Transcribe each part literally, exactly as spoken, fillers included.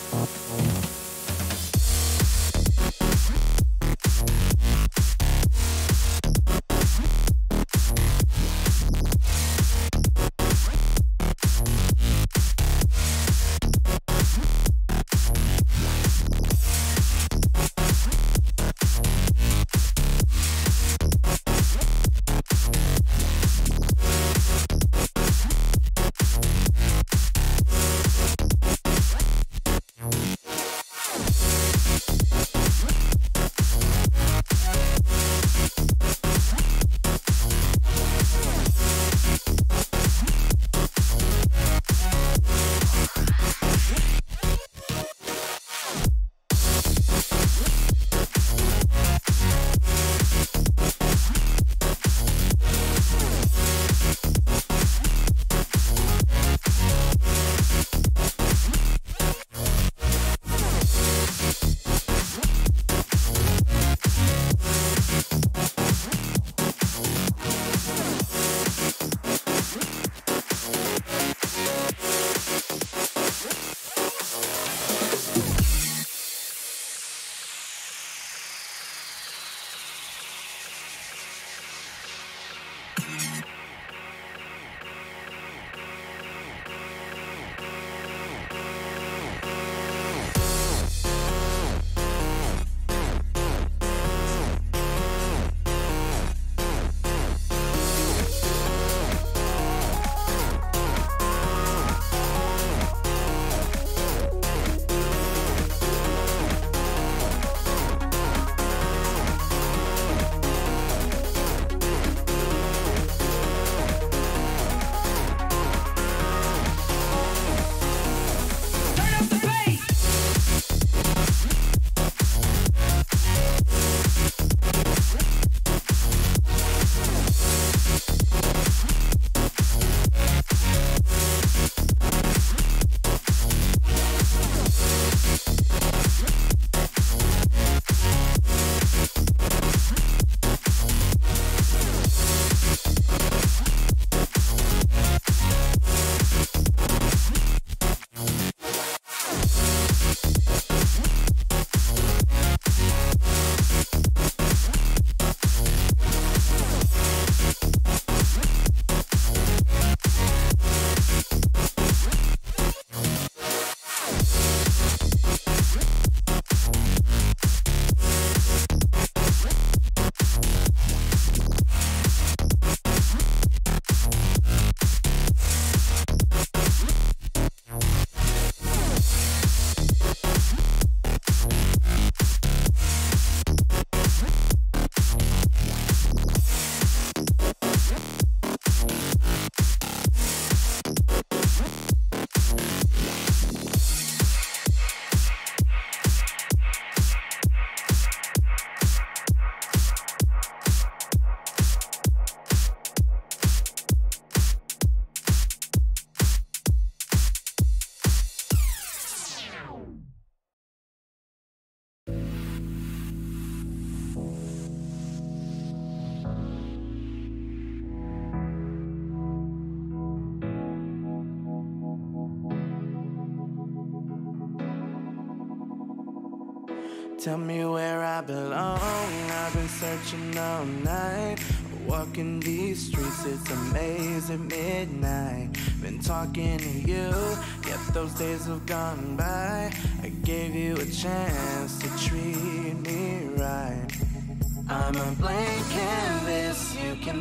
Tell me where I belong. I've been searching all night. Walking these streets, it's a maze at midnight. Been talking to you, yet those days have gone by. I gave you a chance to treat me right. I'm a blank canvas you can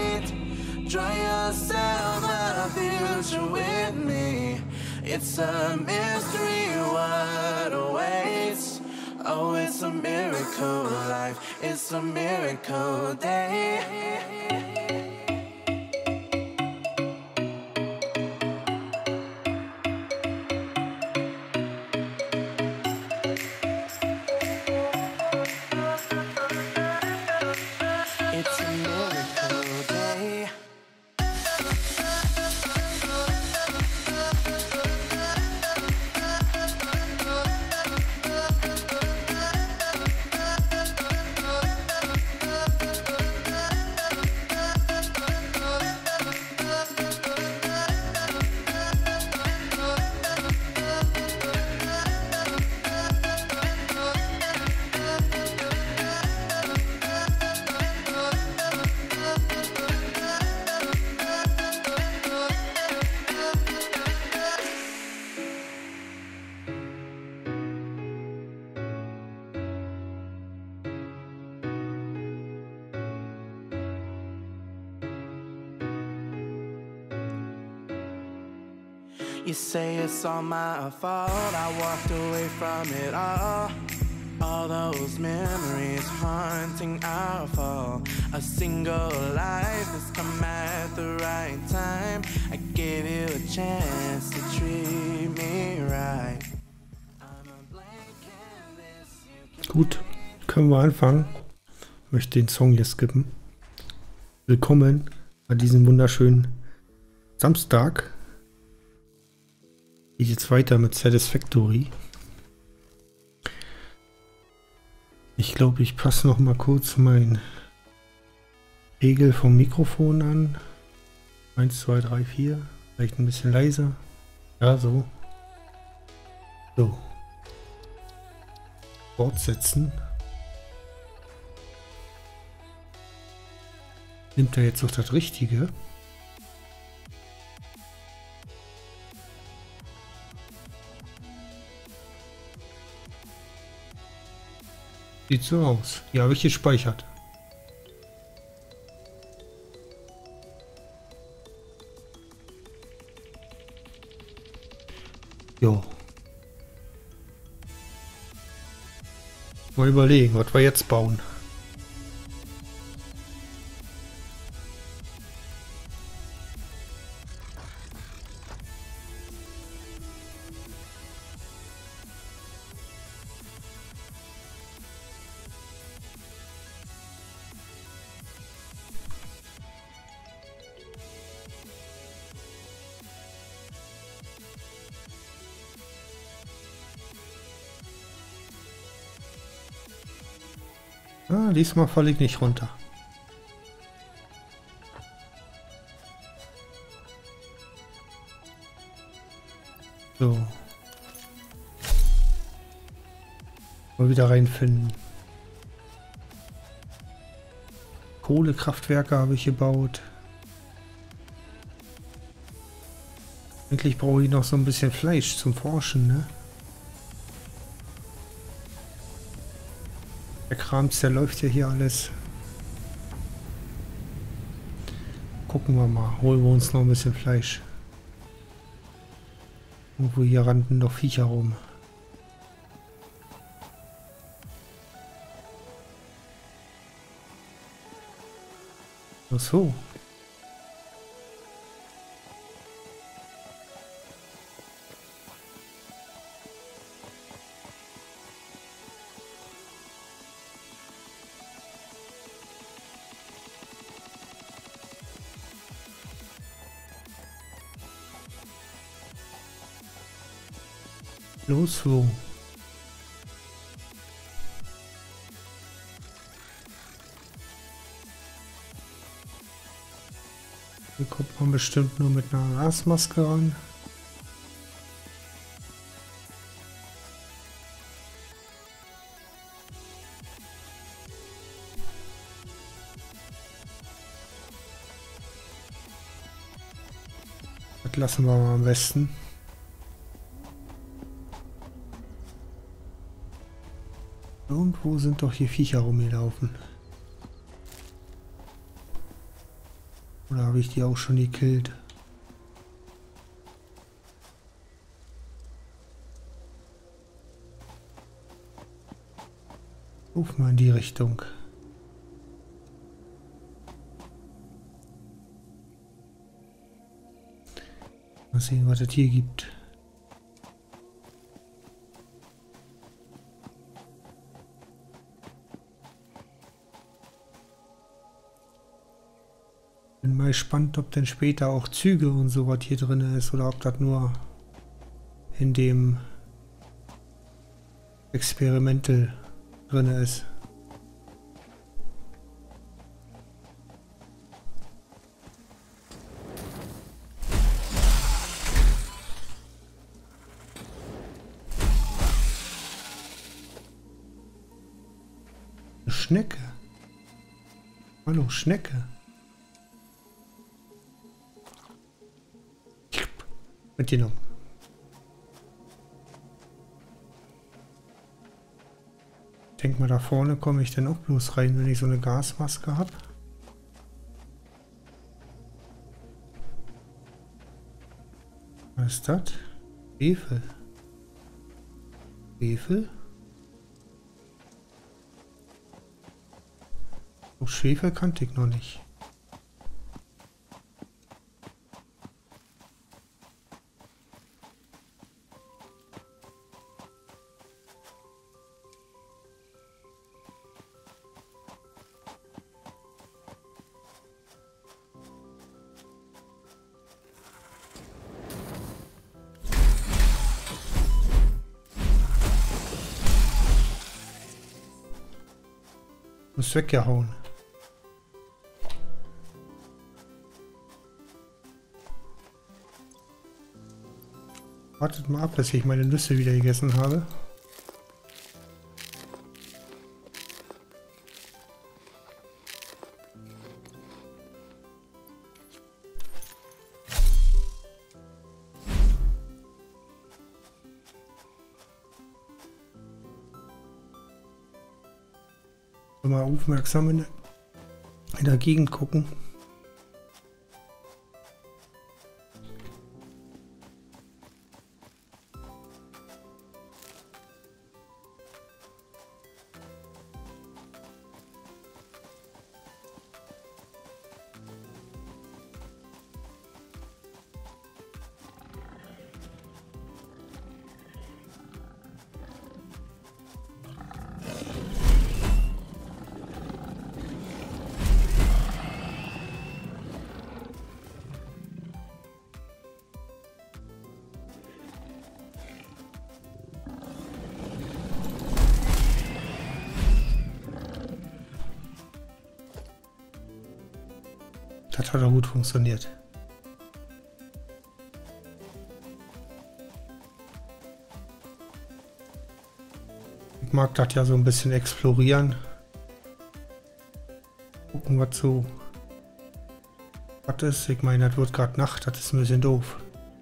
paint. Draw yourself a future with me. It's a mystery what awaits. Oh, it's a miracle life. It's a miracle day. You say it's all my fault, I walked away from it all. All those memories haunting our fall. A single life has come at the right time. I gave you a chance to treat me right. Gut, können wir anfangen. Ich möchte den Song hier skippen. Willkommen an diesem wunderschönen Samstag. Geht jetzt weiter mit Satisfactory. Ich glaube, ich passe noch mal kurz mein Regel vom Mikrofon an. eins, zwei, drei, vier. Vielleicht ein bisschen leiser. Ja, so. So. Fortsetzen. Nimmt er jetzt auch das Richtige? Sieht so aus. Ja, habe ich gespeichert. Jo. Mal überlegen, was wir jetzt bauen. Ah, diesmal falle ich nicht runter. So. Mal wieder reinfinden. Kohlekraftwerke habe ich gebaut. Eigentlich brauche ich noch so ein bisschen Fleisch zum Forschen, ne? Der Krams, der läuft ja hier alles. Gucken wir mal. Holen wir uns noch ein bisschen Fleisch. Irgendwo hier rannten noch Viecher rum. Ach so. Los, so. Hier kommt man bestimmt nur mit einer Gasmaske ran. Das lassen wir mal am besten. Irgendwo sind doch hier Viecher rumgelaufen. Oder habe ich die auch schon gekillt? Ruf mal in die Richtung. Mal sehen, was es hier gibt. Bin mal gespannt, ob denn später auch Züge und so was hier drin ist oder ob das nur in dem Experimental drin ist. Eine Schnecke. Hallo, Schnecke. Mitgenommen. Ich denke mal, da vorne komme ich dann auch bloß rein, wenn ich so eine Gasmaske habe. Das Was ist das? Schwefel. Schwefel? Oh, Schwefel kannte ich noch nicht. Muss weggehauen. Wartet mal ab, bis ich meine Nüsse wieder gegessen habe. Mal aufmerksam in, in der Gegend gucken. Das hat auch gut funktioniert. Ich mag das ja so ein bisschen explorieren. Gucken, was so was ist. Ich meine, das wird gerade Nacht, das ist ein bisschen doof.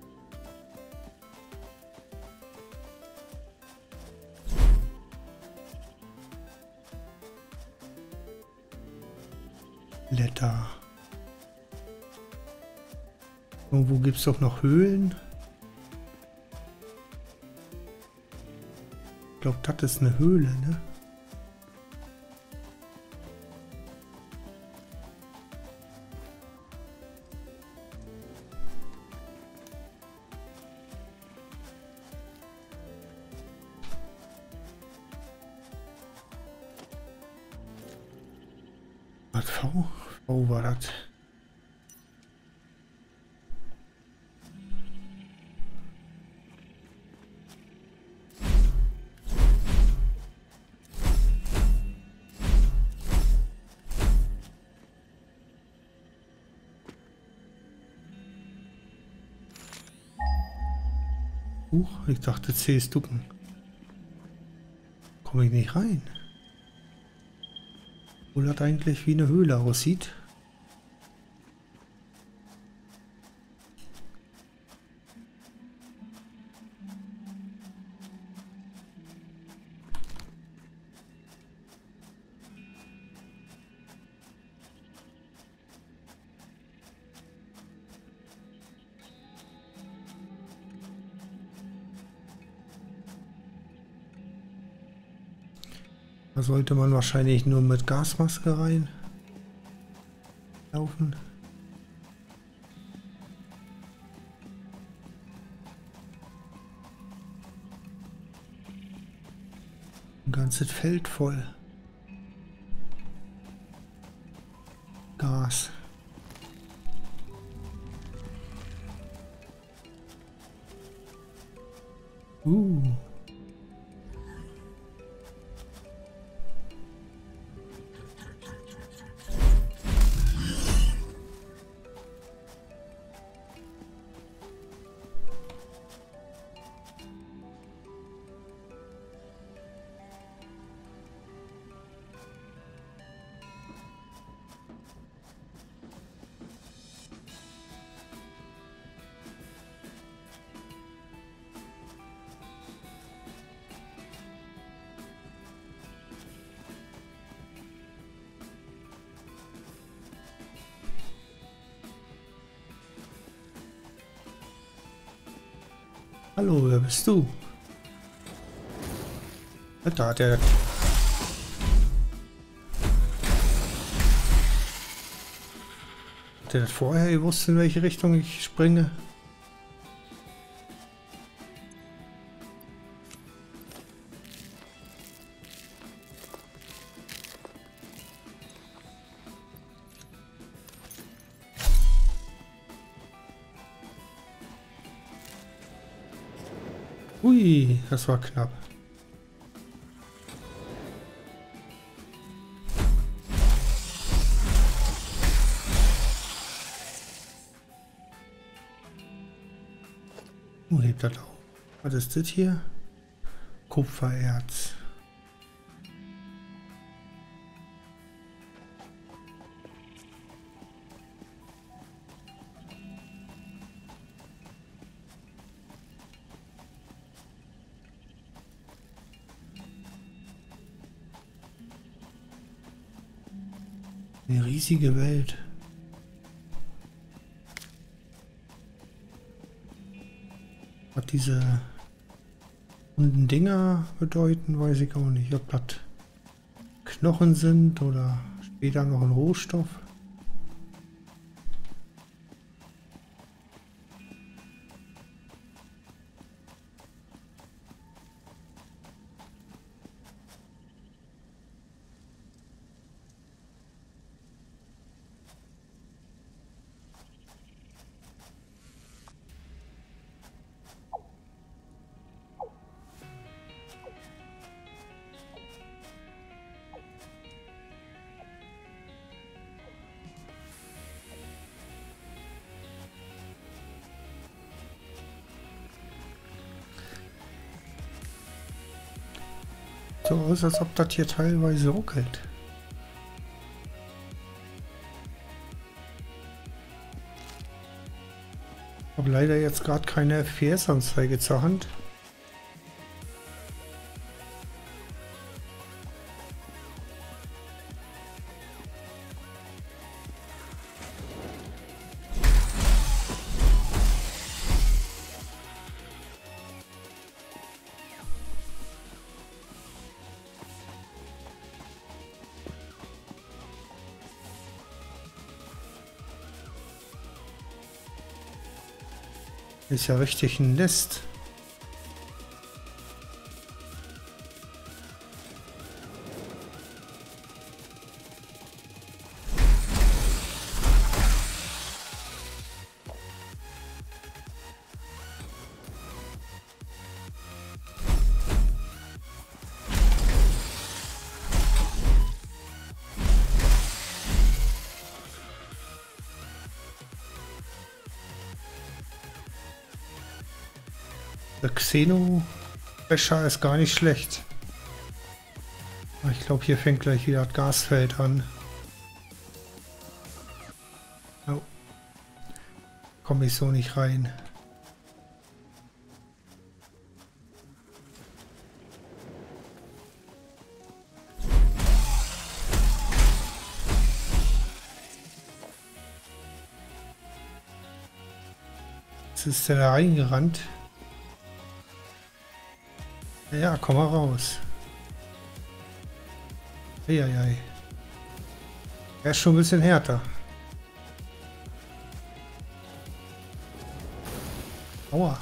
Blätter. Irgendwo gibt es doch noch Höhlen. Ich glaube, das ist eine Höhle, ne? Was V? V war das? Huch, ich dachte C ist ducken. Komme ich nicht rein. Obwohl das eigentlich wie eine Höhle aussieht. Da sollte man wahrscheinlich nur mit Gasmaske rein laufen. Ein ganzes Feld voll Gas. Uh. Hallo, wer bist du? Da hat er... Hat er das vorher gewusst, in welche Richtung ich springe? Ui, das war knapp. Wo hebt das auf? Was ist das hier? Kupfererz. Eine riesige Welt. Was diese runden Dinger bedeuten, weiß ich auch nicht. Ob das Knochen sind oder später noch ein Rohstoff. So aus, als ob das hier teilweise ruckelt. Ich habe leider jetzt gerade keine F P S-Anzeige zur Hand. Ist ja richtig ein Nest. Der Xeno-Becher ist gar nicht schlecht. Ich glaube, hier fängt gleich wieder das Gasfeld an. Oh. Komme ich so nicht rein. Jetzt ist der da reingerannt. Ja, komm mal raus. Eieiei. Er ist schon ein bisschen härter. Aua.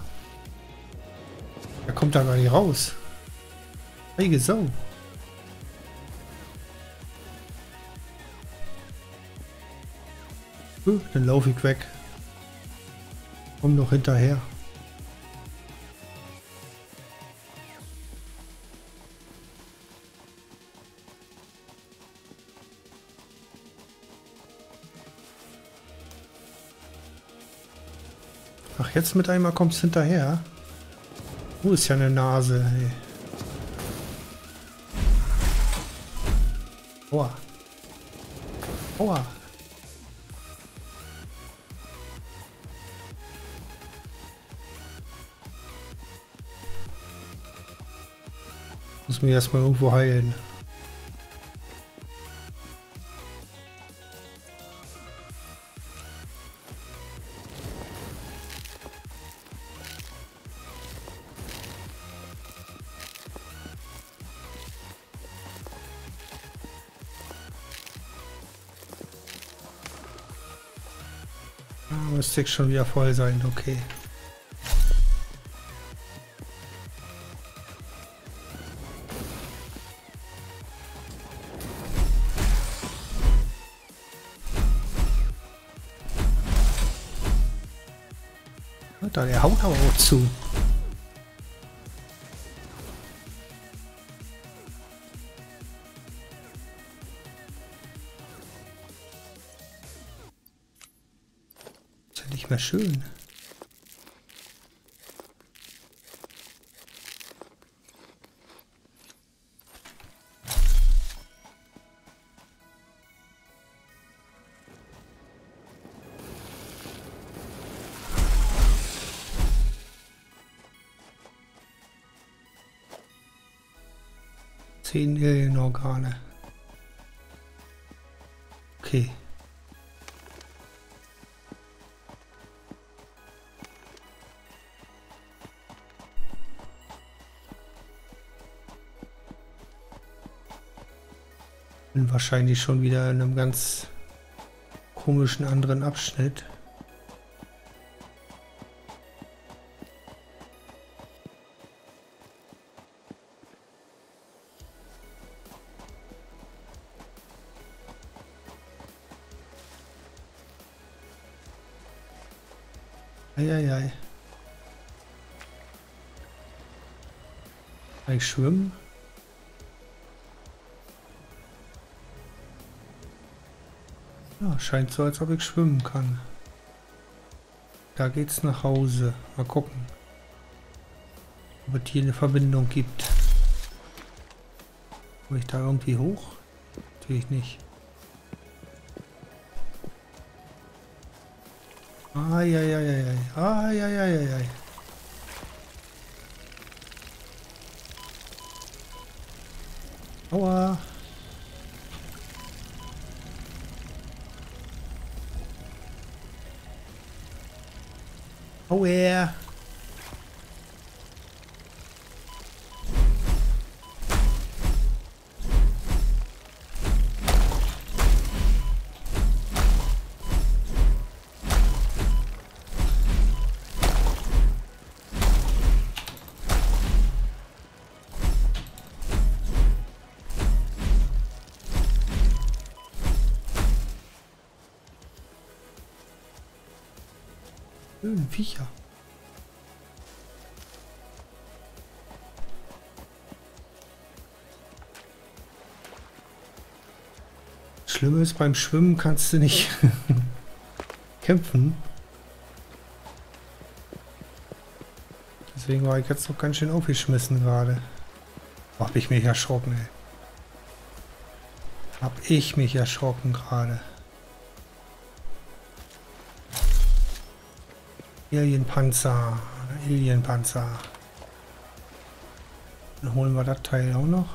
Er kommt da gar nicht raus. Heilige Sau. Uh, dann laufe ich weg. Komm noch hinterher. Ach, jetzt mit einmal kommt es hinterher. Wo ist ja eine Nase, ey. Aua. Aua. Muss mich erstmal irgendwo heilen. Ah, müsste jetzt schon wieder voll sein, okay. Alter, der haut aber auch zu. Ist ja nicht mehr schön. Zehn Alienorgane. Okay. Bin wahrscheinlich schon wieder in einem ganz komischen anderen Abschnitt. Eieiei. Kann ich schwimmen? Ja, scheint so, als ob ich schwimmen kann. Da geht's nach Hause. Mal gucken, ob es hier eine Verbindung gibt. Komme ich da irgendwie hoch? Natürlich nicht. Eieiei. Eieiei. Aua. Aua. Schön, Viecher. Schlimm ist, beim Schwimmen kannst du nicht kämpfen. Deswegen war ich jetzt noch ganz schön aufgeschmissen gerade. Oh, hab ich mich erschrocken, ey. Hab ich mich erschrocken gerade. Alienpanzer. Alienpanzer. Dann holen wir das Teil auch noch.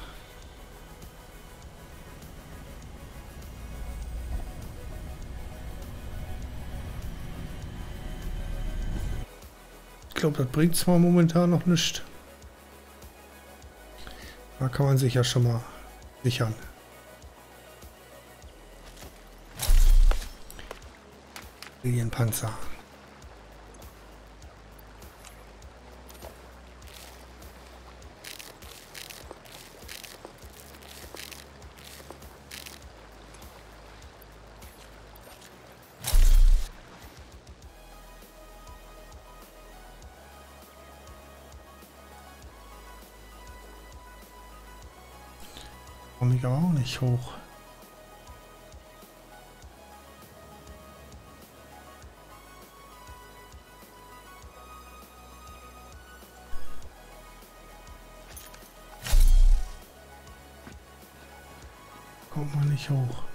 Ich glaube, das bringt zwar momentan noch nichts. Da kann man sich ja schon mal sichern. Alienpanzer. Komme ich aber auch nicht hoch. Kommt man nicht hoch.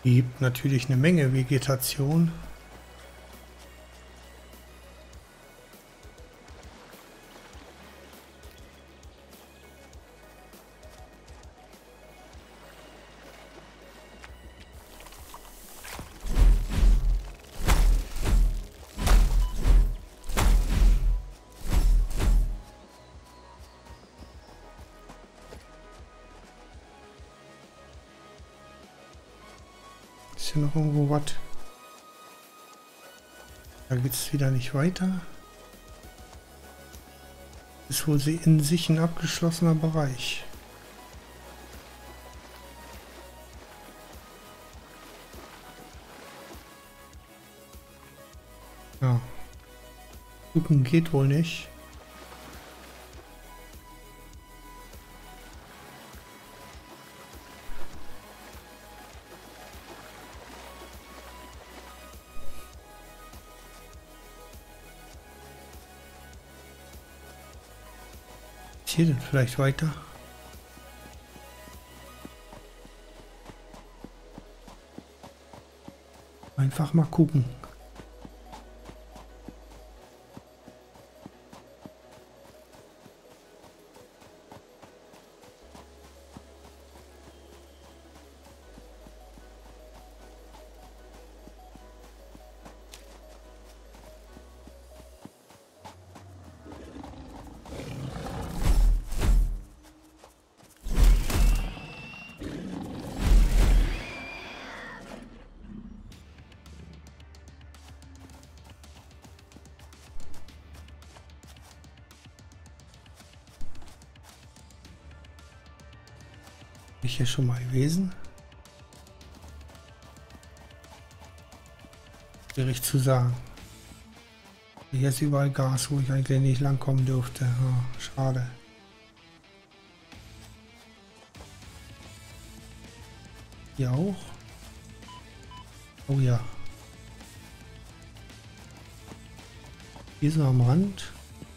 Gibt natürlich eine Menge Vegetation. Ist hier noch irgendwo was? Da geht es wieder nicht weiter. Ist wohl in sich ein abgeschlossener Bereich. Ja. Gucken geht wohl nicht. Hier denn vielleicht weiter? Einfach mal gucken. Bin ich hier schon mal gewesen? Schwierig zu sagen. Hier ist überall Gas, wo ich eigentlich nicht langkommen dürfte. Oh, schade. Hier auch? Oh ja. Hier so am Rand.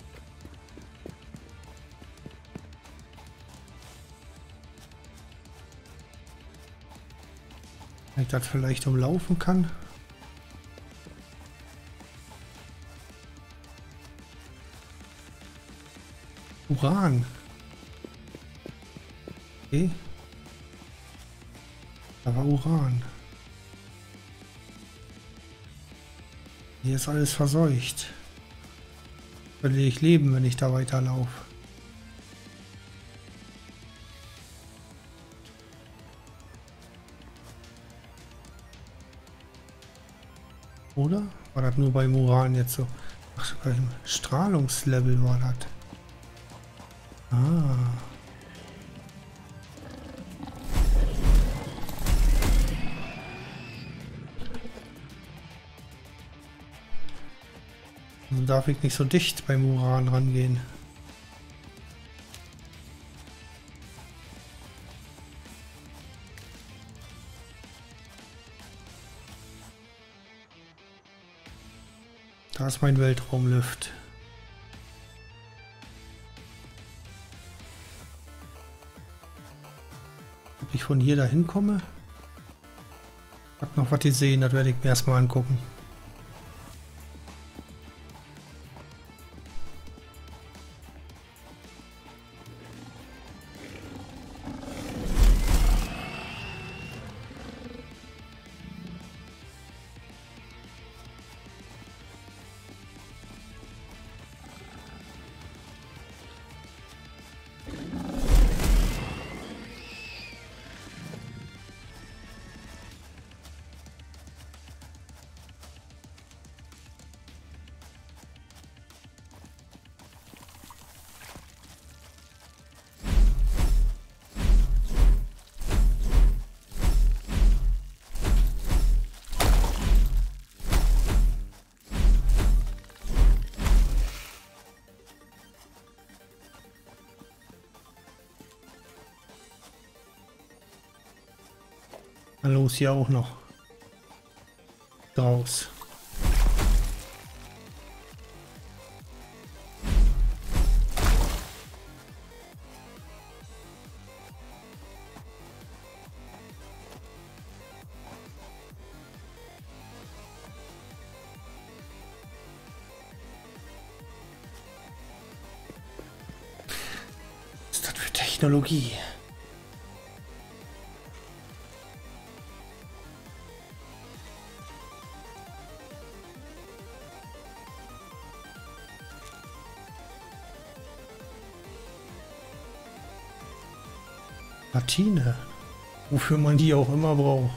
Wenn ich das vielleicht umlaufen kann. Uran. Okay. Da war Uran. Hier ist alles verseucht. Würde ich leben, wenn ich da weiterlaufe. Oder? War das nur beim Uran jetzt so? Ach, beim Strahlungslevel war das. Ah. Also darf ich nicht so dicht beim Uran rangehen. Da ist mein Weltraumlift. Ob ich von hier dahin komme? Ich hab noch was gesehen, das werde ich mir erstmal angucken. Na los, hier auch noch. Draus. Technologie. Platine, wofür man die auch immer braucht.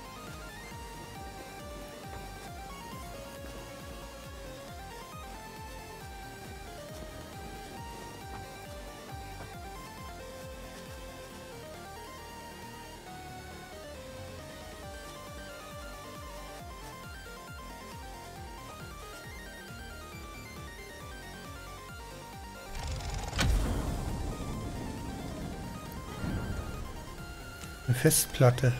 Eine Festplatte.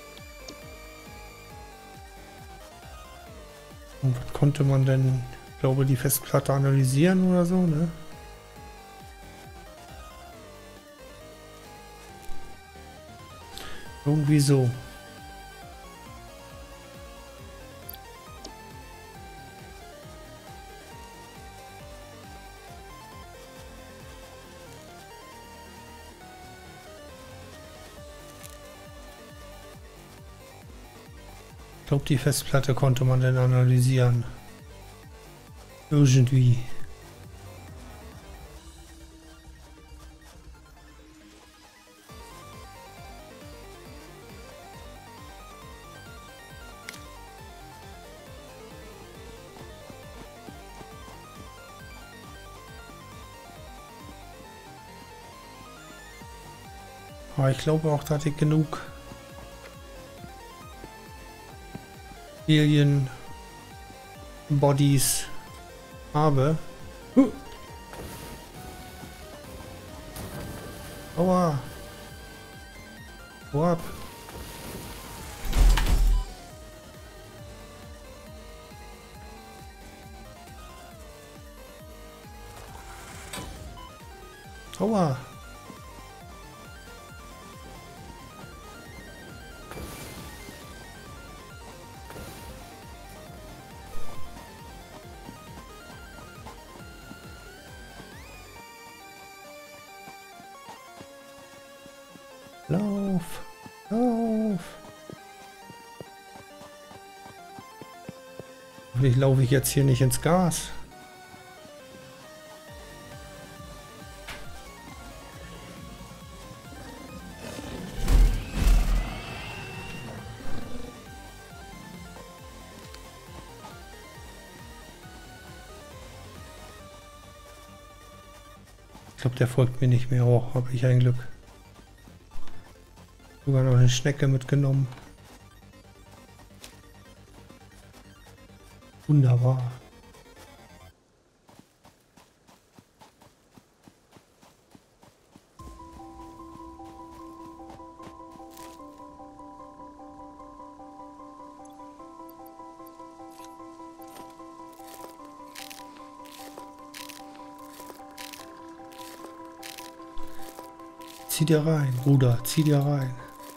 Und was konnte man denn, ich glaube, die Festplatte analysieren oder so, ne? Irgendwie so. Ich glaube, die Festplatte konnte man dann analysieren. Irgendwie. Aber ich glaube auch, da hatte ich genug Alien Bodies habe. Huh. Aua. Hau ab. Aua. Lauf, lauf. Hoffentlich laufe ich jetzt hier nicht ins Gas. Ich glaube, der folgt mir nicht mehr. Oh, habe ich ein Glück. Sogar noch eine Schnecke mitgenommen. Wunderbar. Zieh dir rein, Bruder, zieh dir rein.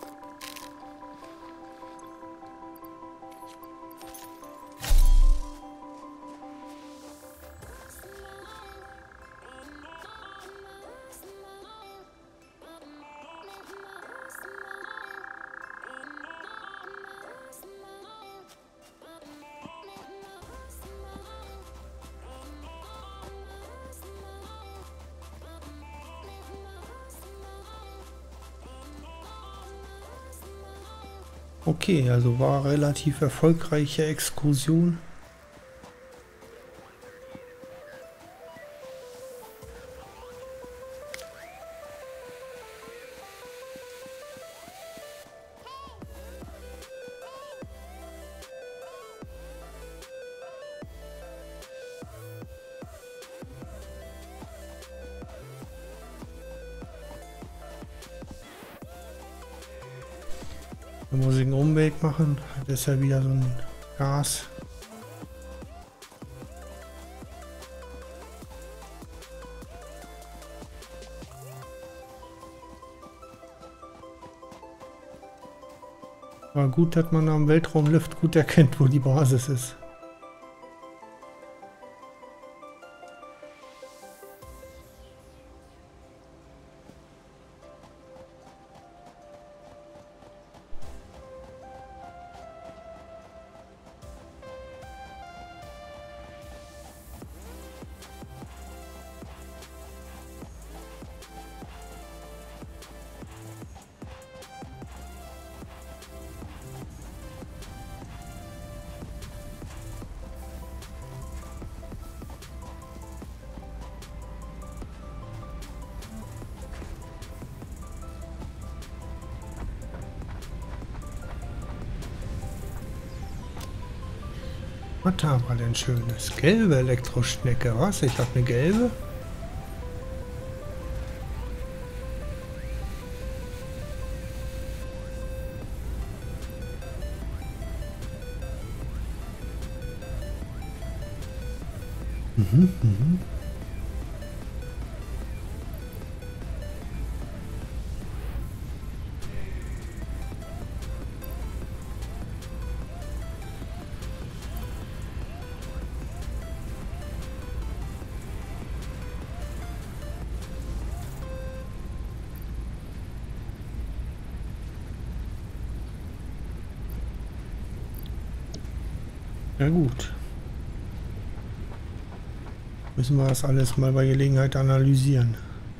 Okay, also war relativ erfolgreiche Exkursion. Da muss ich einen Umweg machen. Das ist ja wieder so ein Gas. War gut, dass man am Weltraumlift gut erkennt, wo die Basis ist. Was haben wir denn Schönes? Gelbe Elektroschnecke. Was? Ich habe eine gelbe? Mhm, mhm. Ja gut. Müssen wir das alles mal bei Gelegenheit analysieren.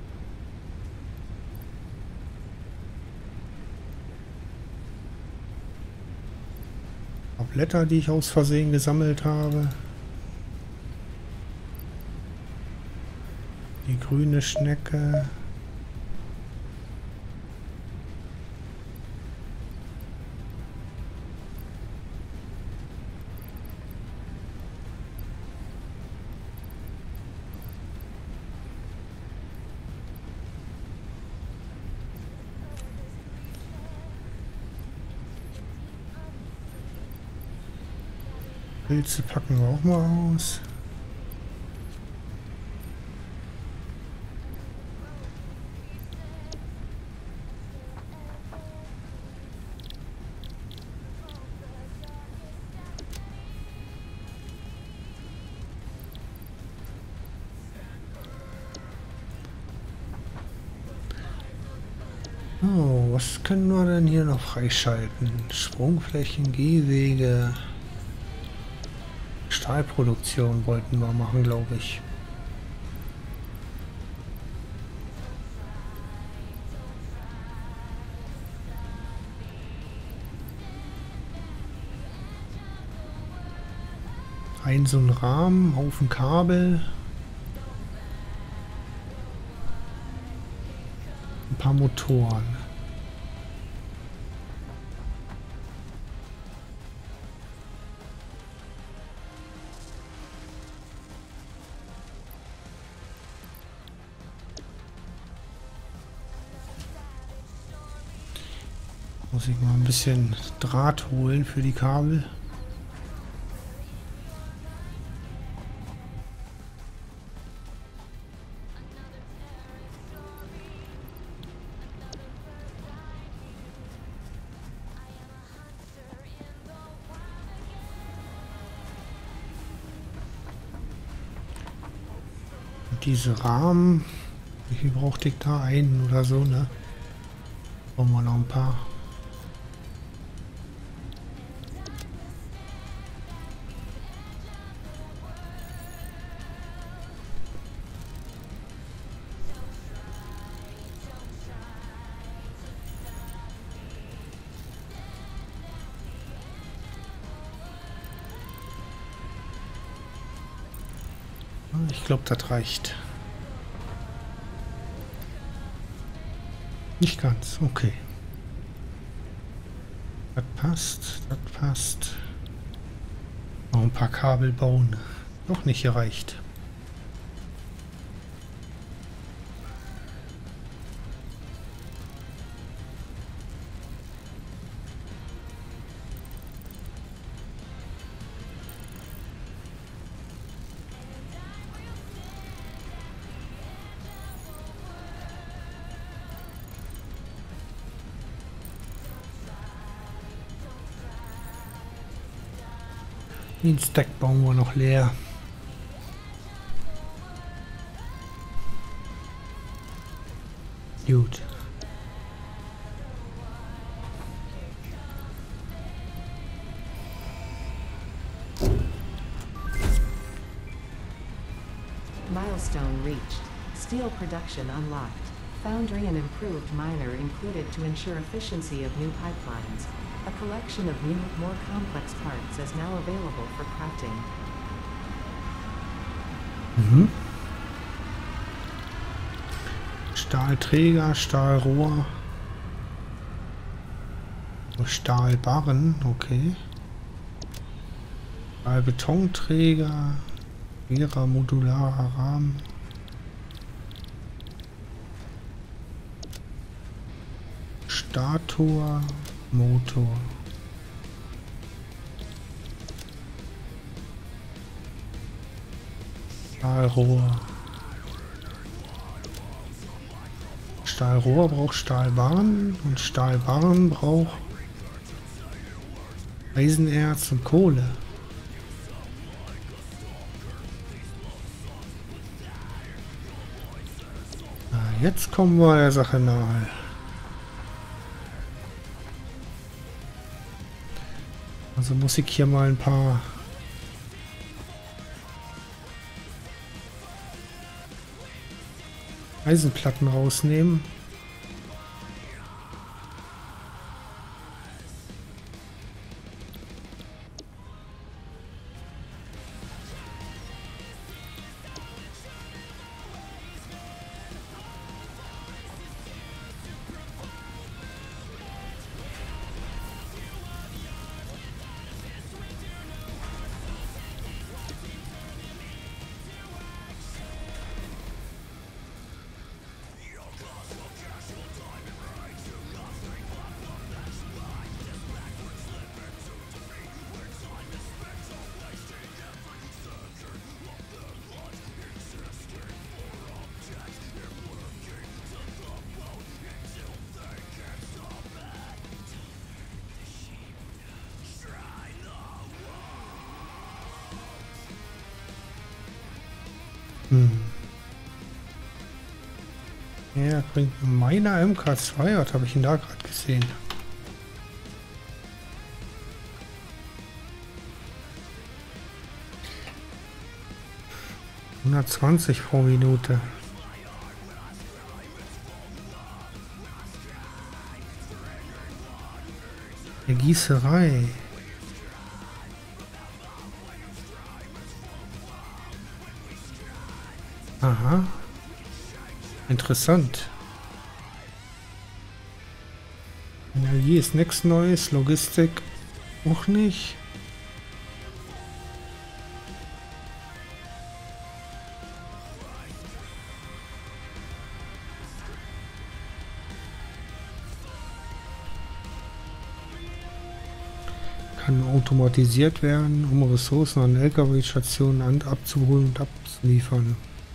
Blätter, die ich aus Versehen gesammelt habe. Die grüne Schnecke. Pilze packen wir auch mal aus. Oh, was können wir denn hier noch freischalten? Sprungflächen, Gehwege. Stahlproduktion wollten wir machen, glaube ich. Ein so ein Rahmen, Haufen Kabel. Ein paar Motoren. Muss ich mal ein bisschen Draht holen für die Kabel. Und diese Rahmen, wie viel brauchte ich da? Einen oder so, ne? Brauchen wir noch ein paar. Ich glaube, das reicht. Nicht ganz, okay. Das passt, das passt. Noch ein paar Kabel bauen. Noch nicht gereicht. Den Stack bauen wir noch leer. Gut. Milestone reached. Steel production unlocked. Foundry and improved miner included to ensure efficiency of new pipelines. A collection of new, more complex parts is now available for crafting. Mhm. Stahlträger, Stahlrohr, Stahlbarren, okay. Betonträger, schwerer modularer Rahmen. Stator, Motor. Stahlrohr. Stahlrohr braucht Stahlbahn und Stahlbahn braucht Eisenerz und Kohle. Na, jetzt kommen wir der Sache nahe. Also muss ich hier mal ein paar Eisenplatten rausnehmen. Hm. Ja, bringt meiner M K zwei. Was habe ich ihn da gerade gesehen? hundertzwanzig pro Minute. Der Gießerei. Aha. Interessant. Energie ist nichts Neues, Logistik auch nicht. Kann automatisiert werden, um Ressourcen an L K W-Stationen abzuholen und abzuliefern.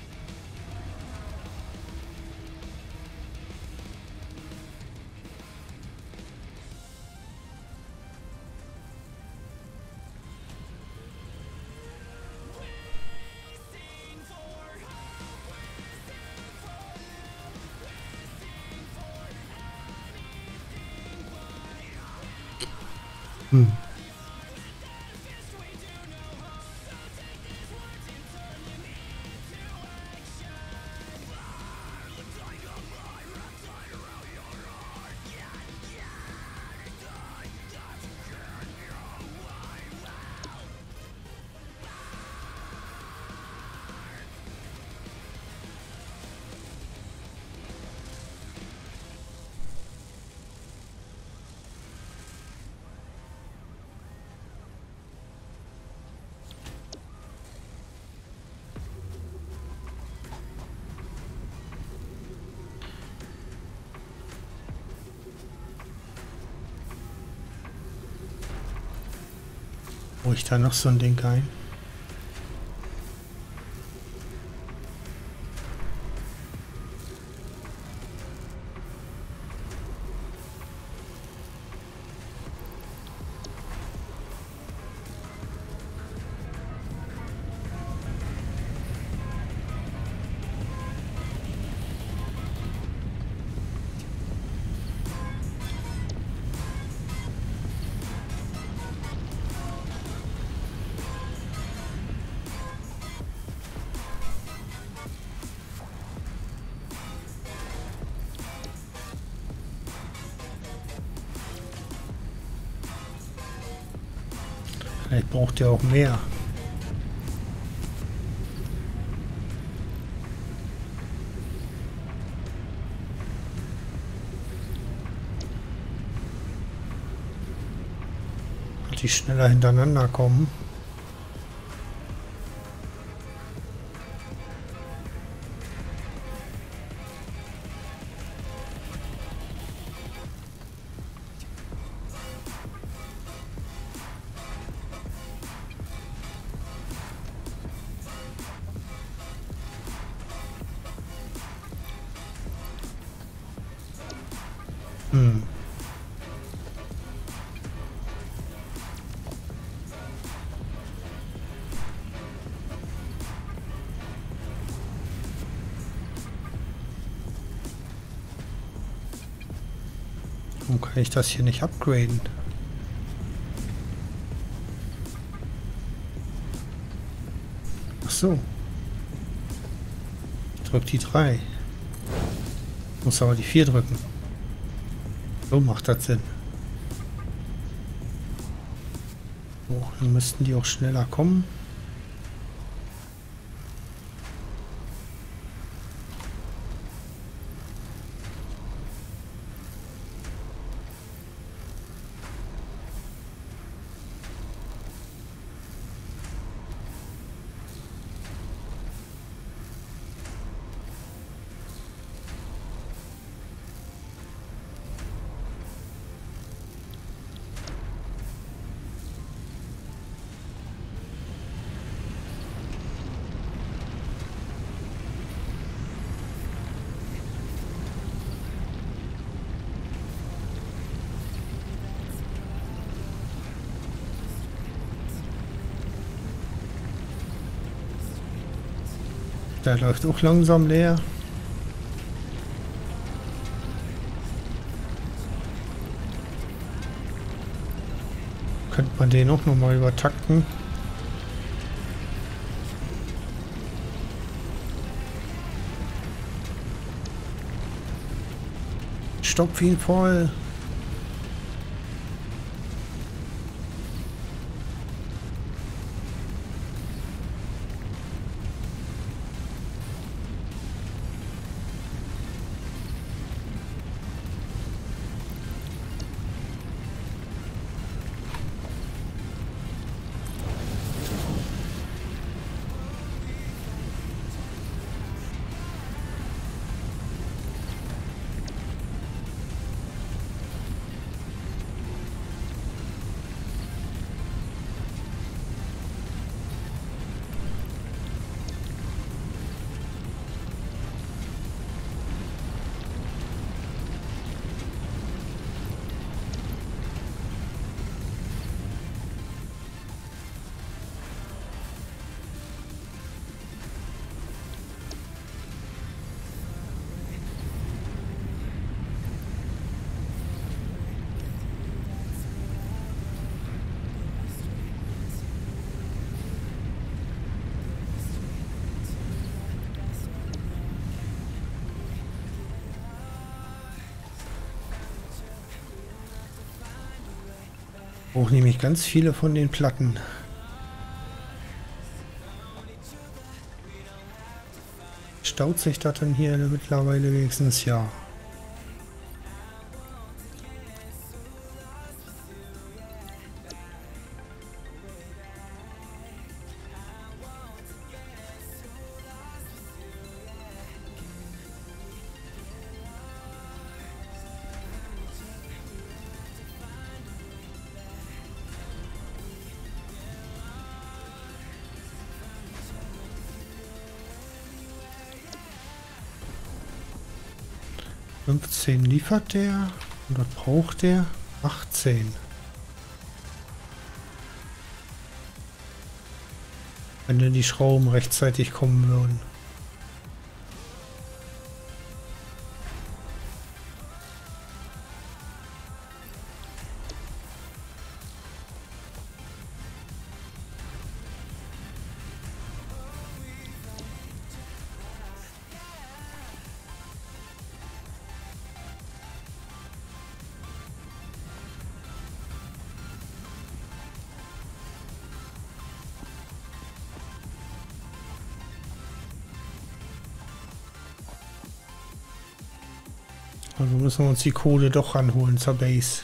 Hm. Wo ich da noch so ein Ding ein? Vielleicht braucht ihr auch mehr. Die schneller hintereinander kommen. Hm. Warum kann ich das hier nicht upgraden? Ach so. Ich drück die drei. Muss aber die vier drücken. So macht das Sinn. So, dann müssten die auch schneller kommen. Der läuft auch langsam leer. Könnte man den auch noch mal übertakten. Stopf ihn voll. Auch nämlich ganz viele von den Platten. Staut sich das denn hier mittlerweile wenigstens? Ja. fünfzehn liefert der und was braucht der? achtzehn. Wenn denn die Schrauben rechtzeitig kommen würden. Also müssen wir uns die Kohle doch ranholen zur Base.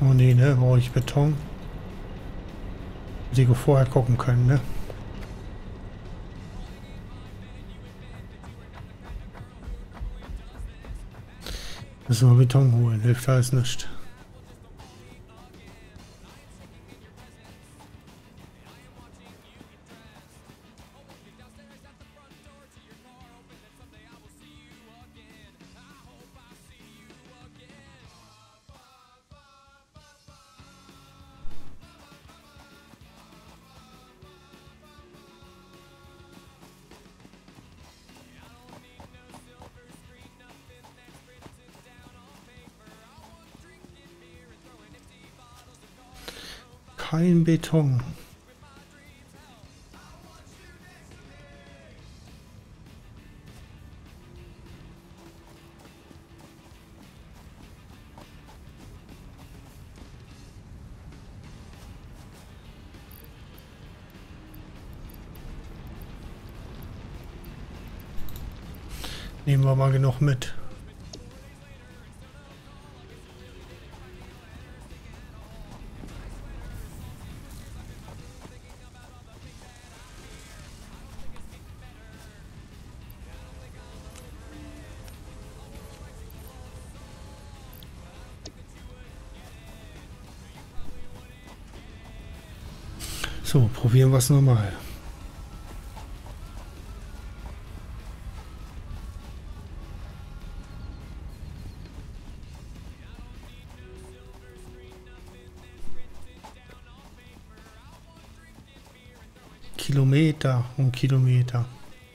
Oh nee, ne? Brauche ich Beton? Hätte ich vorher gucken können, ne? Müssen wir Beton holen, hilft alles nicht. Kein Beton. Nehmen wir mal genug mit. So, probieren wir es nochmal. Kilometer und Kilometer.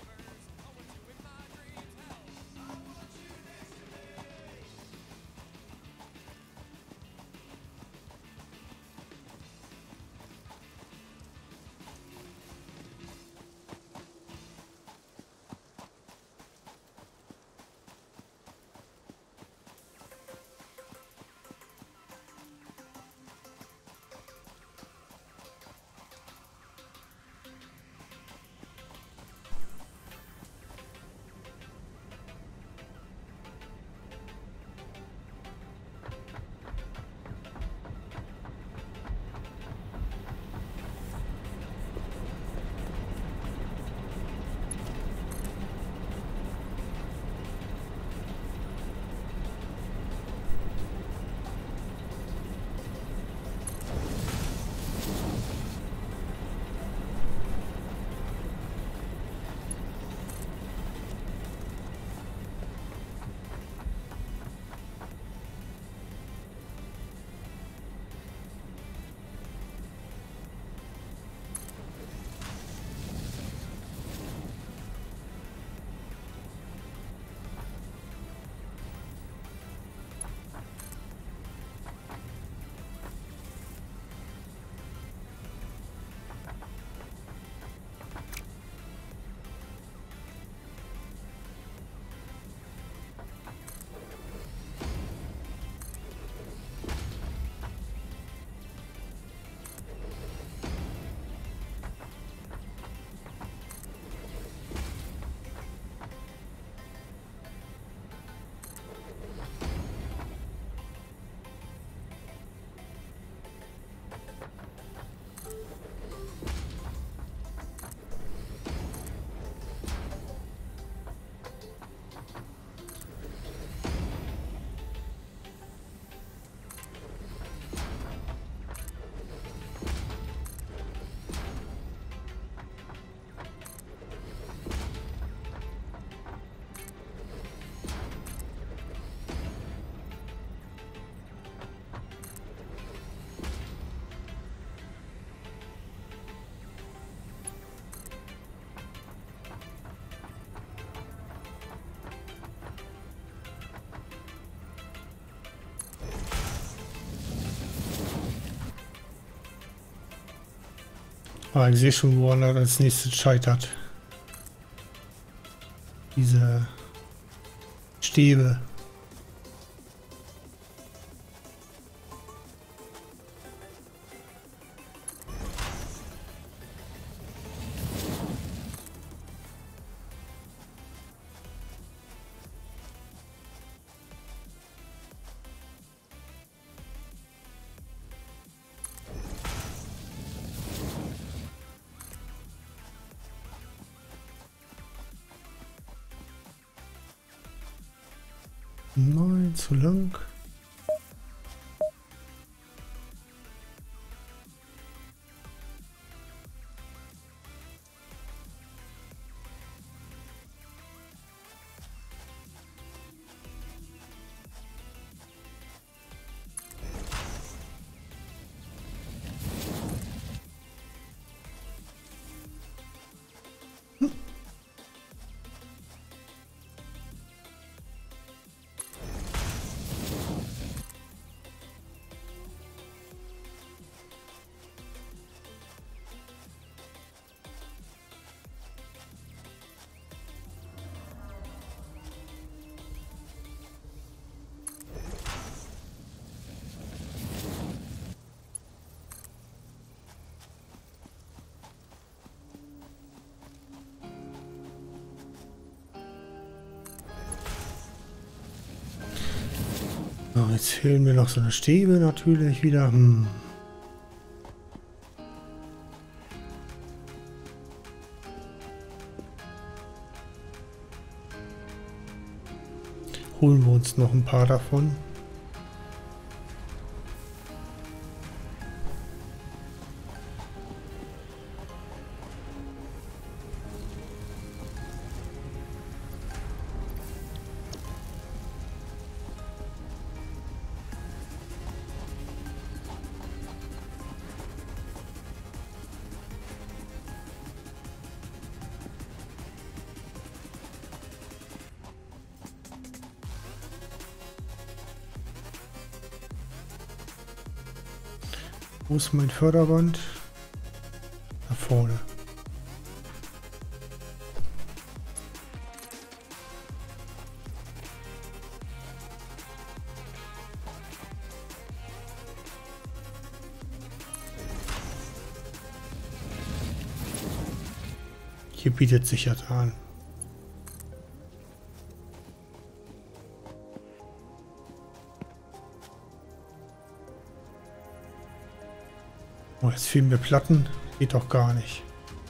Ah, ich sehe schon, woran er als nächstes scheitert. Diese Stäbe. Nein, zu lang. So, jetzt fehlen mir noch so eine Stäbe natürlich wieder. Hm. Holen wir uns noch ein paar davon. Wo ist mein Förderband? Da vorne. Hier bietet sich ja an. Oh, jetzt fehlen mir Platten. Geht doch gar nicht.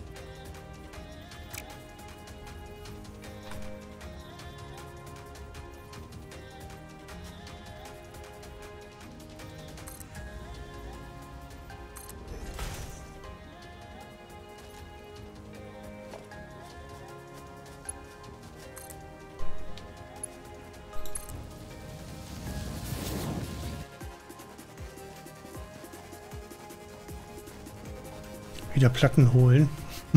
Wieder Platten holen.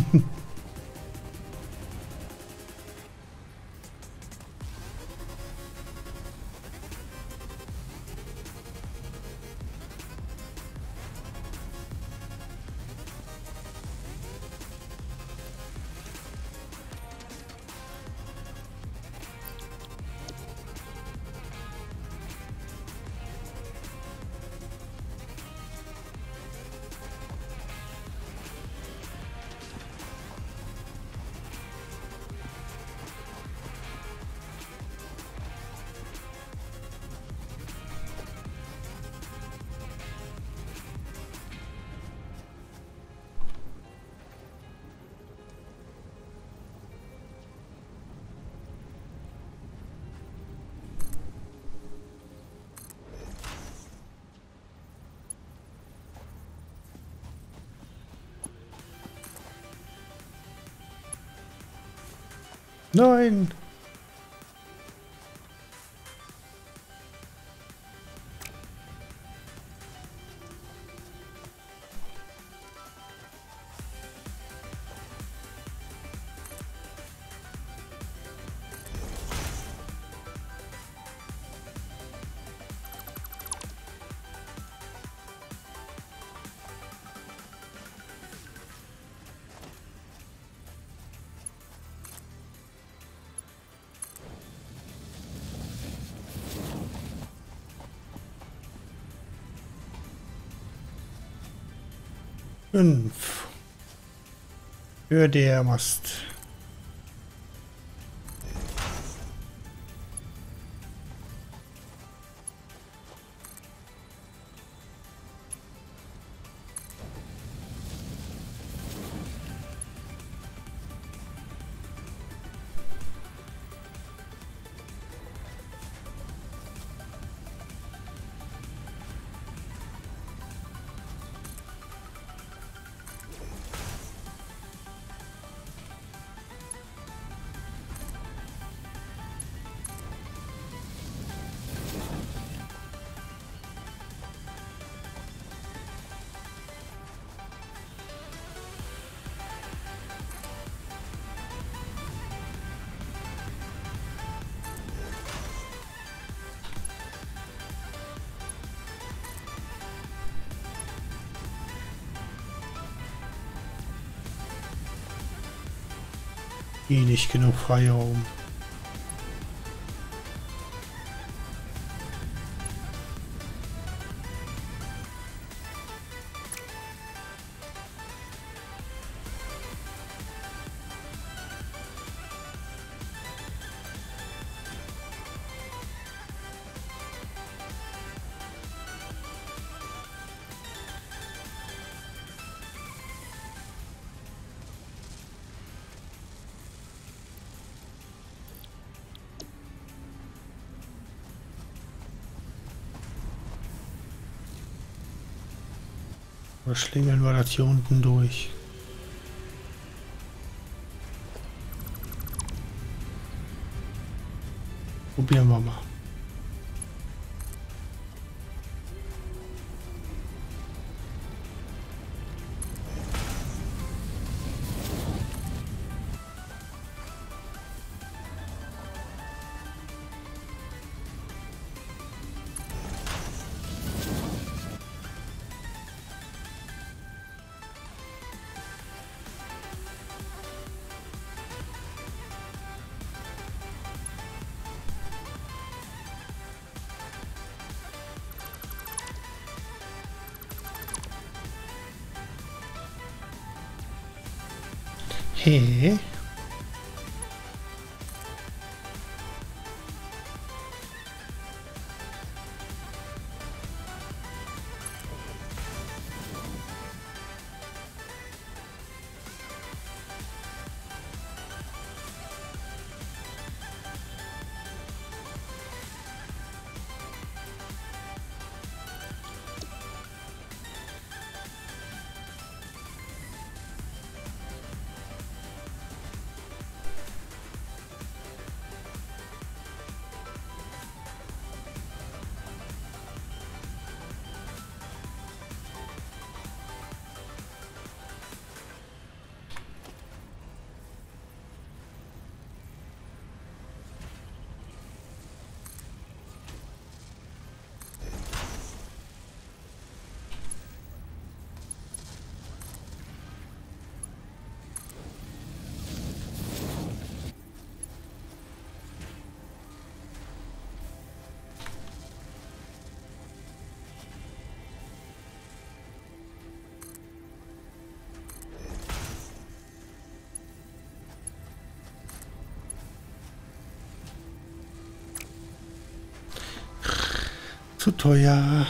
Nein! Fünf. Für der Mast. Eh nicht genug Freiraum. Oder schlingeln wir das hier unten durch? Probieren wir mal. Hey. Zu teuer.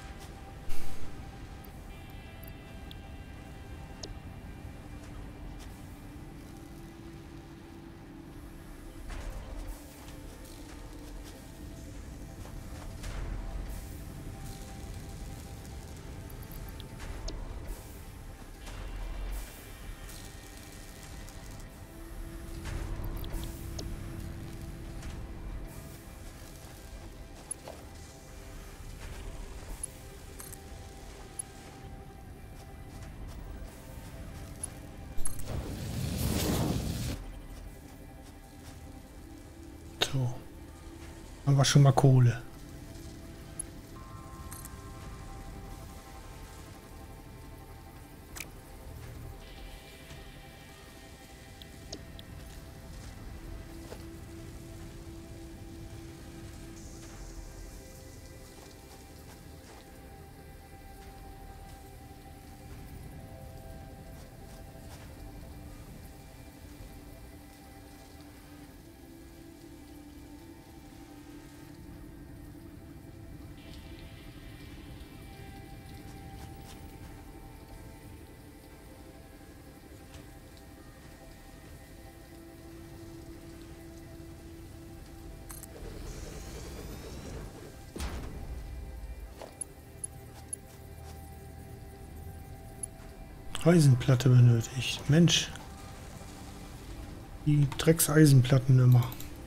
So. Haben wir schon mal Kohle. Eisenplatte benötigt. Mensch. Die Dreckseisenplatten immer.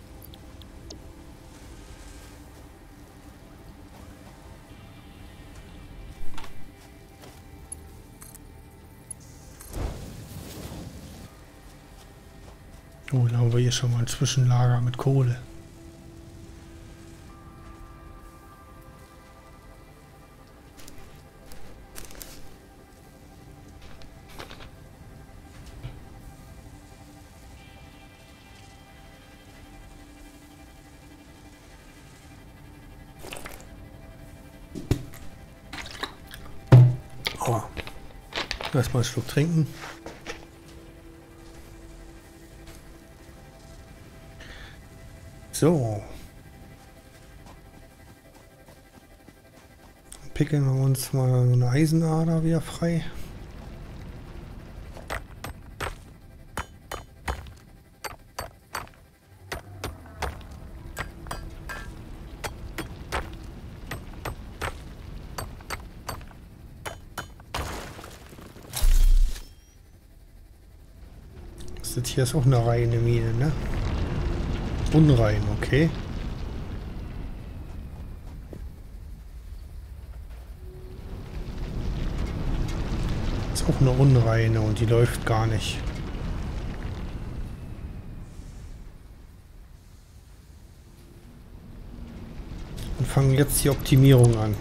Oh, da haben wir hier schon mal ein Zwischenlager mit Kohle. Erstmal einen Schluck trinken. So. Picken wir uns mal so eine Eisenader wieder frei. Das hier ist auch eine reine Mine, ne? Unrein, okay. Ist auch eine unreine und die läuft gar nicht. Und fangen jetzt die Optimierung an.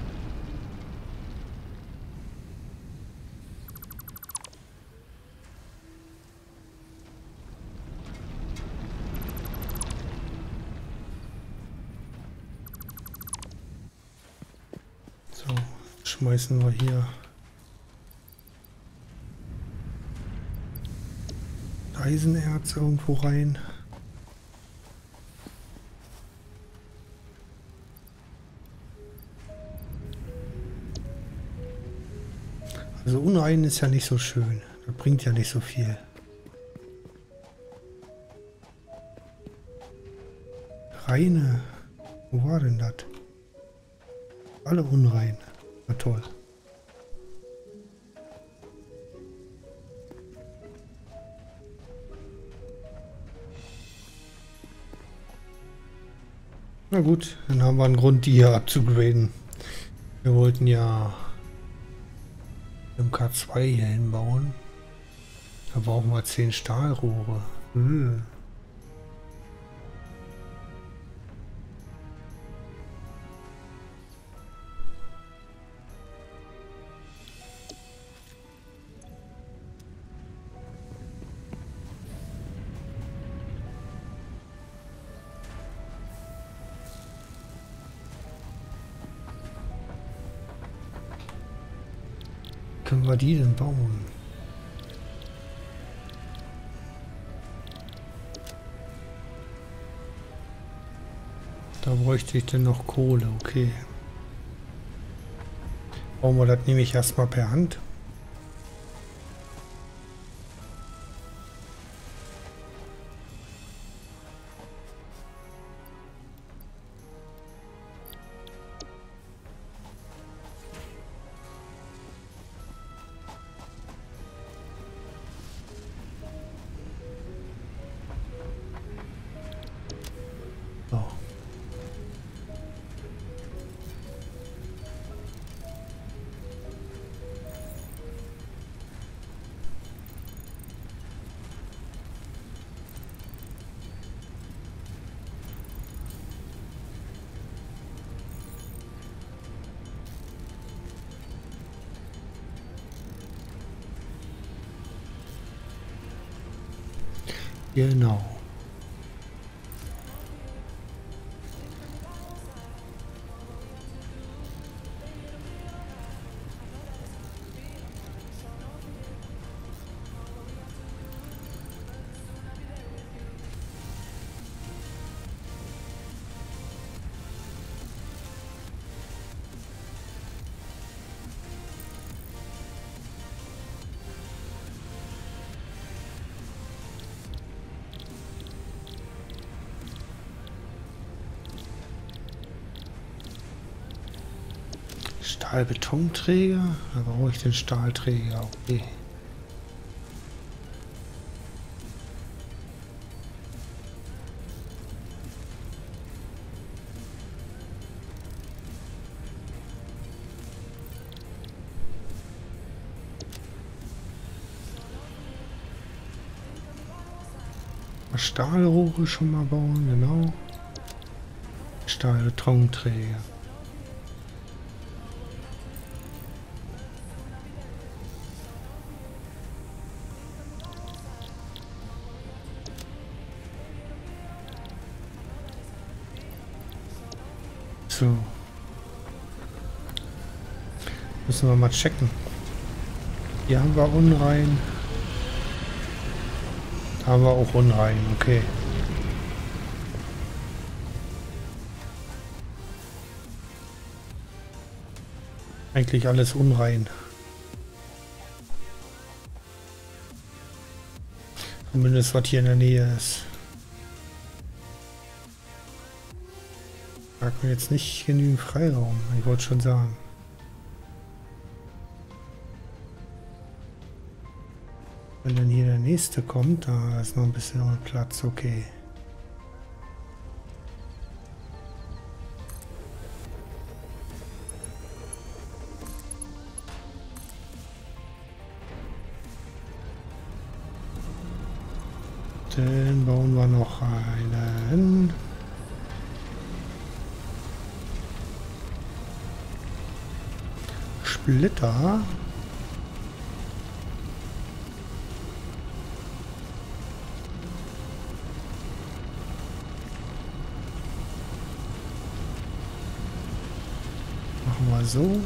Schmeißen wir hier Eisenerz irgendwo rein. Also unrein ist ja nicht so schön. Das bringt ja nicht so viel. Reine. Wo war denn das? Alle unrein. Na toll. Na gut, dann haben wir einen Grund, die hier abzugraden. Wir wollten ja M K zwei hier hinbauen. Da brauchen wir zehn Stahlrohre. Hm. Können wir die denn bauen? Da bräuchte ich denn noch Kohle, okay. Bauen wir das nämlich erstmal per Hand. Genau. Stahlbetonträger? Da brauche ich den Stahlträger. Okay. Stahlrohre schon mal bauen, genau. Stahlbetonträger. So. Müssen wir mal checken. Hier haben wir unrein. Da haben wir auch unrein, okay. Eigentlich alles unrein. Zumindest was hier in der Nähe ist. Hat mir jetzt nicht genügend Freiraum, ich wollte schon sagen. Wenn dann hier der nächste kommt, da ist noch ein bisschen Platz, okay. Dann bauen wir noch einen. Splitter. Machen wir so.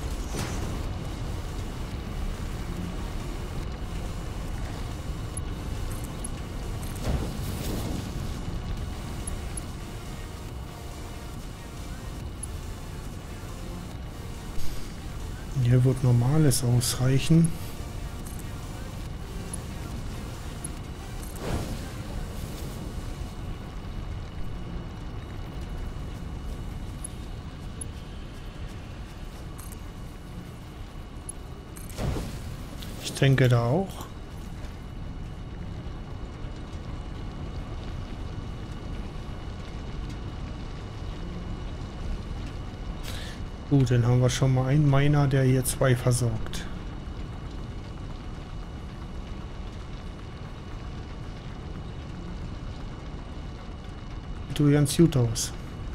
Hier wird Normales ausreichen. Ich denke da auch. Gut, dann haben wir schon mal einen Miner, der hier zwei versorgt. Sieht du ganz gut aus.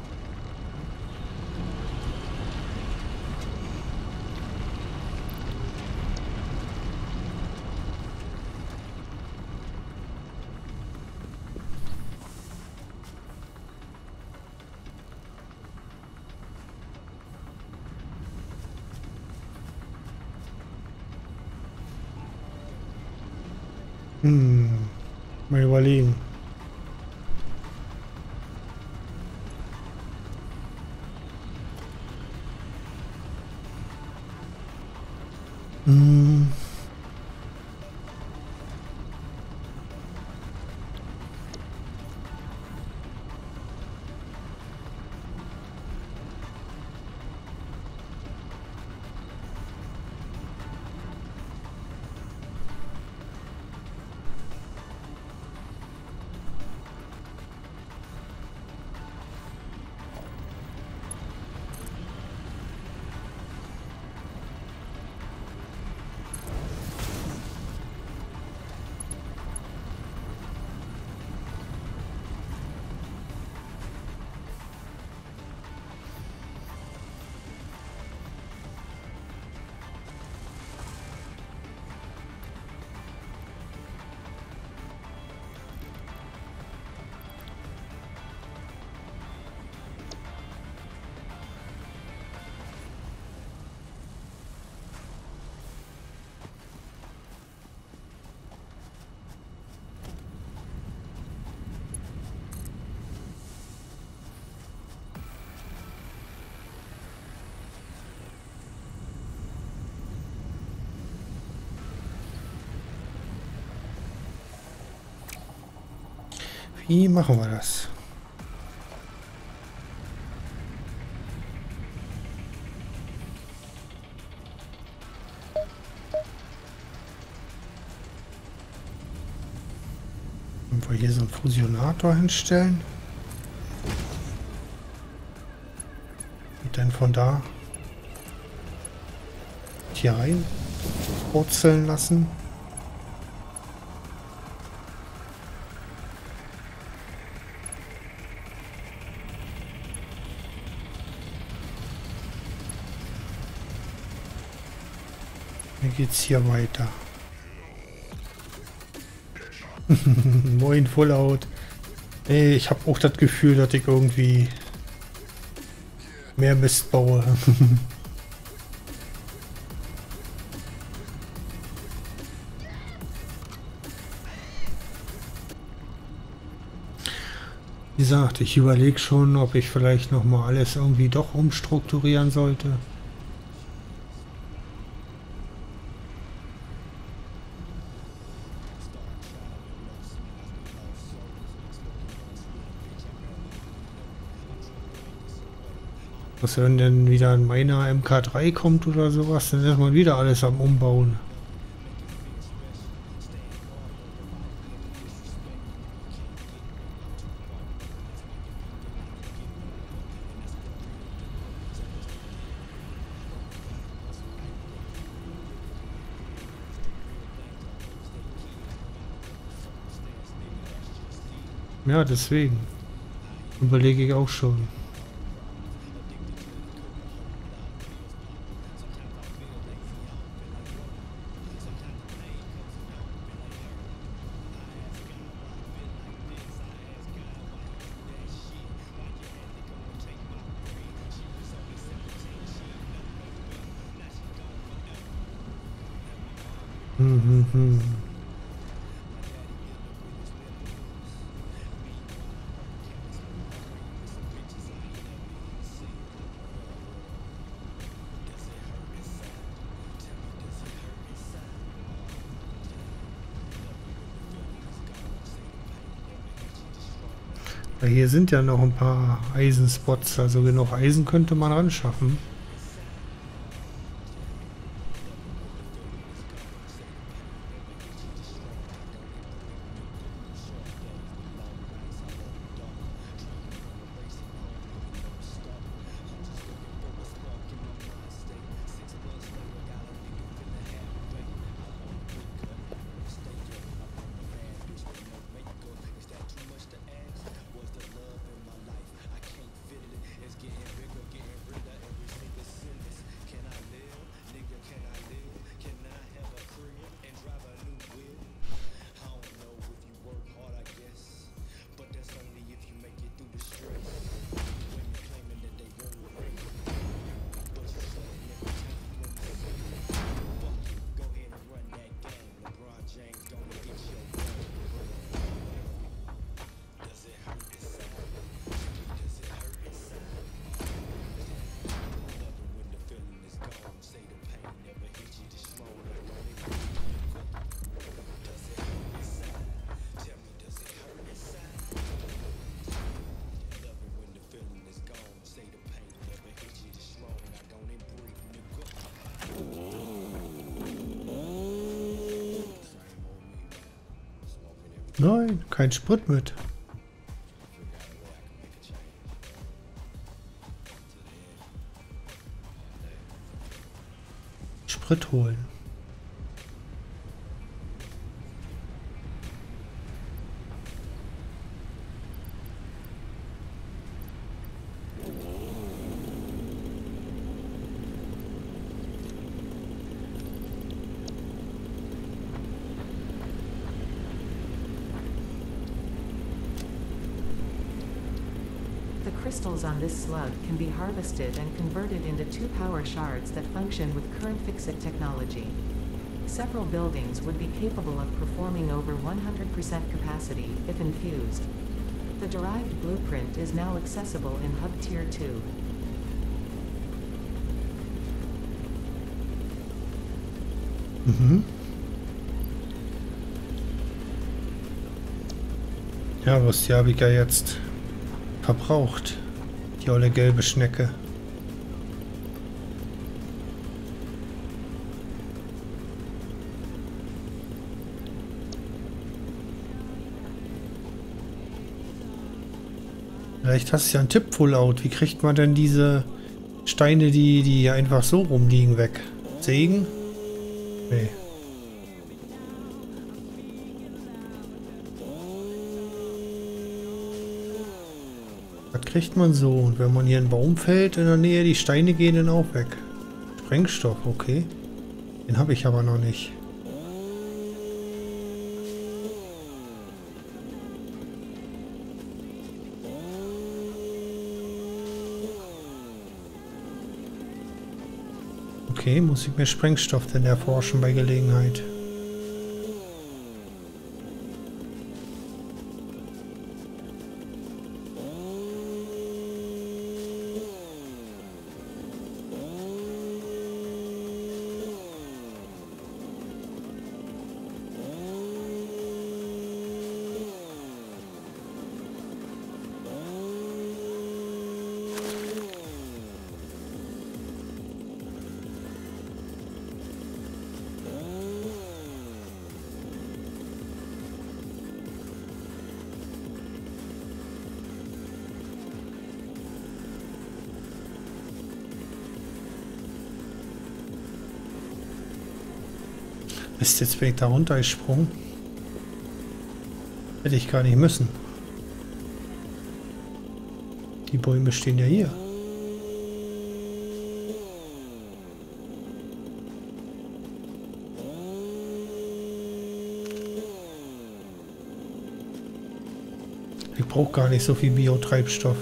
Hm, mal überlegen. Hm. Wie machen wir das? Wenn wir hier so einen Fusionator hinstellen und dann von da hier rein wurzeln lassen. Dann geht's hier weiter. Moin, Fallout. Ey, ich habe auch das Gefühl, dass ich irgendwie mehr Mist baue. Wie gesagt, ich überlege schon, ob ich vielleicht noch mal alles irgendwie doch umstrukturieren sollte. Was, wenn denn wieder ein meiner M K drei kommt oder sowas, dann ist man wieder alles am Umbauen. Ja, deswegen überlege ich auch schon. Hm, hm, hm. Ja, hier sind ja noch ein paar Eisenspots, also genug Eisen könnte man ran schaffen. Nein, kein Sprit mit. Sprit holen. Crystals on this slug can be harvested and converted into two power shards that function with current Fixit technology. Several buildings would be capable of performing over one hundred percent capacity if infused. The derived blueprint is now accessible in Hub Tier two. Mhm. Ja, was die habe ich ja jetzt verbraucht. Die olle gelbe Schnecke. Vielleicht hast du ja einen Tipp, Fallout. Wie kriegt man denn diese Steine, die, die einfach so rumliegen, weg? Sägen? Nee. Das kriegt man so. Und wenn man hier einen Baum fällt in der Nähe, die Steine gehen dann auch weg. Sprengstoff, okay. Den habe ich aber noch nicht. Okay, muss ich mir Sprengstoff denn erforschen bei Gelegenheit. Ist jetzt bin ich da runtergesprungen. Hätte ich gar nicht müssen. Die Bäume stehen ja hier. Ich brauche gar nicht so viel Biotreibstoff.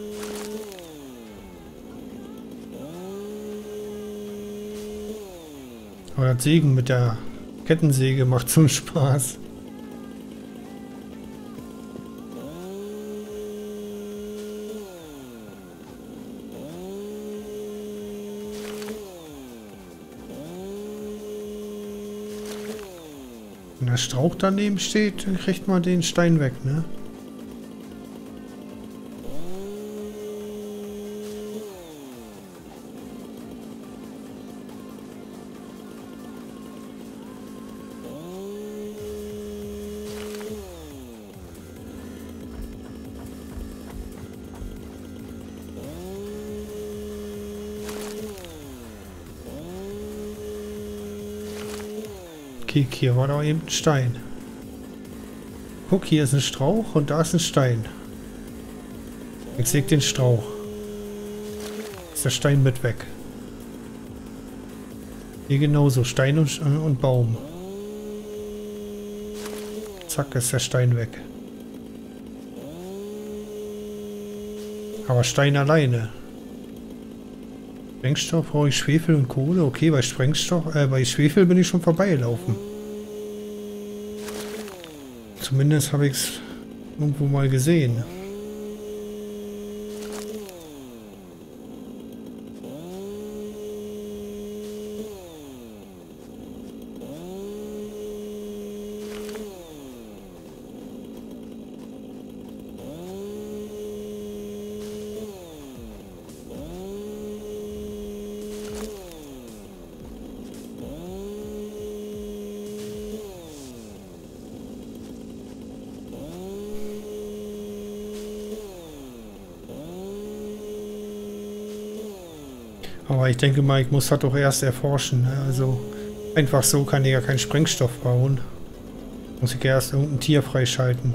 Aber das Sägen mit der Kettensäge macht so einen Spaß. Wenn der Strauch daneben steht, dann kriegt man den Stein weg, ne? Okay, hier war doch eben ein Stein. Guck, hier ist ein Strauch und da ist ein Stein. Ich säge den Strauch. Ist der Stein mit weg. Hier genauso, Stein und, und Baum. Zack, ist der Stein weg. Aber Stein alleine. Sprengstoff brauche ich Schwefel und Kohle. Okay, bei Sprengstoff, äh, bei Schwefel bin ich schon vorbeigelaufen. Zumindest habe ich es irgendwo mal gesehen. Aber ich denke mal, ich muss das doch erst erforschen. Ne? Also einfach so kann ich ja keinen Sprengstoff bauen. Muss ich erst irgendein Tier freischalten.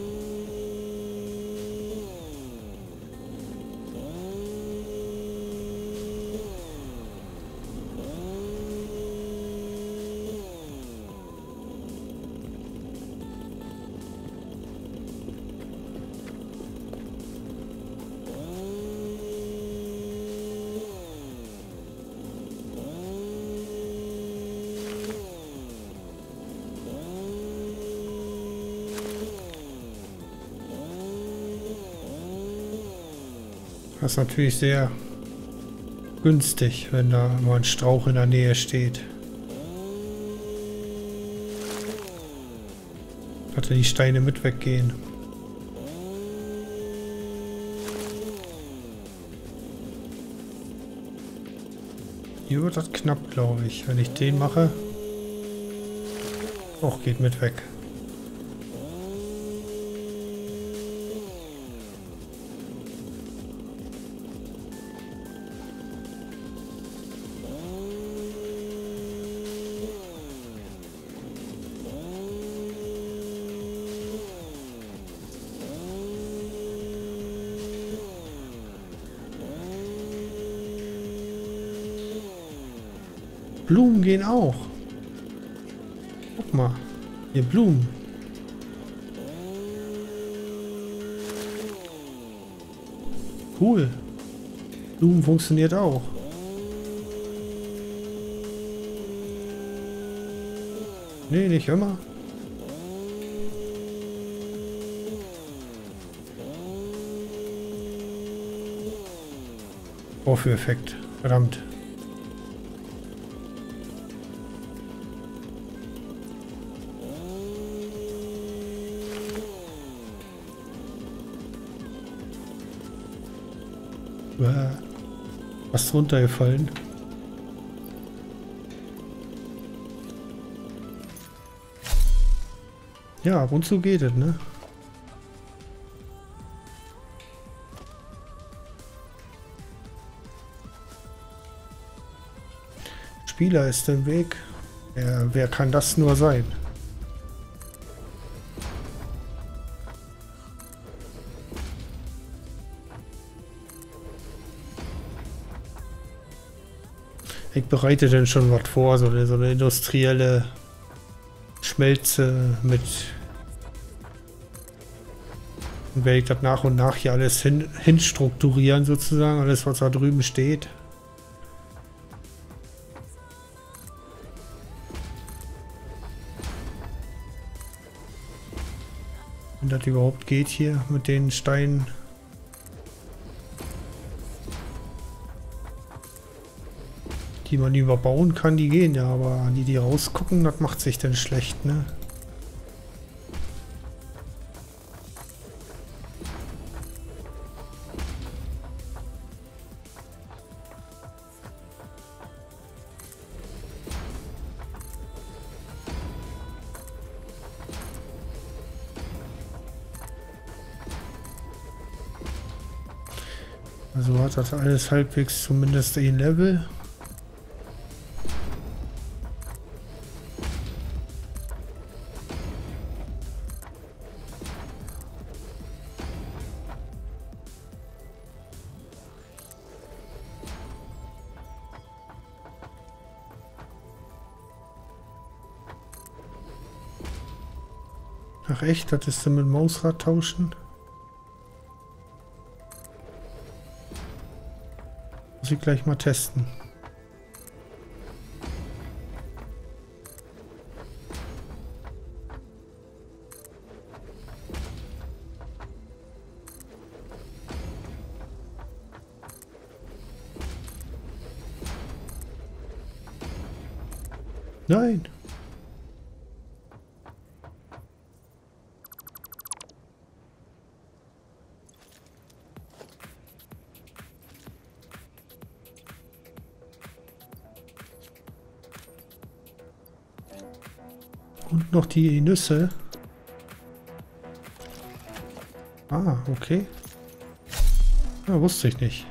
Das ist natürlich sehr günstig, wenn da mal ein Strauch in der Nähe steht. Hatte die Steine mit weggehen. Hier wird das knapp, glaube ich. Wenn ich den mache. Auch geht mit weg. Blumen gehen auch. Guck mal. Hier Blumen. Cool. Blumen funktioniert auch. Nee, nicht immer. Vorführeffekt. Verdammt. Was runtergefallen? Ja, ab und zu geht es, ne? Spieler ist im Weg. Wer, wer kann das nur sein? Ich bereite denn schon was vor, so eine, so eine industrielle Schmelze mit. Und werde ich das nach und nach hier alles hin, hinstrukturieren, sozusagen, alles was da drüben steht. Wenn das überhaupt geht hier mit den Steinen. Die man überbauen kann, die gehen ja, aber die, die rausgucken, das macht sich dann schlecht, ne? Also hat das alles halbwegs zumindest ein Level. Ach echt, das ist dann mit Mausrad tauschen? Muss ich gleich mal testen. Nein. Und noch die Nüsse. Ah, okay. Ja, wusste ich nicht.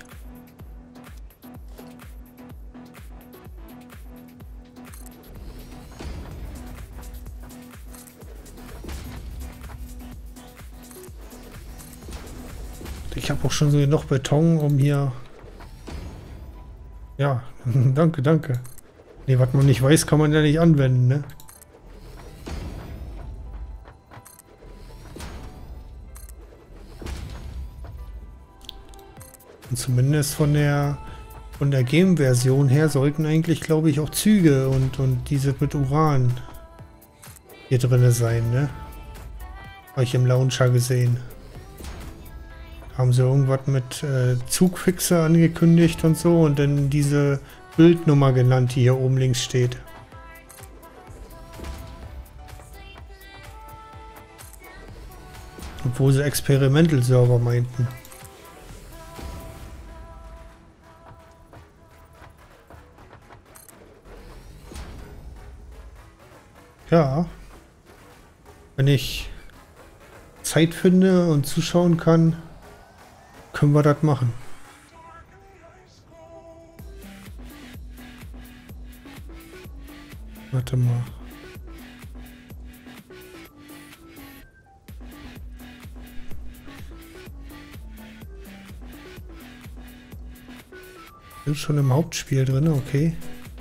Ich habe auch schon so noch Beton, um hier... Ja, danke, danke. Ne, was man nicht weiß, kann man ja nicht anwenden, ne? Und zumindest von der von der Game-Version her sollten eigentlich, glaube ich, auch Züge und, und diese mit Uran hier drin sein, ne? Habe ich im Launcher gesehen. Haben sie irgendwas mit äh, Zugfixer angekündigt und so und dann diese Bildnummer genannt, die hier oben links steht. Obwohl sie Experimental Server meinten. Ja, wenn ich Zeit finde und zuschauen kann, können wir das machen. Warte mal. Bin schon im Hauptspiel drin, okay.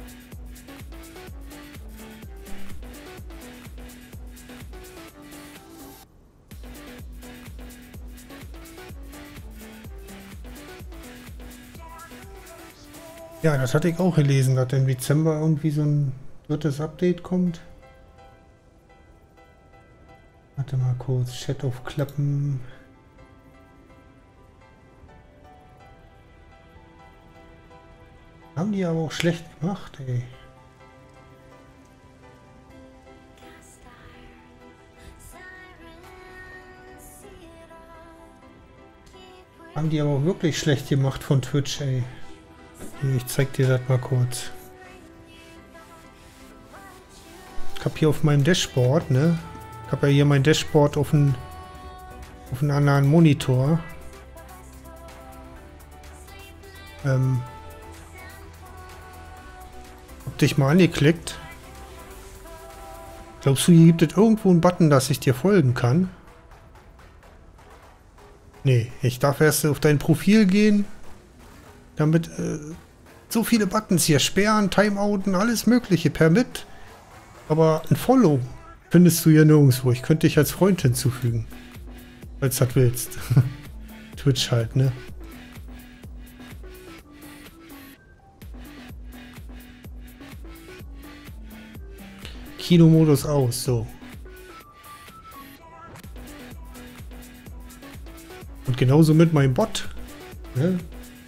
Ja, das hatte ich auch gelesen, dass im Dezember irgendwie so ein drittes Update kommt. Warte mal kurz, Chat aufklappen. Haben die aber auch schlecht gemacht, ey. Haben die aber auch wirklich schlecht gemacht von Twitch, ey. Ich zeig dir das mal kurz. Ich habe hier auf meinem Dashboard, ne? Ich habe ja hier mein Dashboard auf einen auf einen anderen Monitor. Ähm, hab dich mal angeklickt. Glaubst du, hier gibt es irgendwo einen Button, dass ich dir folgen kann? Nee, ich darf erst auf dein Profil gehen, damit äh, so viele Buttons hier, sperren, Timeouten, alles mögliche, Permit. Aber ein Follow findest du ja nirgendwo. Ich könnte dich als Freund hinzufügen, falls du das willst. Twitch halt, ne? Kinomodus aus, so. Und genauso mit meinem Bot. Ne?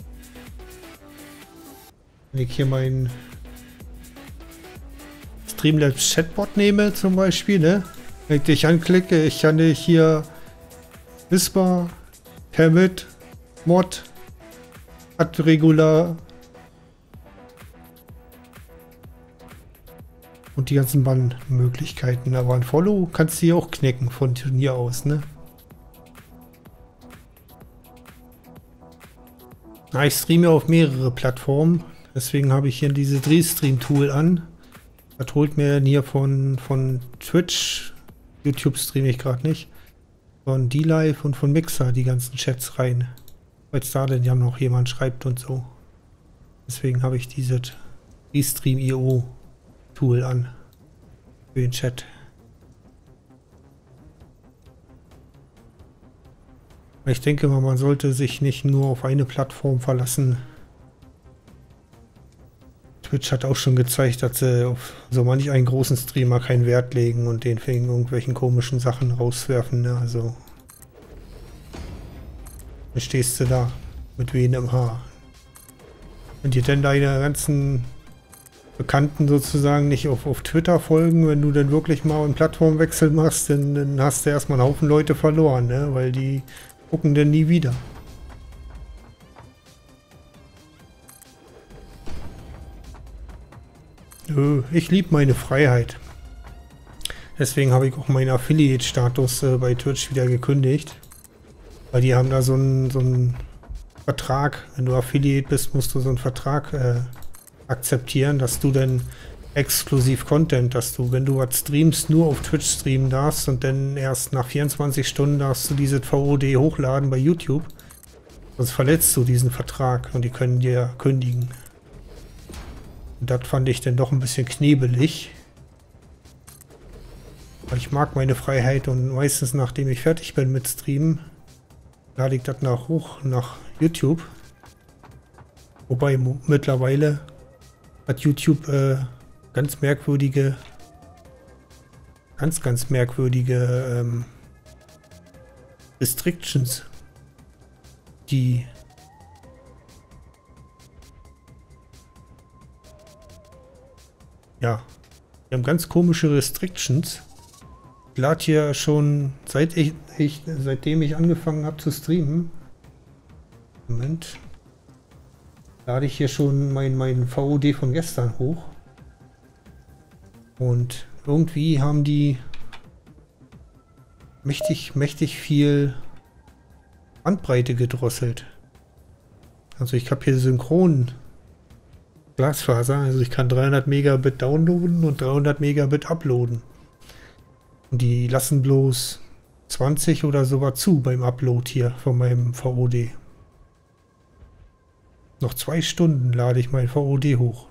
Wenn ich hier meinen Streamlabs Chatbot nehme zum Beispiel, ne? Wenn ich dich anklicke, ich kann dich hier Whisper, Permit, Mod, Ad Regular und die ganzen Bannmöglichkeiten. Aber ein Follow kannst du hier auch knicken von hier aus, ne? Na, ich streame auf mehrere Plattformen, deswegen habe ich hier dieses Restream-Tool an. Das holt mir hier von, von Twitch, YouTube streame ich gerade nicht, von D-Live und von Mixer die ganzen Chats rein. Falls da denn ja noch jemand schreibt und so. Deswegen habe ich dieses Restream punkt i o Tool an für den Chat. Ich denke mal, man sollte sich nicht nur auf eine Plattform verlassen. Twitch hat auch schon gezeigt, dass sie auf so manch einen großen Streamer keinen Wert legen und den wegen irgendwelchen komischen Sachen rauswerfen. Ne? Also, dann stehst du da mit wehen im Haar. Wenn dir denn deine ganzen Bekannten sozusagen nicht auf, auf Twitter folgen, wenn du dann wirklich mal einen Plattformwechsel machst, dann, dann hast du erstmal einen Haufen Leute verloren, ne? Weil die gucken denn nie wieder. Nö, ich liebe meine Freiheit. Deswegen habe ich auch meinen Affiliate-Status äh, bei Twitch wieder gekündigt. Weil die haben da so einen so einen Vertrag. Wenn du Affiliate bist, musst du so einen Vertrag äh, akzeptieren, dass du dann exklusiv Content, dass du, wenn du was streamst, nur auf Twitch streamen darfst und dann erst nach vierundzwanzig Stunden darfst du dieses V O D hochladen bei YouTube. Sonst verletzt du diesen Vertrag und die können dir kündigen. Und das fand ich dann doch ein bisschen knebelig. Weil ich mag meine Freiheit und meistens, nachdem ich fertig bin mit Streamen, lade ich das nach hoch nach YouTube. Wobei mittlerweile hat YouTube äh, ganz merkwürdige, ganz, ganz merkwürdige ähm, Restrictions, die ja, wir haben ganz komische Restrictions. Ich lade hier schon, seit ich, ich, seitdem ich angefangen habe zu streamen, Moment, lade ich hier schon mein, mein V O D von gestern hoch. Und irgendwie haben die mächtig, mächtig viel Bandbreite gedrosselt. Also ich habe hier synchron Glasfaser, also ich kann dreihundert Megabit downloaden und dreihundert Megabit uploaden. Und die lassen bloß zwanzig oder sogar zu beim Upload hier von meinem V O D. Noch zwei Stunden lade ich mein V O D hoch.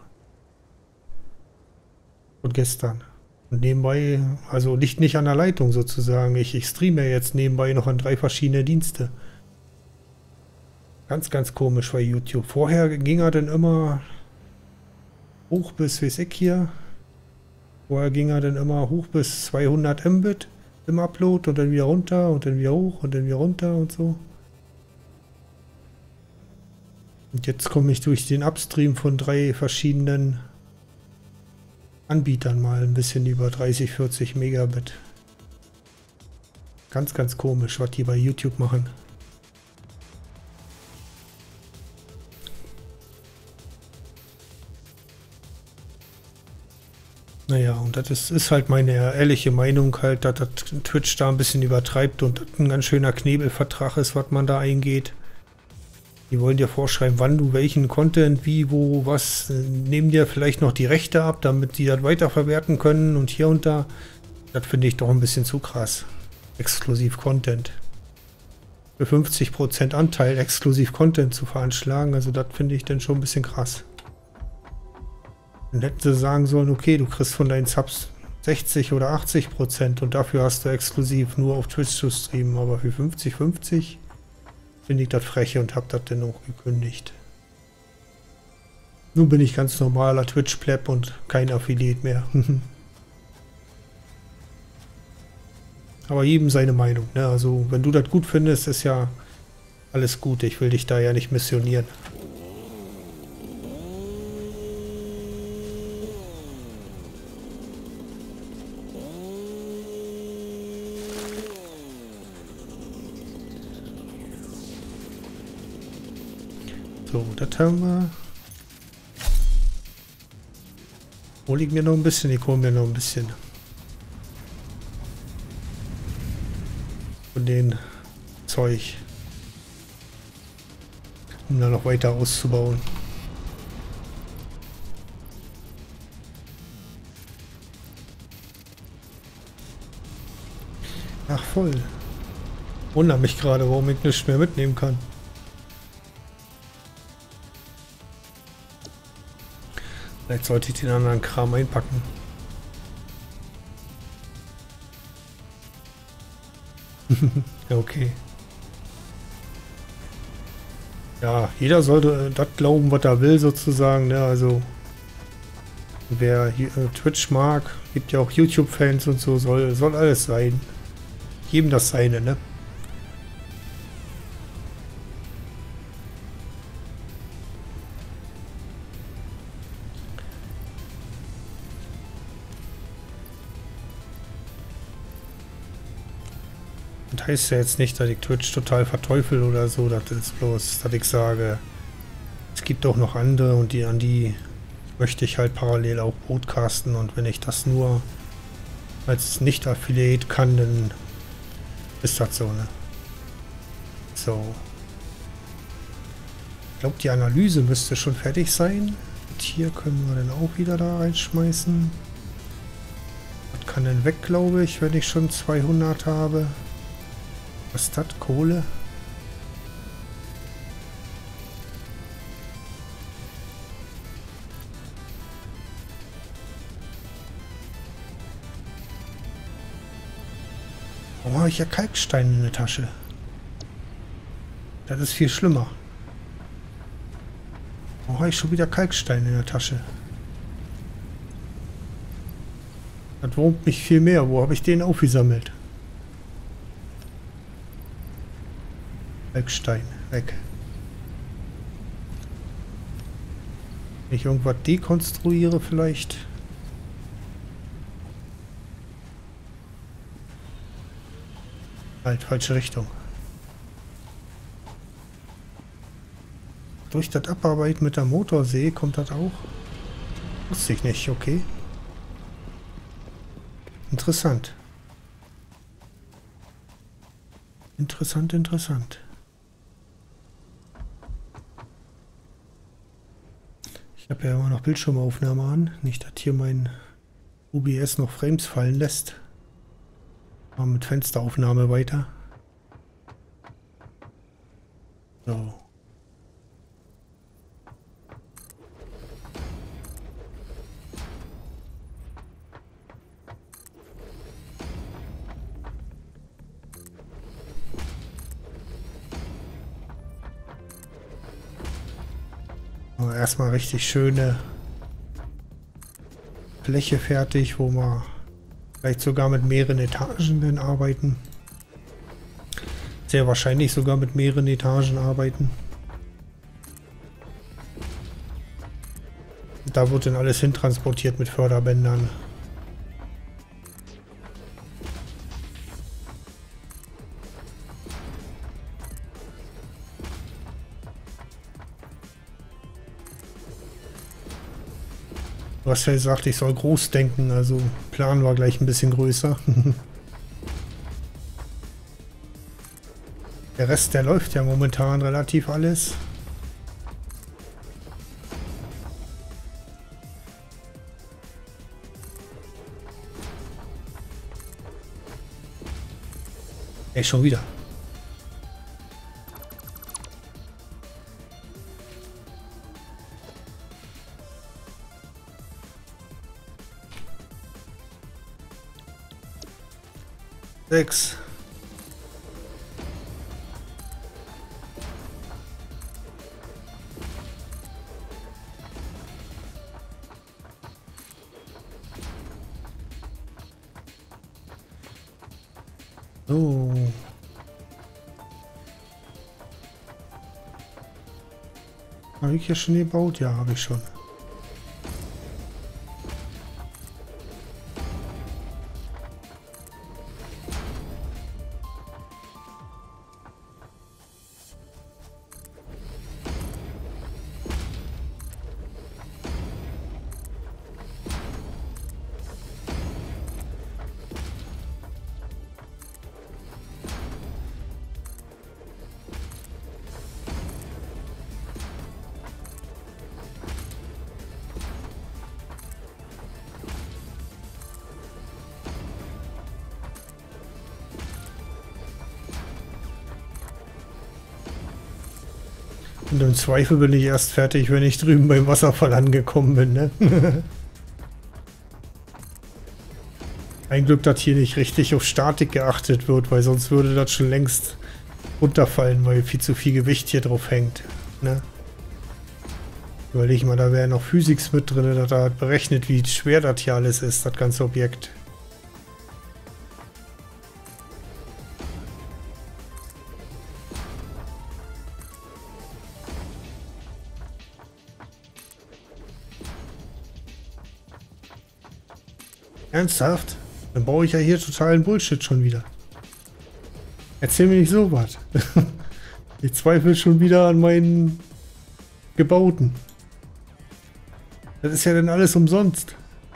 Von gestern. Und nebenbei, also nicht, nicht an der Leitung sozusagen. Ich, ich streame jetzt nebenbei noch an drei verschiedene Dienste. Ganz, ganz komisch bei YouTube. Vorher ging er dann immer hoch bis, weiß ich hier. Vorher ging er dann immer hoch bis zweihundert Mbit im Upload und dann wieder runter und dann wieder hoch und dann wieder runter und so. Und jetzt komme ich durch den Upstream von drei verschiedenen Anbietern mal ein bisschen über dreißig, vierzig Megabit. Ganz, ganz komisch, was die bei YouTube machen. Naja, und das ist, ist halt meine ehrliche Meinung halt, dass das Twitch da ein bisschen übertreibt und das ein ganz schöner Knebelvertrag ist, was man da eingeht. Die wollen dir vorschreiben, wann du welchen Content, wie, wo, was, nehmen dir vielleicht noch die Rechte ab, damit die das weiterverwerten können und hier und da. Das finde ich doch ein bisschen zu krass. Exklusiv Content. Für fünfzig Prozent Anteil exklusiv Content zu veranschlagen, also das finde ich dann schon ein bisschen krass. Dann hätten sie sagen sollen, okay, du kriegst von deinen Subs sechzig oder achtzig Prozent und dafür hast du exklusiv nur auf Twitch zu streamen, aber für fünfzig fünfzig finde ich das frech und habe das dann auch gekündigt. Nun bin ich ganz normaler Twitch-Pleb und kein Affiliate mehr. Aber jedem seine Meinung, ne? Also wenn du das gut findest, ist ja alles gut. Ich will dich da ja nicht missionieren. So, das haben wir. Hol ich mir noch ein bisschen? Ich hole mir noch ein bisschen. Von den Zeug. Um da noch weiter auszubauen. Ach voll. Wundert mich gerade, warum ich nichts mehr mitnehmen kann. Vielleicht sollte ich den anderen Kram einpacken. Okay. Ja, jeder sollte das glauben, was er will, sozusagen. Ne? Also, wer hier, äh, Twitch mag, gibt ja auch YouTube-Fans und so, soll, soll alles sein. Jedem das seine, ne? Das heißt ja jetzt nicht, dass ich Twitch total verteufel oder so. Das ist bloß, dass ich sage, es gibt auch noch andere und die an die möchte ich halt parallel auch broadcasten. Und wenn ich das nur als Nicht-Affiliate kann, dann ist das so, ne? So. Ich glaube, die Analyse müsste schon fertig sein. Und hier können wir dann auch wieder da reinschmeißen. Das kann dann weg, glaube ich, wenn ich schon zweihundert habe. Was ist das? Kohle? Warum habe ich ja Kalkstein in der Tasche? Das ist viel schlimmer. Warum habe ich schon wieder Kalkstein in der Tasche? Das wurmt mich viel mehr. Wo habe ich den aufgesammelt? Kalkstein, weg. Wenn ich irgendwas dekonstruiere vielleicht. Halt, falsche Richtung. Durch das Abarbeiten mit der Motorsäge kommt das auch? Wusste ich nicht, okay. Interessant. Interessant, interessant. Ich habe ja immer noch Bildschirmaufnahme an. Nicht, dass hier mein O B S noch Frames fallen lässt. Mal mit Fensteraufnahme weiter. So. Aber erstmal richtig schöne Fläche fertig, wo wir vielleicht sogar mit mehreren Etagen dann arbeiten. Sehr wahrscheinlich sogar mit mehreren Etagen arbeiten. Da wird dann alles hintransportiert mit Förderbändern. Du hast ja gesagt, ich soll groß denken, also Plan war gleich ein bisschen größer. Der Rest, der läuft ja momentan relativ alles. Ey, schon wieder. Sechs. So. Habe ich hier schon gebaut? Ja, habe ich schon. Und im Zweifel bin ich erst fertig, wenn ich drüben beim Wasserfall angekommen bin, ne? Ein Glück, dass hier nicht richtig auf Statik geachtet wird, weil sonst würde das schon längst runterfallen, weil viel zu viel Gewicht hier drauf hängt, ne? Überleg mal, da wäre noch Physics mit drin, dass da hat berechnet, wie schwer das hier alles ist, das ganze Objekt. Ernsthaft? Dann baue ich ja hier totalen Bullshit schon wieder. Erzähl mir nicht sowas. Ich zweifle schon wieder an meinen Gebauten. Das ist ja dann alles umsonst.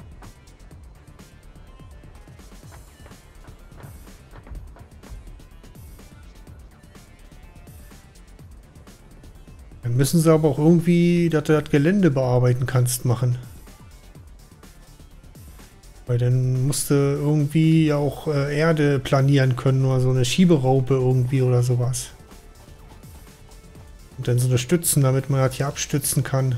Dann müssen sie aber auch irgendwie, dass du das Gelände bearbeiten kannst, machen. Weil dann musst du irgendwie ja auch äh, Erde planieren können oder so eine Schieberaupe irgendwie oder sowas. Und dann so eine Stützen, damit man das hier abstützen kann.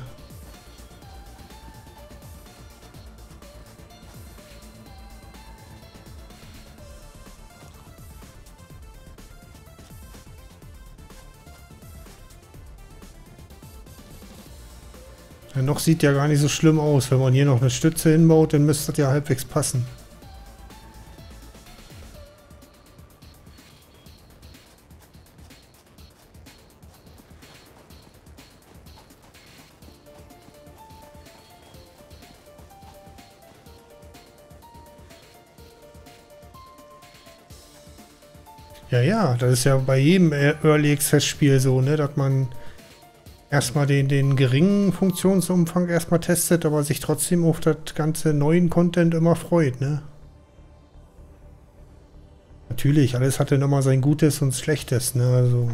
Ja, noch sieht ja gar nicht so schlimm aus. Wenn man hier noch eine Stütze hinbaut, dann müsste das ja halbwegs passen. Ja, ja, das ist ja bei jedem Early Access Spiel so, ne, dass man erstmal den, den geringen Funktionsumfang erstmal testet, aber sich trotzdem auf das ganze neuen Content immer freut, ne? Natürlich, alles hat dann immer sein Gutes und Schlechtes, ne? Also.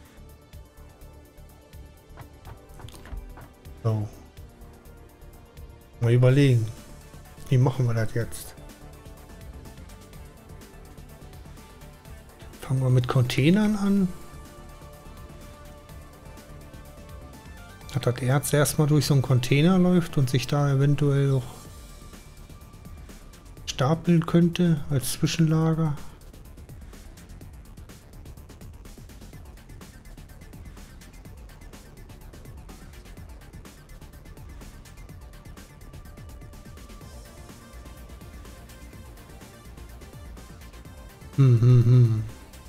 So. Mal überlegen. Wie machen wir das jetzt? Fangen wir mit Containern an. Dass das Erz erstmal durch so einen Container läuft und sich da eventuell auch stapeln könnte als Zwischenlager. Hm, hm, hm.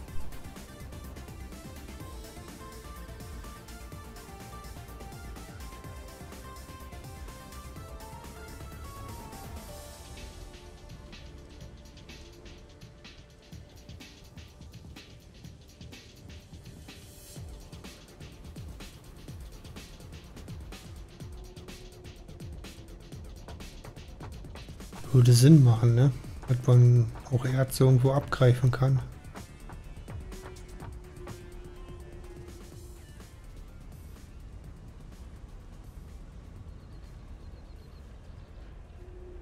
Würde Sinn machen, ne? Dass man auch Erz irgendwo abgreifen kann.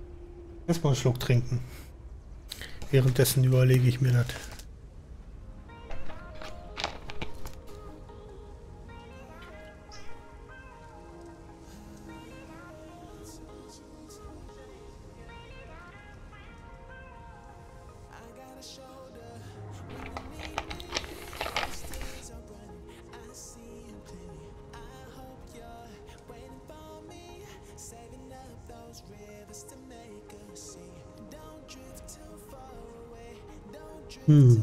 Erstmal einen Schluck trinken. Währenddessen überlege ich mir das. Hm.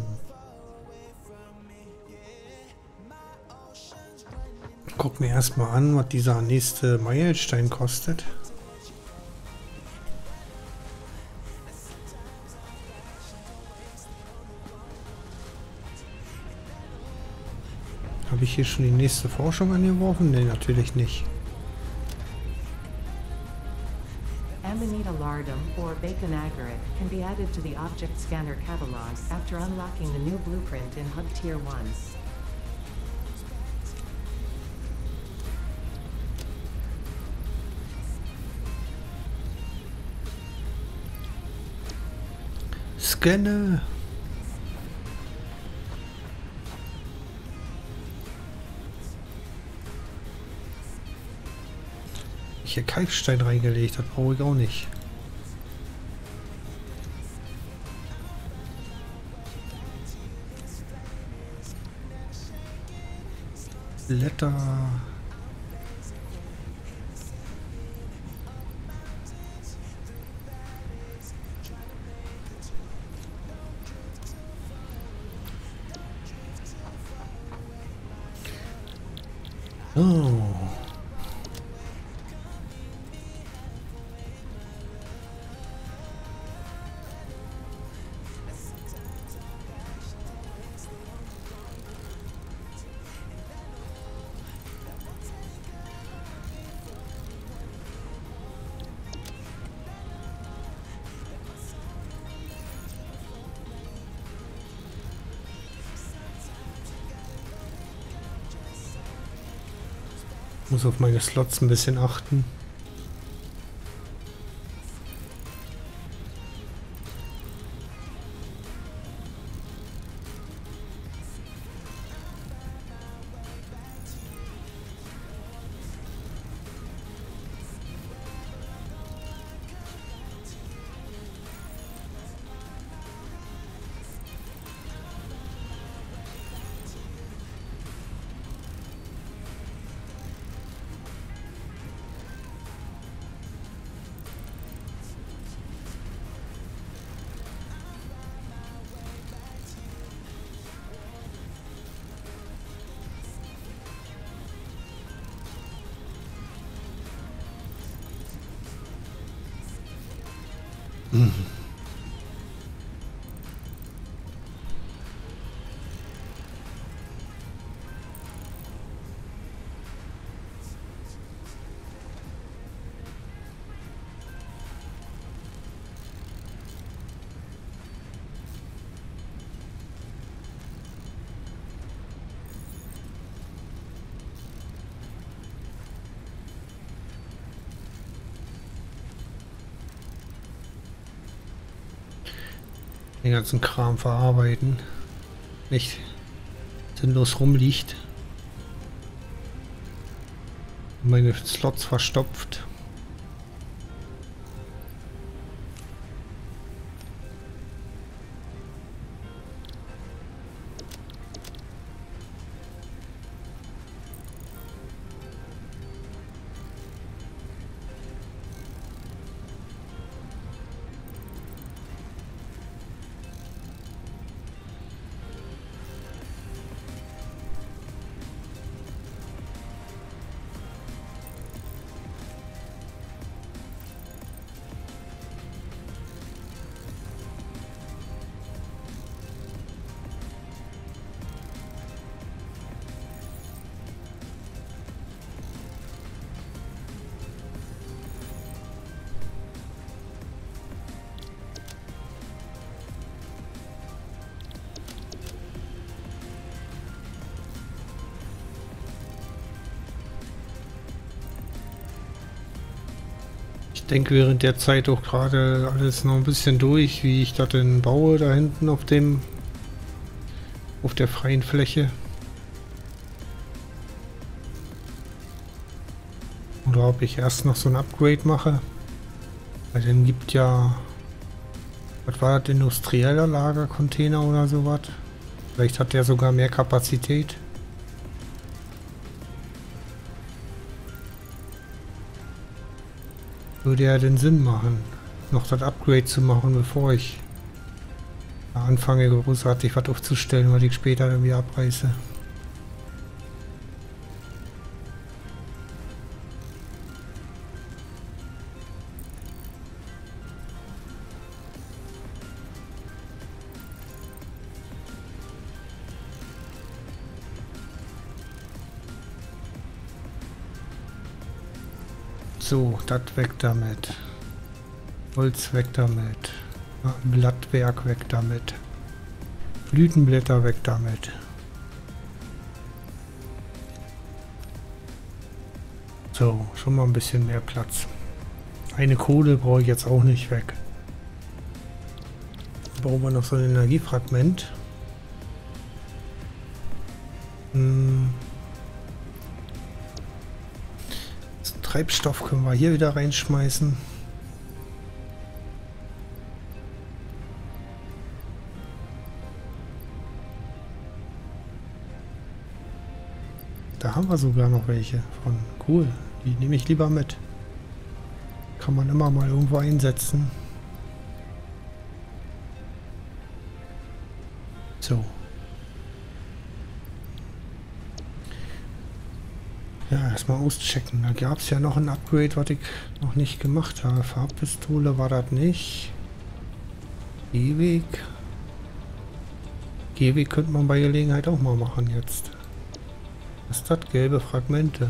Guck mir erstmal an, was dieser nächste Meilenstein kostet. Habe ich hier schon die nächste Forschung angeworfen? Ne, natürlich nicht. Amanita lardum or bacon agaric can be added to the object scanner catalog after unlocking the new blueprint in Hub Tier one. Scanne. Ich hier Kalkstein reingelegt, das brauche ich auch nicht. Blätter. Oh. Muss auf meine Slots ein bisschen achten. Mhm. Den ganzen Kram verarbeiten, nicht sinnlos rumliegt, meine Slots verstopft. Ich denke während der Zeit auch gerade alles noch ein bisschen durch, wie ich das denn baue, da hinten auf dem auf der freien Fläche. Oder ob ich erst noch so ein Upgrade mache. Weil dann gibt ja, was war das, industrieller Lagercontainer oder sowas. Vielleicht hat der sogar mehr Kapazität. Würde ja den Sinn machen, noch das Upgrade zu machen, bevor ich anfange großartig was aufzustellen, weil ich später irgendwie abreiße. So, das weg damit. Holz weg damit. Blattwerk weg damit. Blütenblätter weg damit. So, schon mal ein bisschen mehr Platz. Eine Kohle brauche ich jetzt auch nicht weg. Brauchen wir noch so ein Energiefragment. Hm. Das Treibstoff können wir hier wieder reinschmeißen. Da haben wir sogar noch welche von. Cool, die nehme ich lieber mit. Kann man immer mal irgendwo einsetzen. So. Ja, erstmal auschecken. Da gab es ja noch ein Upgrade, was ich noch nicht gemacht habe. Farbpistole war das nicht. Gehweg. Gehweg könnte man bei Gelegenheit auch mal machen jetzt. Was ist das? Gelbe Fragmente.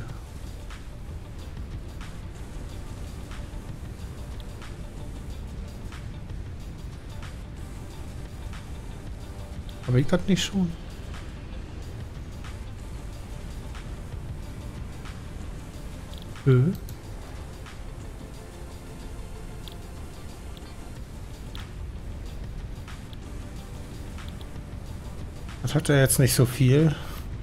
Aber ich das nicht schon. Ö. Das hat er jetzt nicht so viel.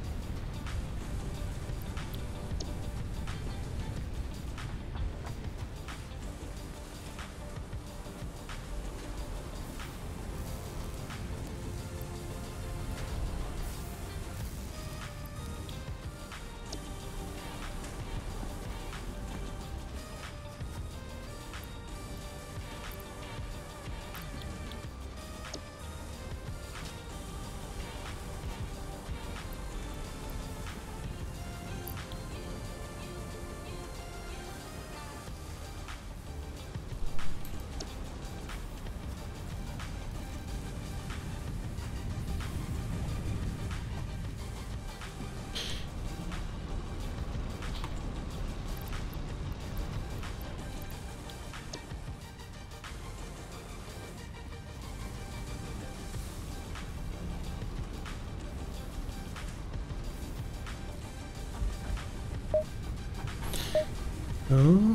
Ja.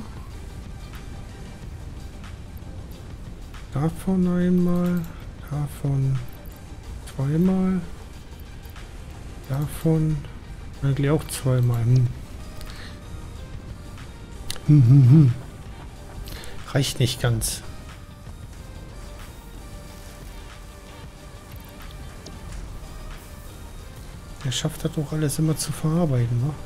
Davon einmal, davon zweimal, davon eigentlich auch zweimal. Hm. Hm, hm, hm. Reicht nicht ganz. Er schafft das doch alles immer zu verarbeiten, wa?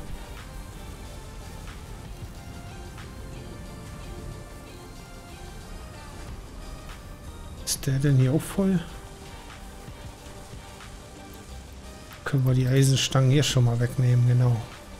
Ist der denn hier auch voll? Können wir die Eisenstangen hier schon mal wegnehmen, genau.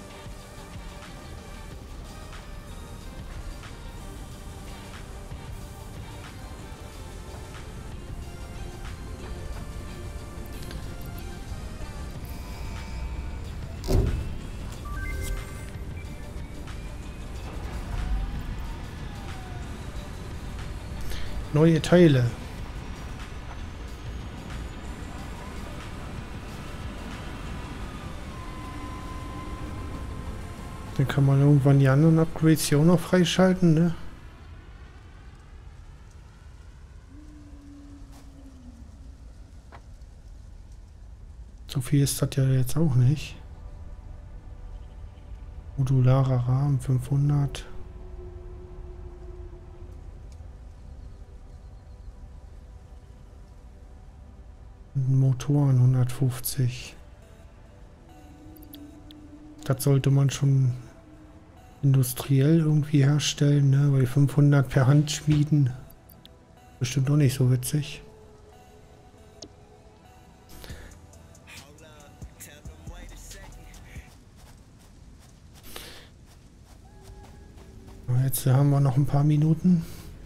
Neue Teile. Dann kann man irgendwann die anderen Upgrades hier auch noch freischalten, ne? So viel ist das ja jetzt auch nicht. Modularer Rahmen fünfhundert. Motoren hundertfünfzig. Das sollte man schon industriell irgendwie herstellen, ne? Weil fünfhundert per Hand schmieden bestimmt auch nicht so witzig. jetzt haben wir noch ein paar Minuten.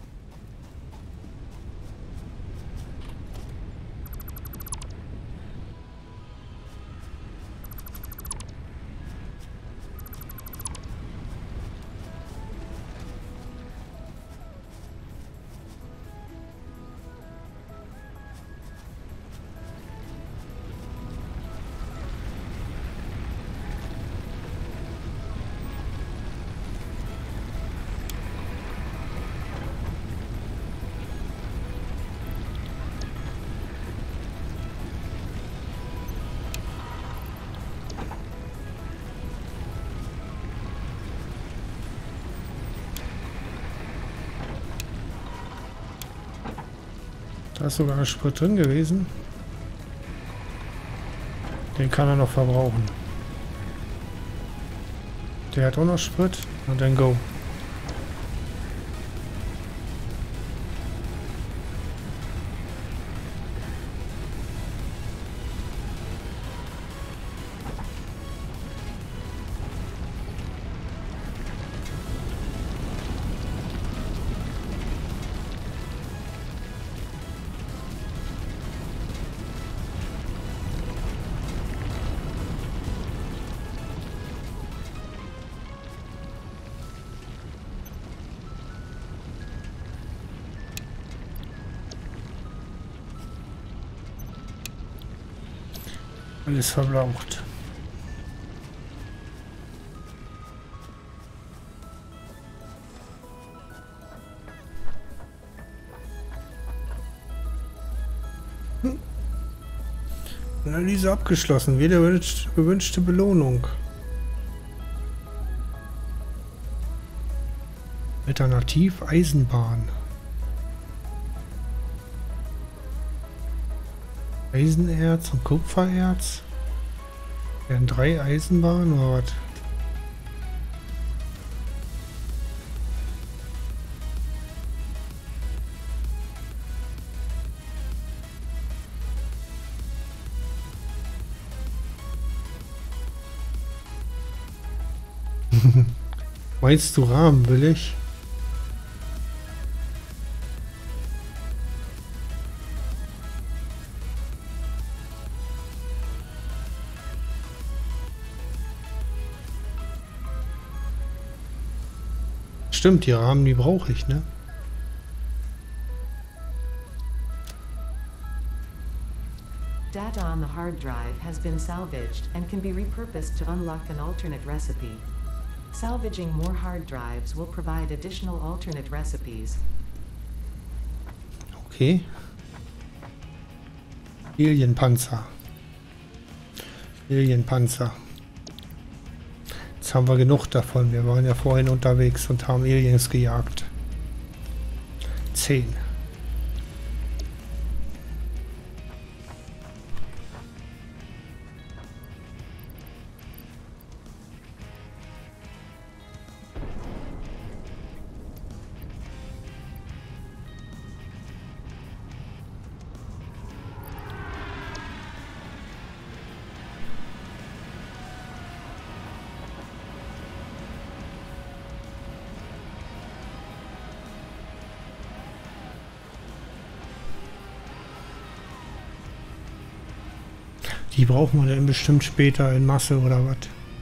Da ist sogar ein Sprit drin gewesen. Den kann er noch verbrauchen. Der hat auch noch Sprit. Und dann go. Alles verbraucht. Hm. Analyse abgeschlossen. Wieder gewünscht, gewünschte Belohnung. Alternativ Eisenbahn. Eisenerz und Kupfererz. Werden drei Eisenbahnen oder was? Meinst du Rahmen will ich? Stimmt, die Rahmen, die brauche ich, ne? Data on the hard drive has been salvaged and can be repurposed to unlock an alternate recipe. Salvaging more hard drives will provide additional alternate recipes. Okay. Alienpanzer. Alienpanzer. Jetzt haben wir genug davon. Wir waren ja vorhin unterwegs und haben Aliens gejagt. Zehn. Die brauchen wir dann bestimmt später in Masse oder was?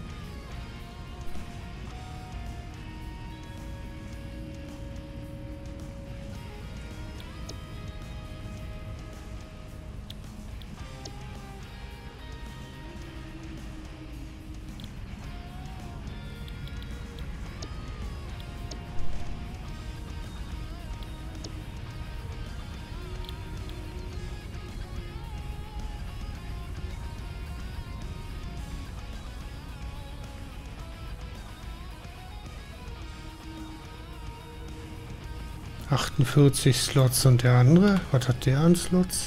achtundvierzig Slots und der andere, was hat der an Slots?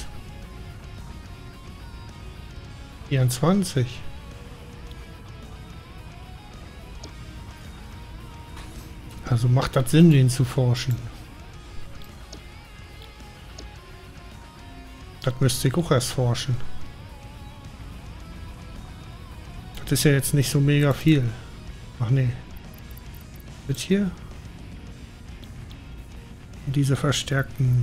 vierundzwanzig. Also macht das Sinn, den zu forschen. Das müsste ich auch erst forschen. Das ist ja jetzt nicht so mega viel. Ach nee. Das hier? diese verstärkten.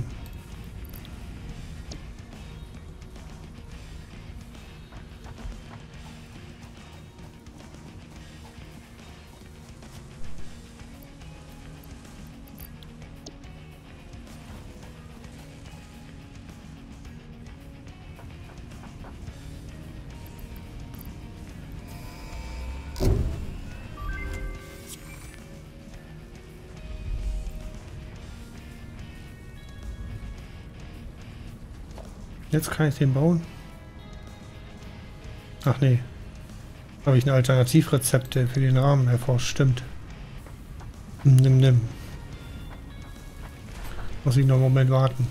Jetzt kann ich den bauen. Ach nee. Habe ich ein Alternativrezept für den Rahmen erforscht. Stimmt. Nimm, nimm. Muss ich noch einen Moment warten.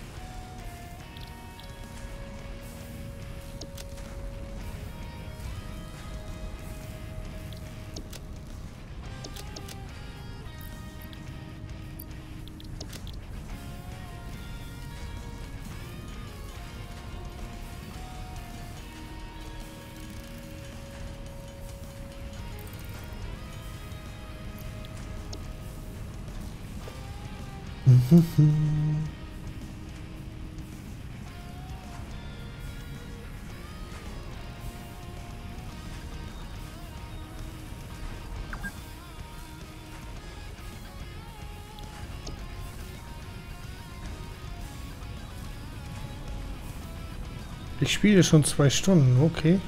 Ich spiele schon zwei Stunden, okay.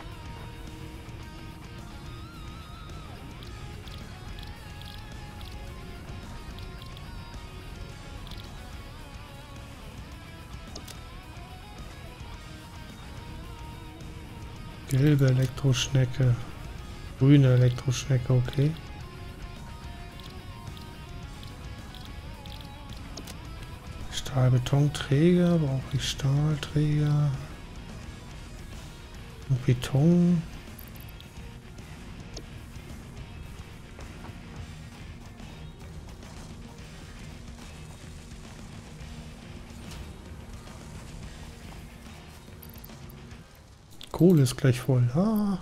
Gelbe Elektroschnecke, grüne Elektroschnecke, okay. Stahlbetonträger, brauche ich Stahlträger und Beton. Kohle ist gleich voll. Ah.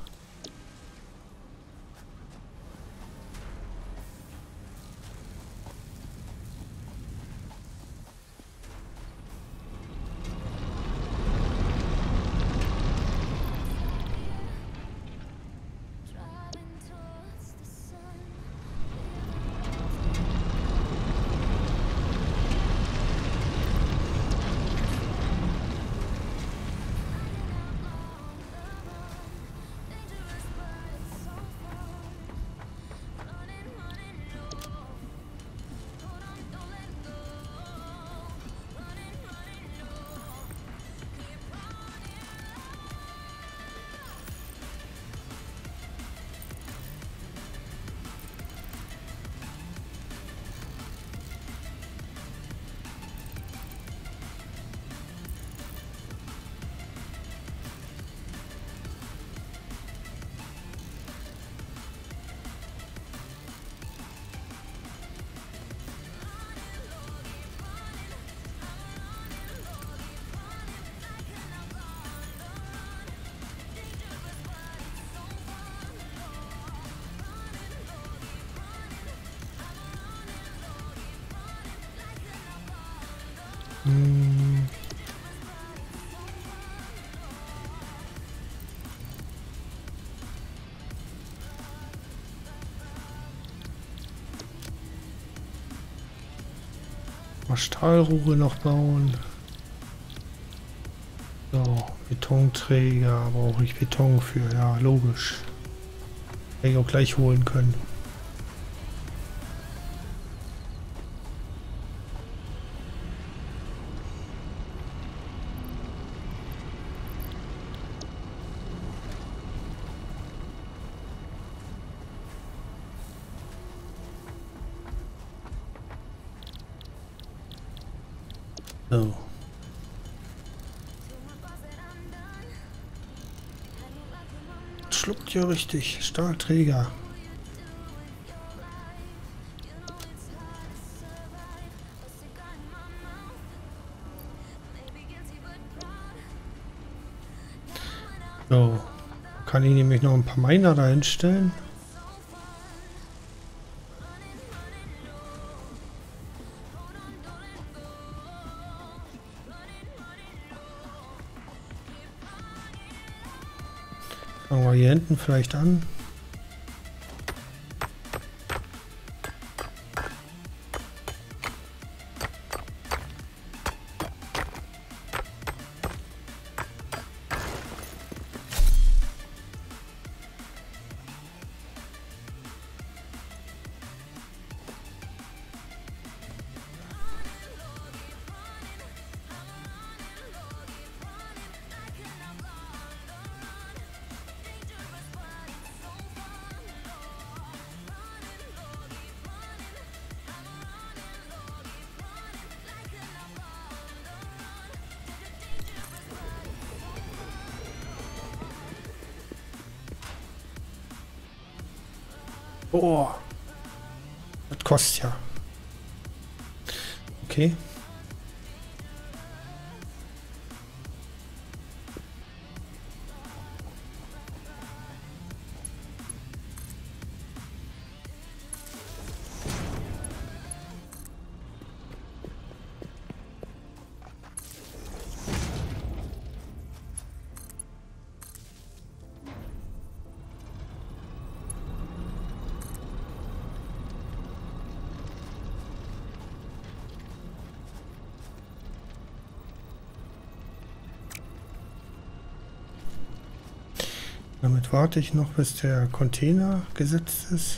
Hm. Mal Stahlrohre noch bauen. So, Betonträger brauche ich Beton für, ja logisch. Hätte ich auch gleich holen können. So. Schluckt ja richtig. Stahlträger. So. Kann ich nämlich noch ein paar Miner da hinstellen. hier hinten vielleicht an. Boah, das kostet ja. Okay. Damit warte ich noch, bis der Container gesetzt ist.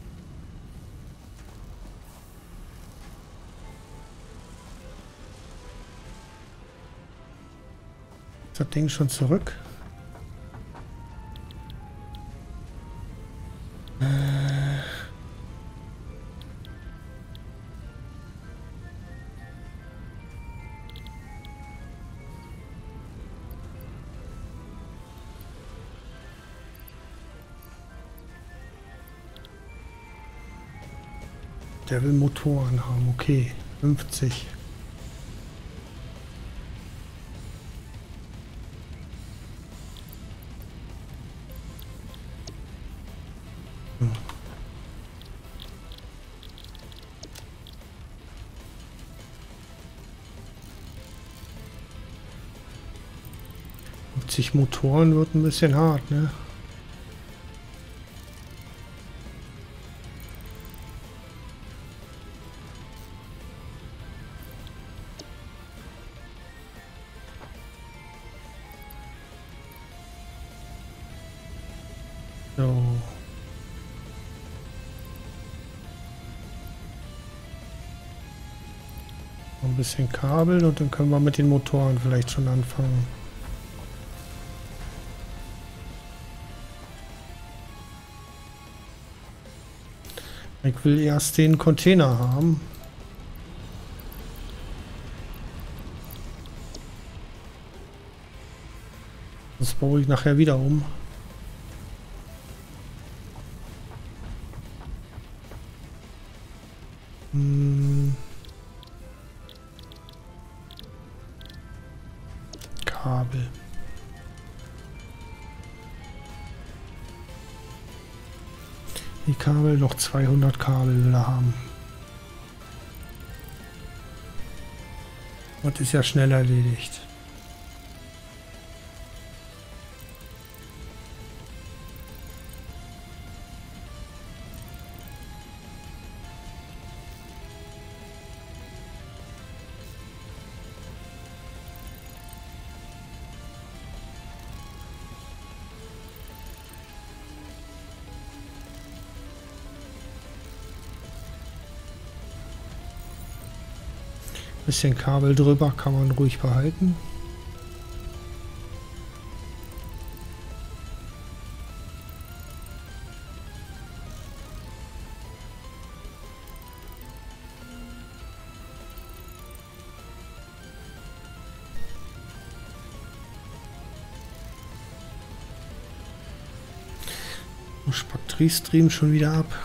Ist das Ding schon zurück? Der will Motoren haben, okay. fünfzig. Hm. fünfzig Motoren wird ein bisschen hart, ne? So. Ein bisschen Kabel und dann können wir mit den Motoren vielleicht schon anfangen. Ich will erst den Container haben. Das baue ich nachher wieder um. Hm. Kabel. Die Kabel, noch zweihundert Kabel will er haben. Und ist ja schnell erledigt. Bisschen Kabel drüber kann man ruhig behalten. Spaktrie-Stream schon wieder ab.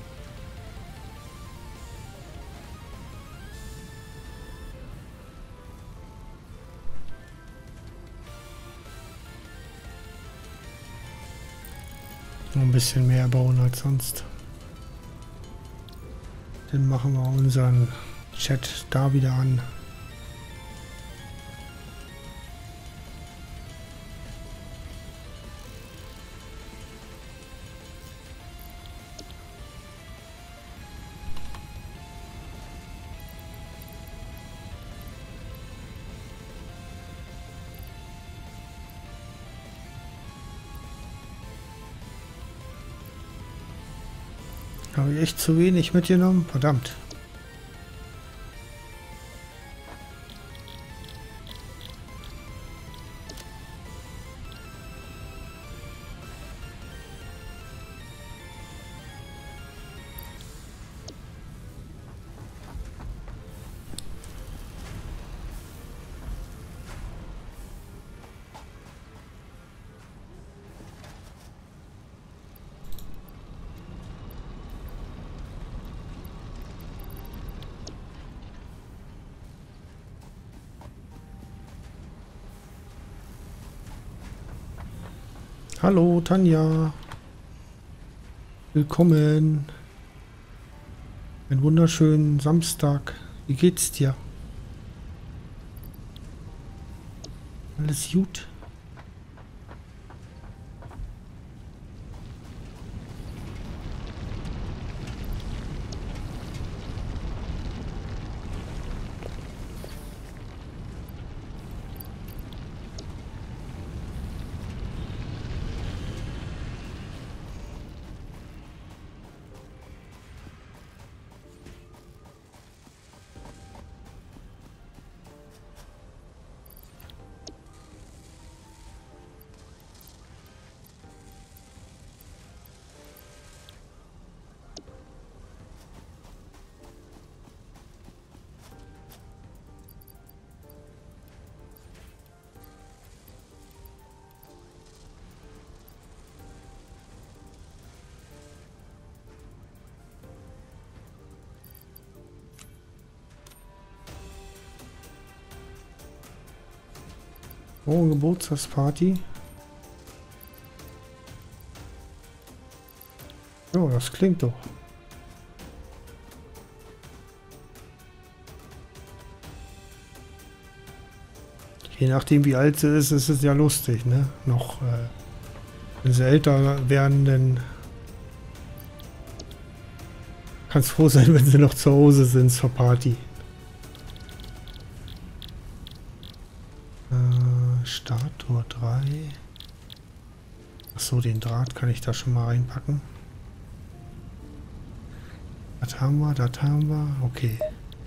Ein bisschen mehr bauen als sonst. Dann machen wir unseren Chat da wieder an. Habe ich echt zu wenig mitgenommen? Verdammt. Hallo Tanja. Willkommen. Einen wunderschönen Samstag. Wie geht's dir? Alles gut? Oh, Geburtstagsparty. Ja, das klingt doch. Je nachdem wie alt sie ist, ist es ja lustig, ne? Noch, äh, wenn sie älter werden, dann kannst froh sein, wenn sie noch zu Hause sind zur Party. Statue drei. Achso, den Draht kann ich da schon mal reinpacken. Das haben wir, das haben wir. Okay.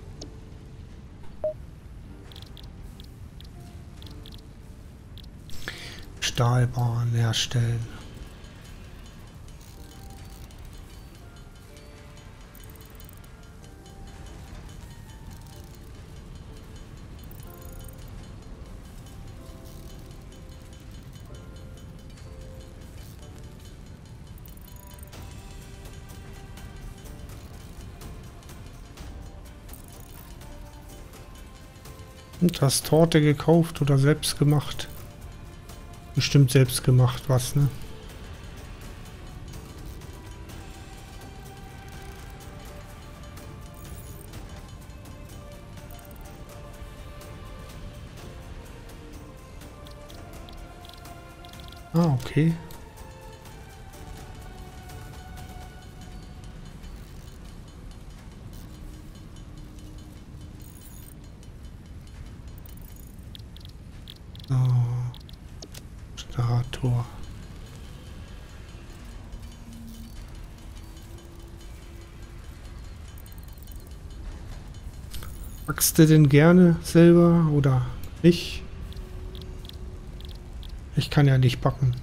Stahlbahn herstellen. Und hast Torte gekauft oder selbst gemacht? Bestimmt selbst gemacht, was, ne? Ah, okay. Tor. Backst du denn gerne selber oder nicht? Ich kann ja nicht backen.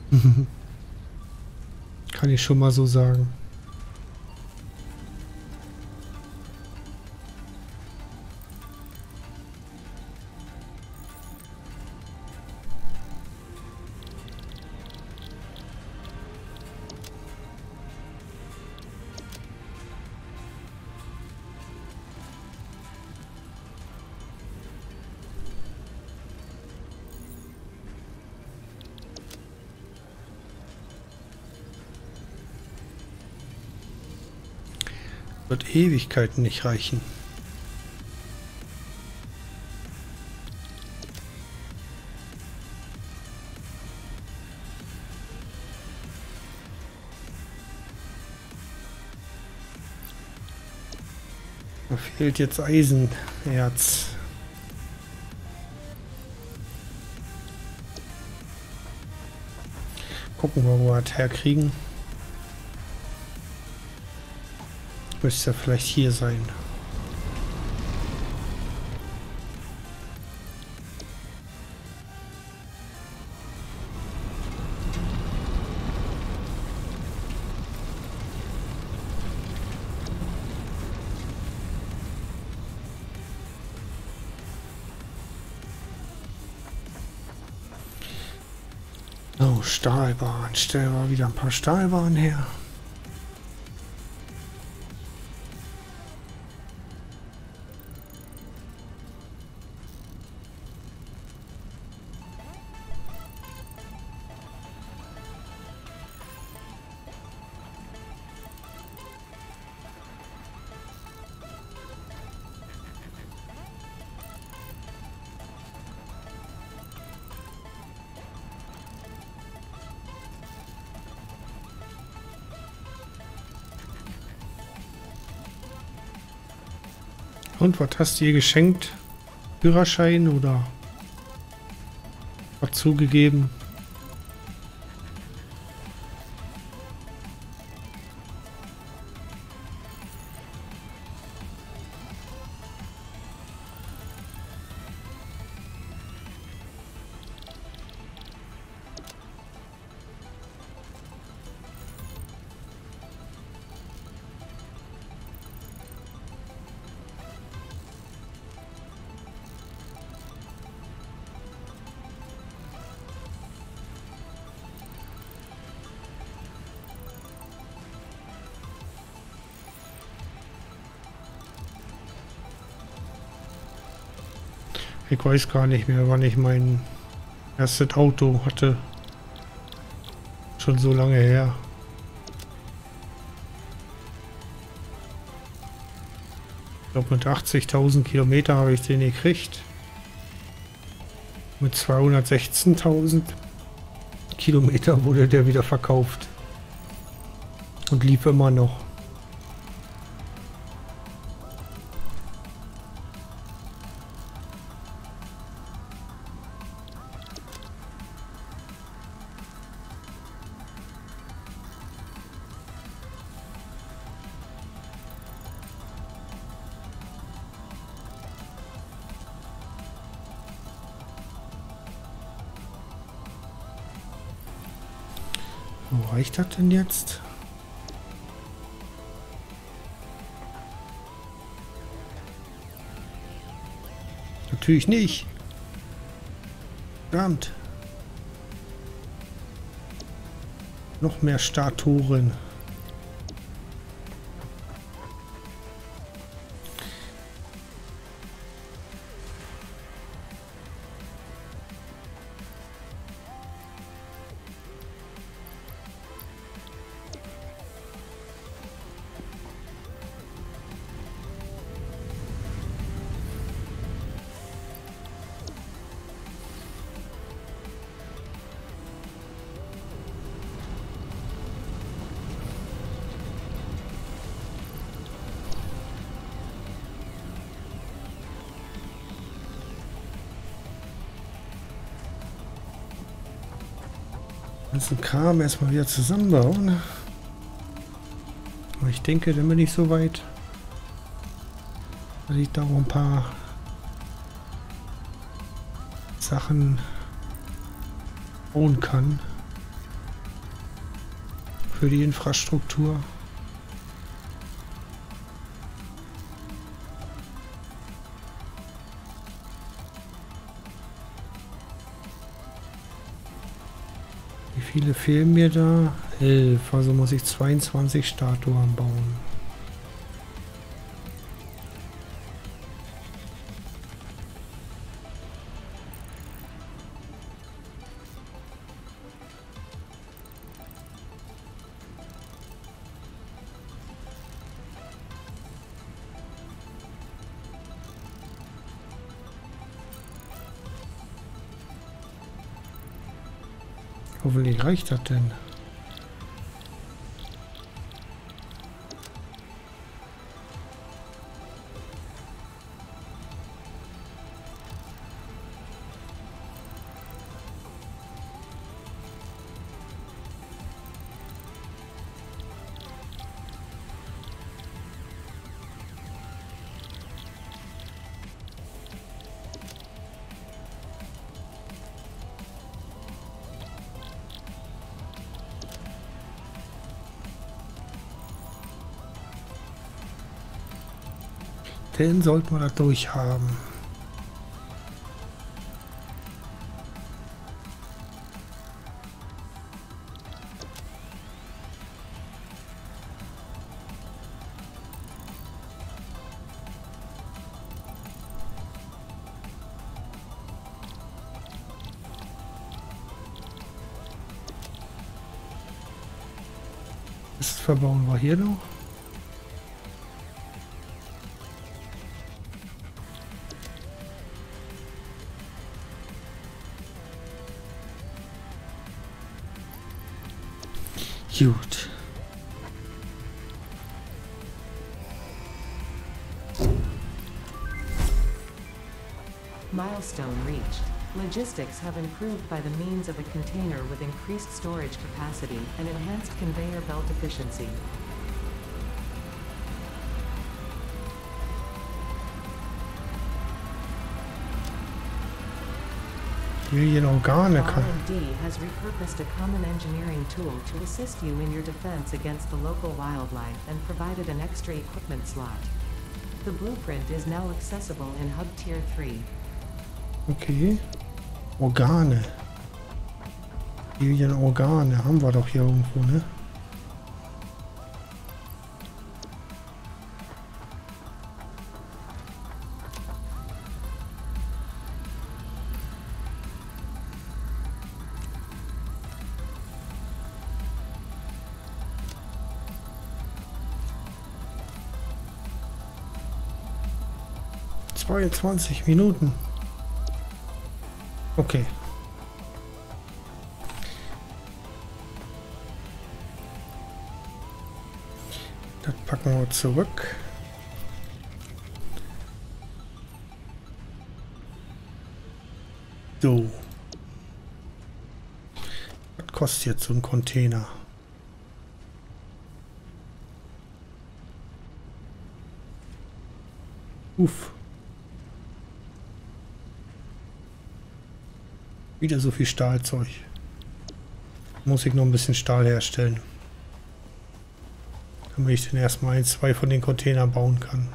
Kann ich schon mal so sagen. Wird Ewigkeiten nicht reichen. Da fehlt jetzt Eisenerz. Gucken wir, wo wir das herkriegen. müsste er vielleicht hier sein. Oh, Stahlbahn. Stellen wir wieder ein paar Stahlbahnen her. Und was hast du ihr geschenkt? Führerschein oder was zugegeben? Ich weiß gar nicht mehr, wann ich mein erstes Auto hatte. Schon so lange her. Ich glaube, mit achtzigtausend Kilometer habe ich den gekriegt. Mit zweihundertsechzehntausend Kilometer wurde der wieder verkauft. Und lief immer noch. Wo reicht das denn jetzt? Natürlich nicht. Verdammt. Noch mehr Statuen. ganzen Kram erstmal wieder zusammenbauen. Aber ich denke, dann bin ich so weit, dass ich da auch ein paar Sachen bauen kann für die Infrastruktur. Wie viele fehlen mir da? elf, also muss ich zweiundzwanzig Statuen bauen. Hoffentlich reicht das denn. Den sollten wir da durchhaben. Das verbauen wir hier noch. Gut. Milestone reached. Logistics have improved by the means of a container with increased storage capacity and enhanced conveyor belt efficiency. Organe R kann. and D has repurposed a common engineering tool to assist you in your defense against the local wildlife and provided an extra equipment slot. The blueprint is now accessible in Hub Tier three. Okay. Organe. Organe haben wir doch hier irgendwo, ne? zweiundzwanzig Minuten. Okay. Das packen wir zurück. So. Was kostet jetzt so ein Container? Uff. Wieder so viel Stahlzeug. Muss ich noch ein bisschen Stahl herstellen. Damit ich dann erstmal ein, zwei von den Containern bauen kann.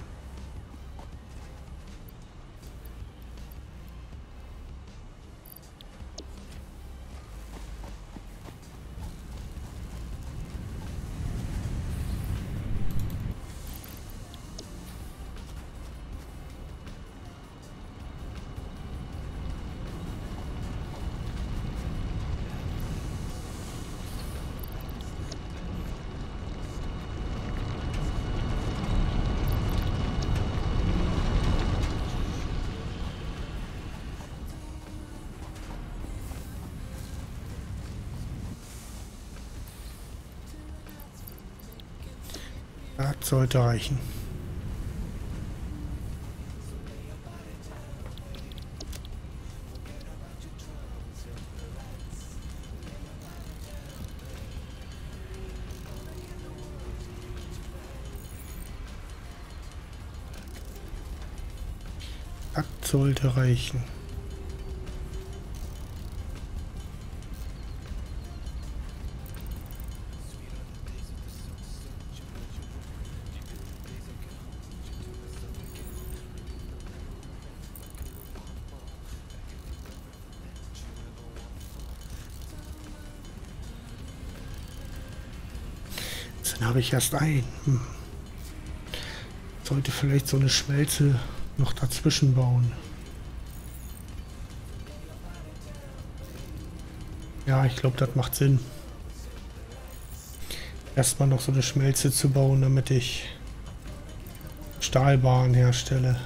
Das sollte reichen. Das sollte reichen. Dann habe ich erst ein. Hm. Sollte vielleicht so eine Schmelze noch dazwischen bauen. Ja, ich glaube, das macht Sinn. Erstmal noch so eine Schmelze zu bauen, damit ich Stahlbahnen herstelle.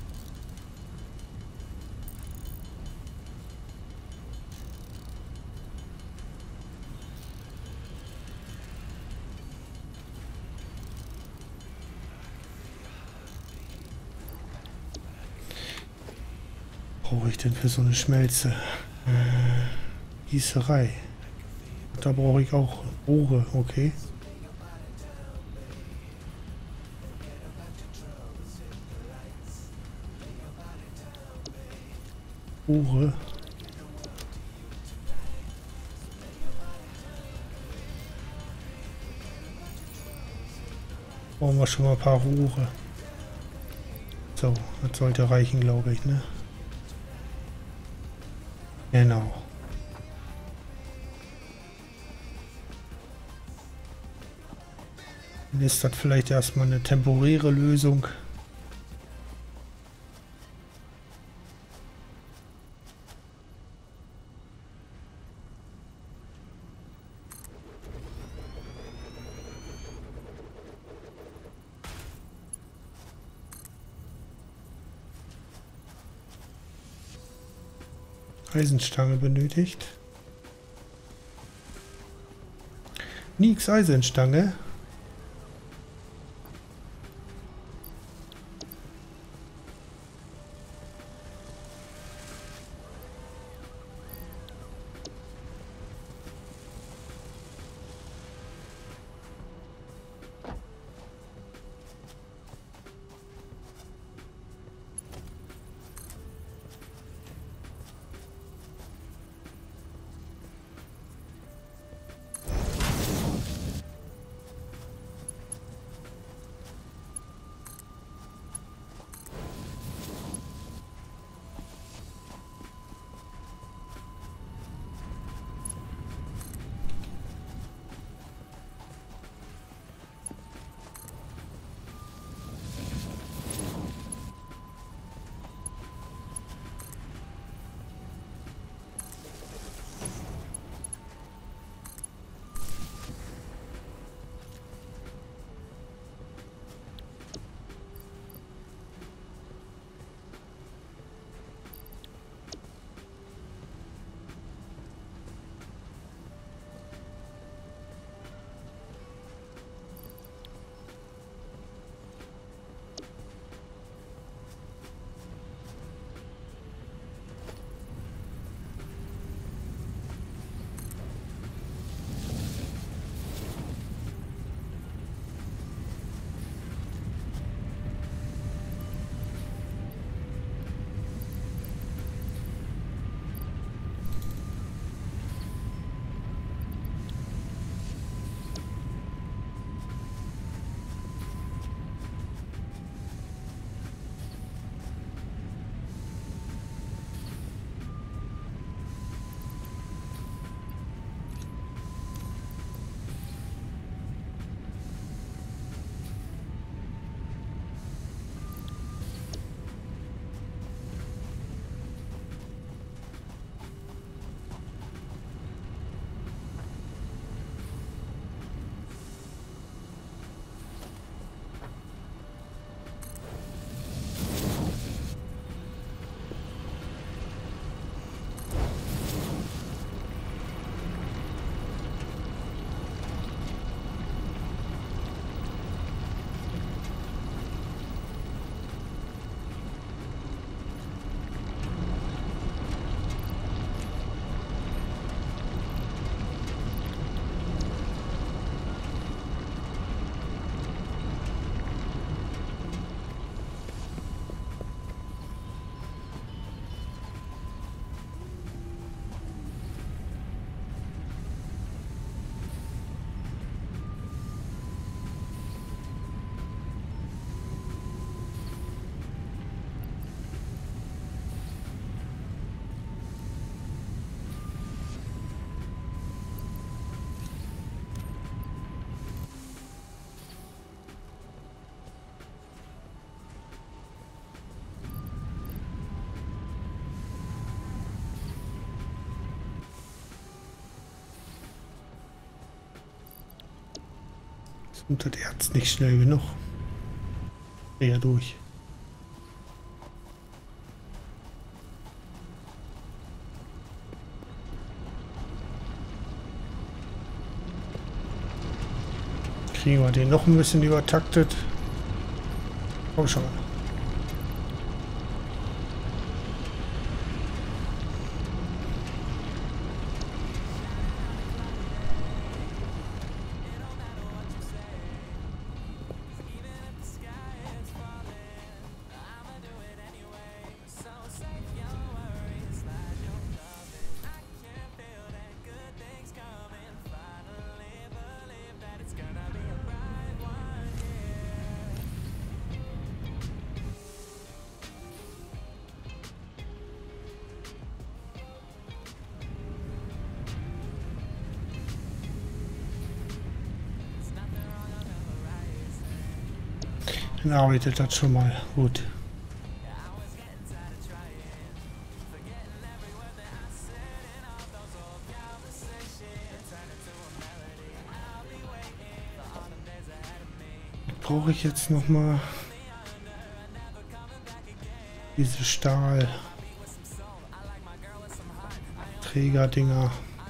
Brauche ich denn für so eine Schmelze? Äh, Gießerei. Da brauche ich auch Rohre, okay. Rohre. Brauchen wir schon mal ein paar Rohre. So, das sollte reichen, glaube ich, ne? Genau. Dann ist das vielleicht erstmal eine temporäre Lösung. Eisenstange benötigt. Nix Eisenstange. Und das Erz nicht schnell genug. Eher durch. Kriegen wir den noch ein bisschen übertaktet. Komm schon. Dann arbeitet das schon mal gut. Brauche ich jetzt noch mal diese Stahl Trägerdinger.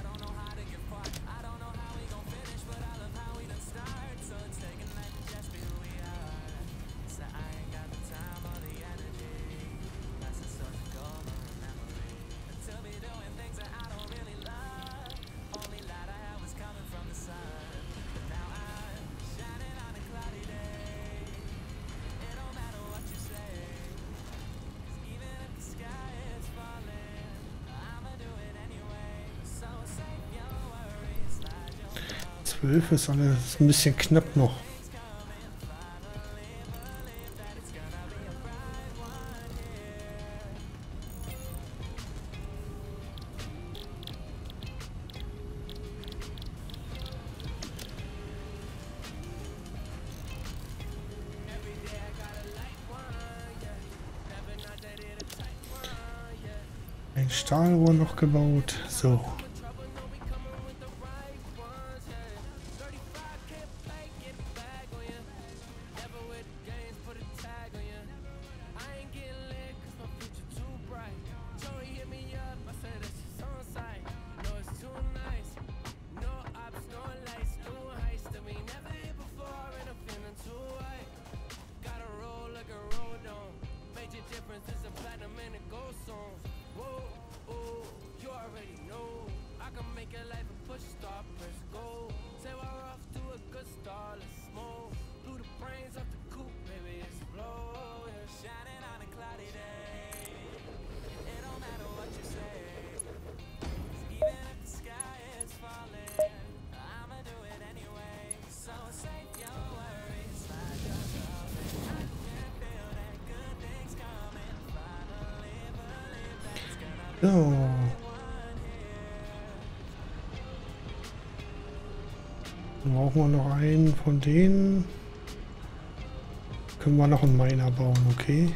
zwölf ist alles ein bisschen knapp noch. Ein Stahlrohr noch gebaut. So. So. Dann brauchen wir noch einen von denen. Können wir noch einen Miner bauen, okay?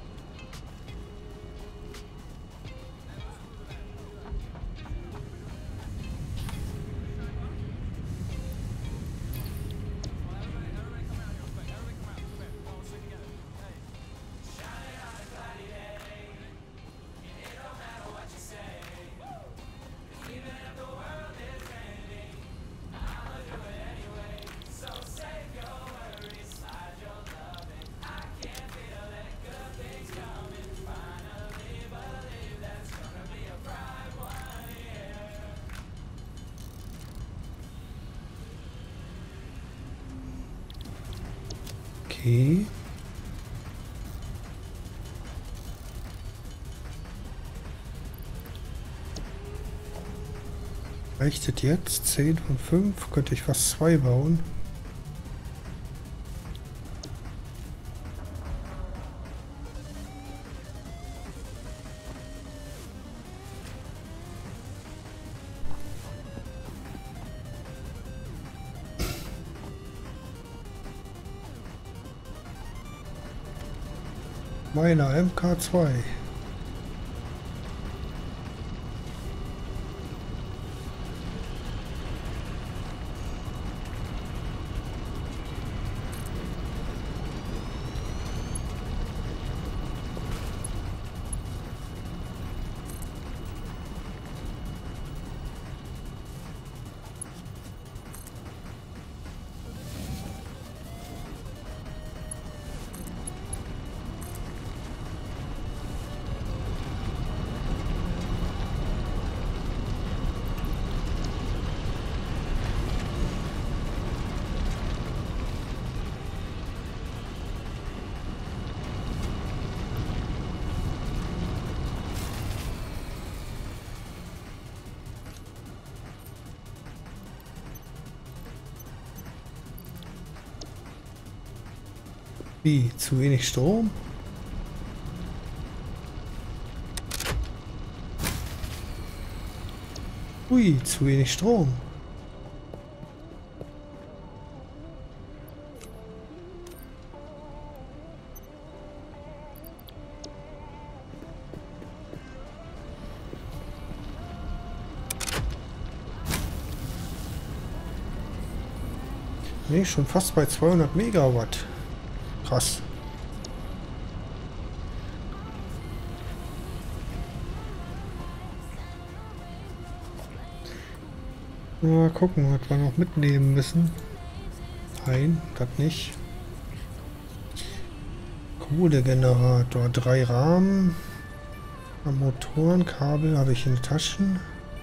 Okay. Reicht es jetzt? zehn von fünf? Könnte ich fast zwei bauen. Meiner M K zwei. Wie? Zu wenig Strom? Ui, zu wenig Strom. Nee, schon fast bei zweihundert Megawatt. Krass. Mal gucken, was wir noch mitnehmen müssen. Nein, das nicht. Kohlegenerator, drei Rahmen. Motorenkabel habe ich in den Taschen.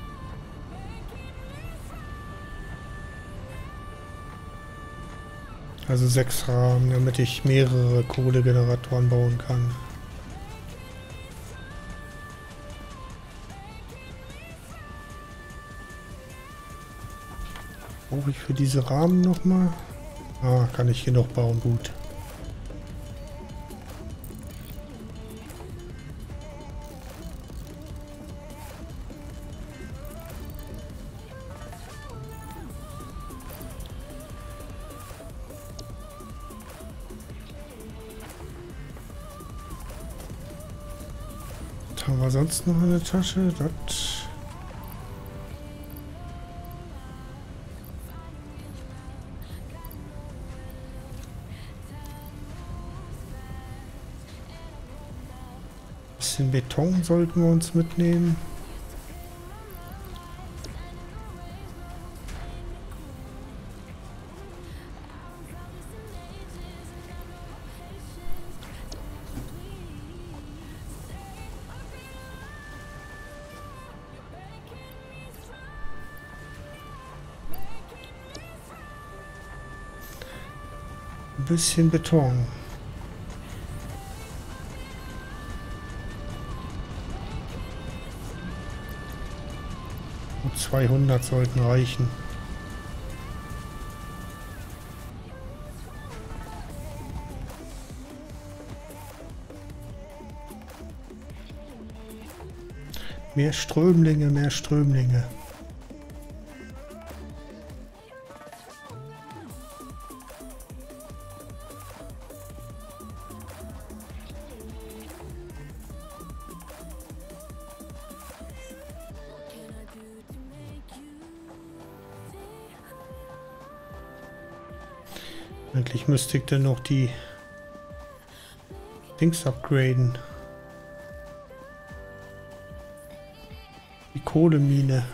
Also sechs Rahmen, damit ich mehrere Kohlegeneratoren bauen kann. Brauche ich für diese Rahmen nochmal? Ah, kann ich hier noch bauen, gut. Was haben wir sonst noch in der Tasche? Das... Bisschen Beton sollten wir uns mitnehmen. Ein bisschen Beton. Und zweihundert sollten reichen. Mehr Strömlinge, mehr Strömlinge. Eigentlich müsste ich dann noch die Dings upgraden. Die Kohlemine.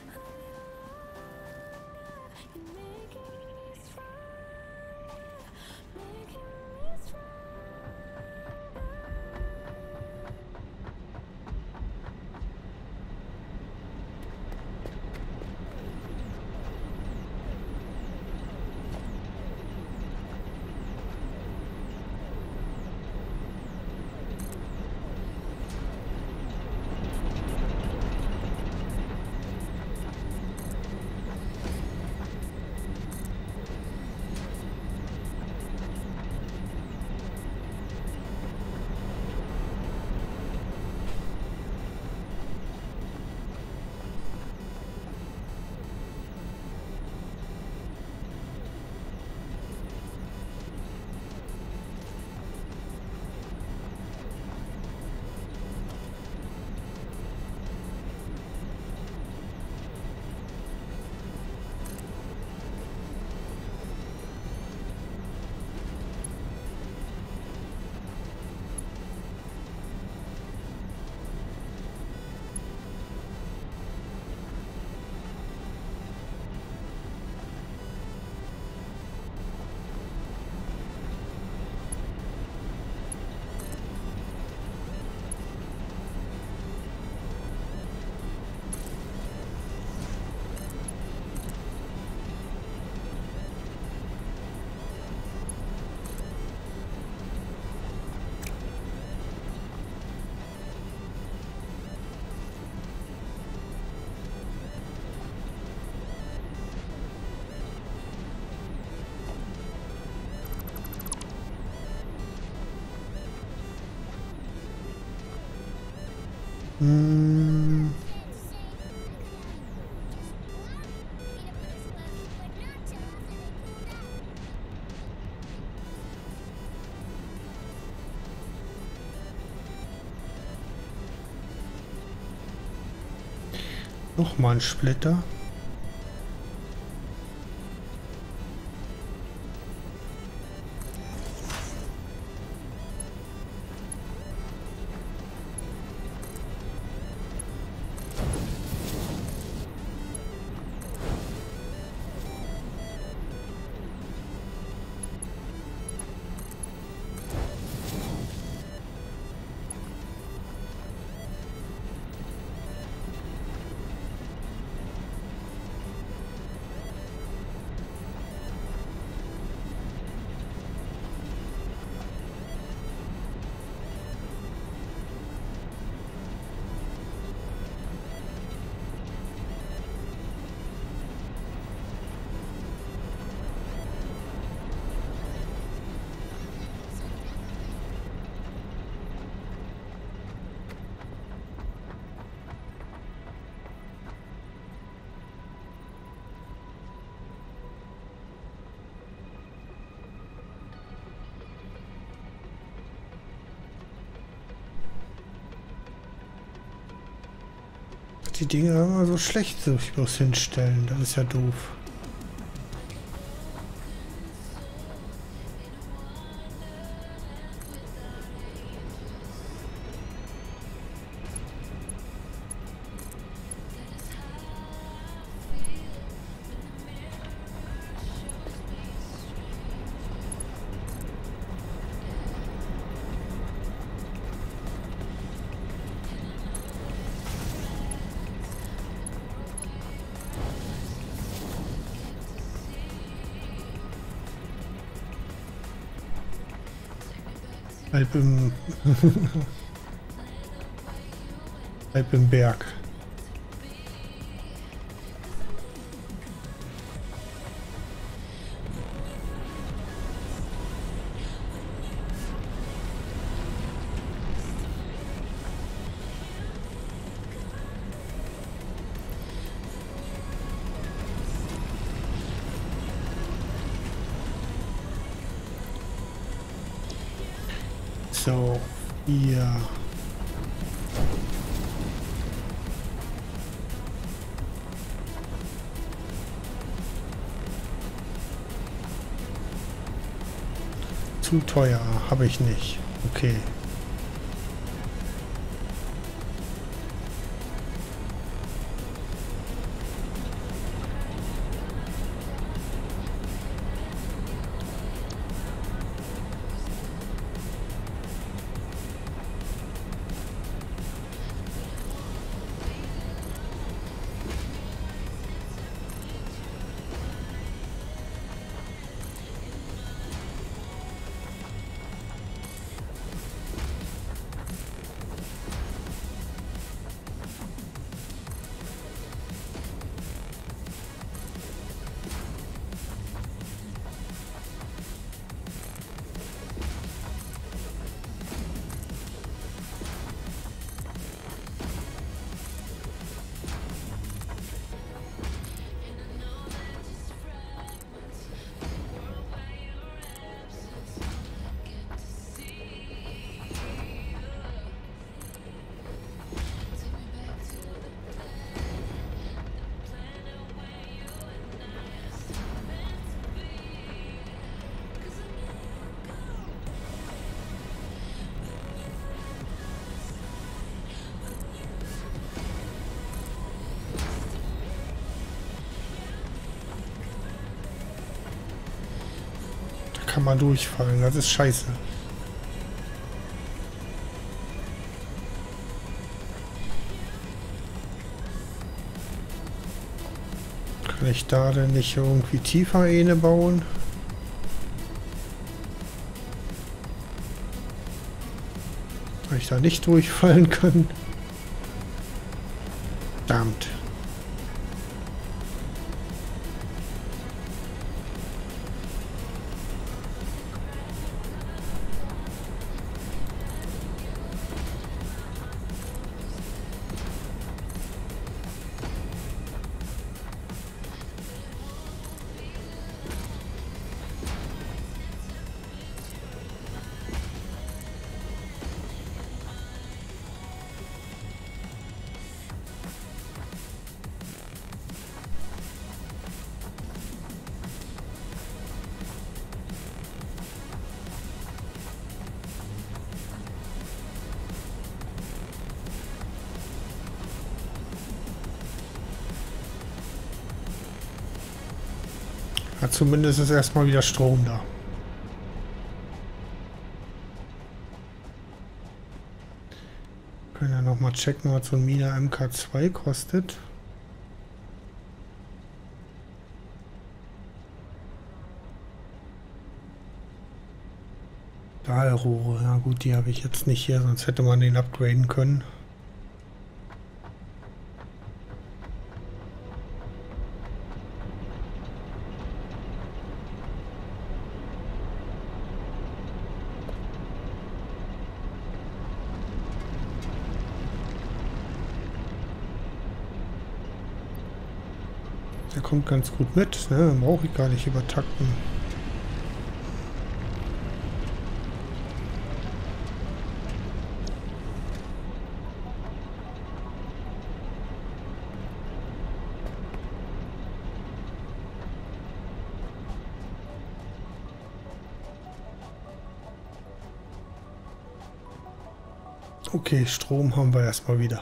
Hm. Nochmal ein Splitter. die Dinge immer so schlecht sich bloß hinstellen. Das ist ja doof. Halb im... halb im Berg. So, hier. Zu teuer, habe ich nicht. Okay. Kann man durchfallen, das ist scheiße. Kann ich da denn nicht irgendwie tiefer eine bauen? Soll ich da nicht durchfallen können? Verdammt. Ja, zumindest ist erstmal wieder Strom da. Können ja noch mal checken, was so ein Mina M K zwei kostet. Stahlrohre, ja gut, die habe ich jetzt nicht hier, sonst hätte man den upgraden können. Der kommt ganz gut mit, ne? Brauche ich gar nicht übertakten. Okay, Strom haben wir erstmal wieder.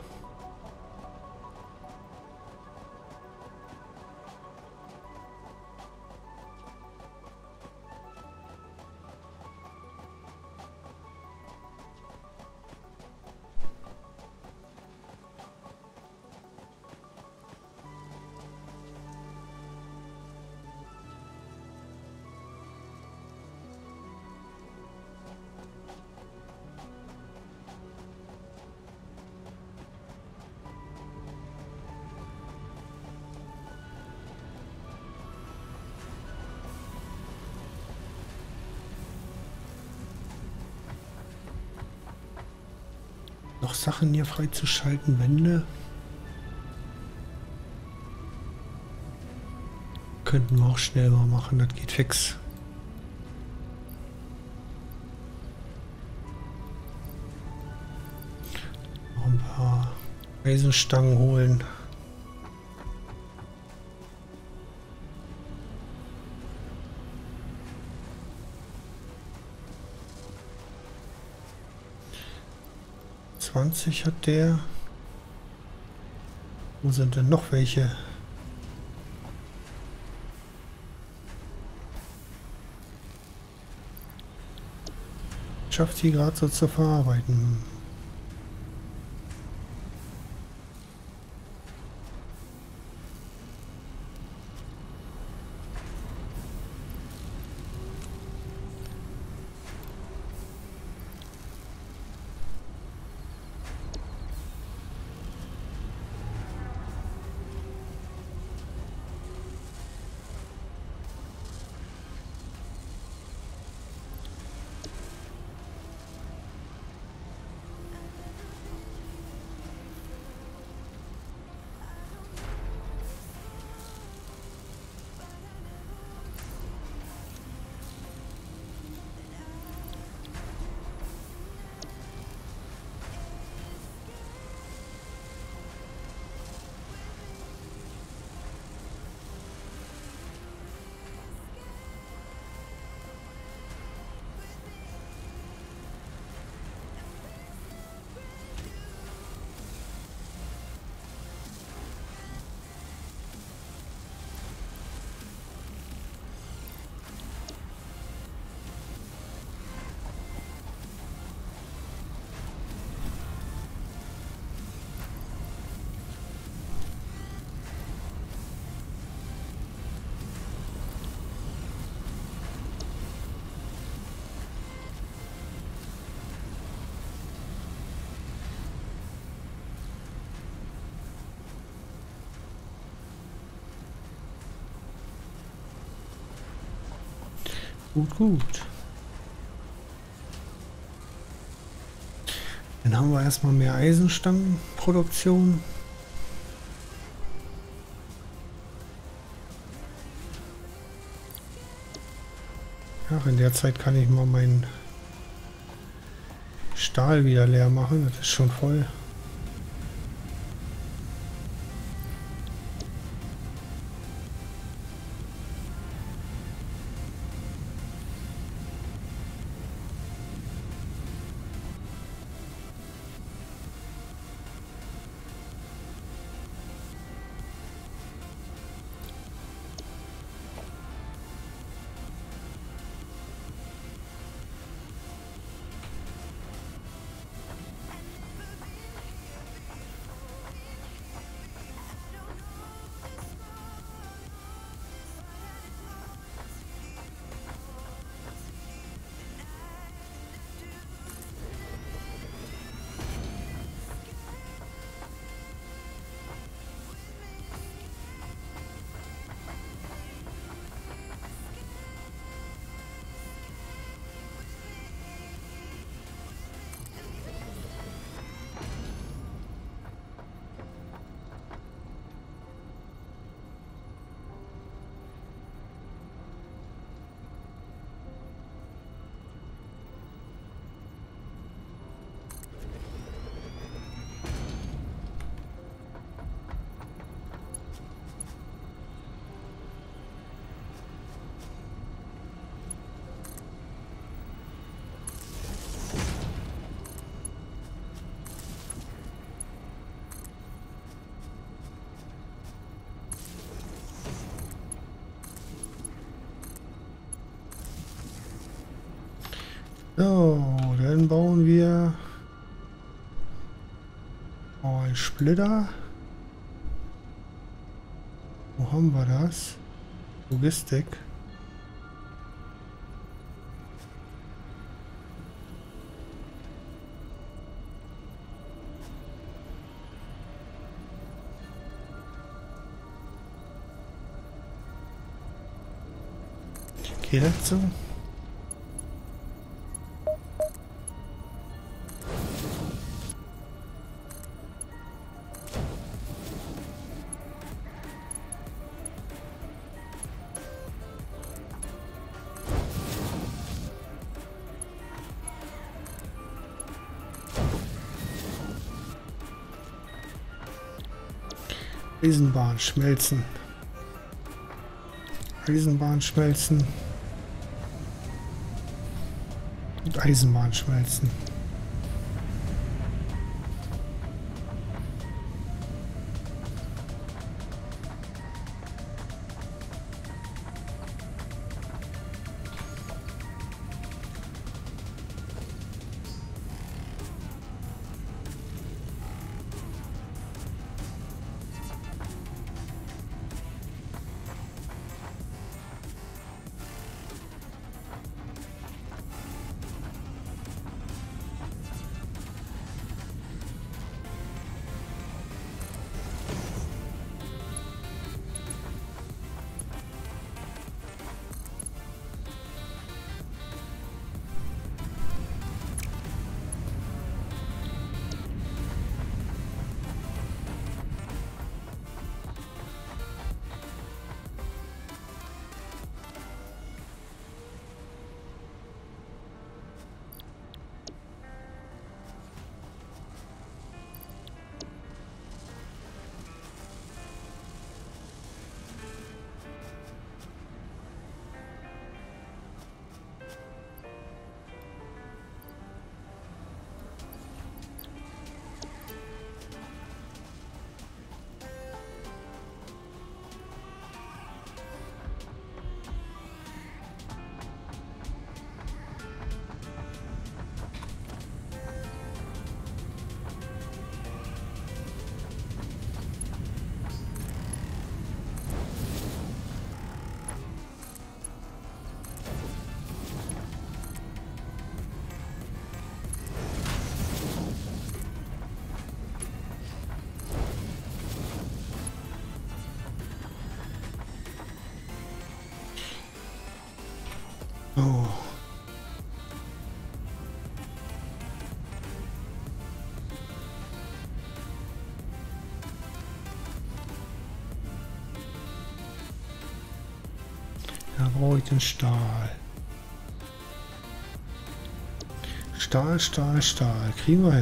Noch Sachen hier freizuschalten, Wände. Könnten wir auch schnell mal machen, das geht fix. Noch ein paar Eisenstangen holen. zwanzig hat der. Wo sind denn noch welche? Schafft sie gerade so zu verarbeiten. Gut, gut. Dann haben wir erstmal mehr Eisenstangenproduktion. Ja, in der Zeit kann ich mal meinen Stahl wieder leer machen. Das ist schon voll. So, dann bauen wir oh, einen Splitter. Wo haben wir das? Logistik. Geht das so? Eisenbahn schmelzen. Eisenbahn schmelzen. Und Eisenbahn schmelzen. Oh. Da brauche ich den Stahl. Stahl, Stahl, Stahl. Kriegen wir hin.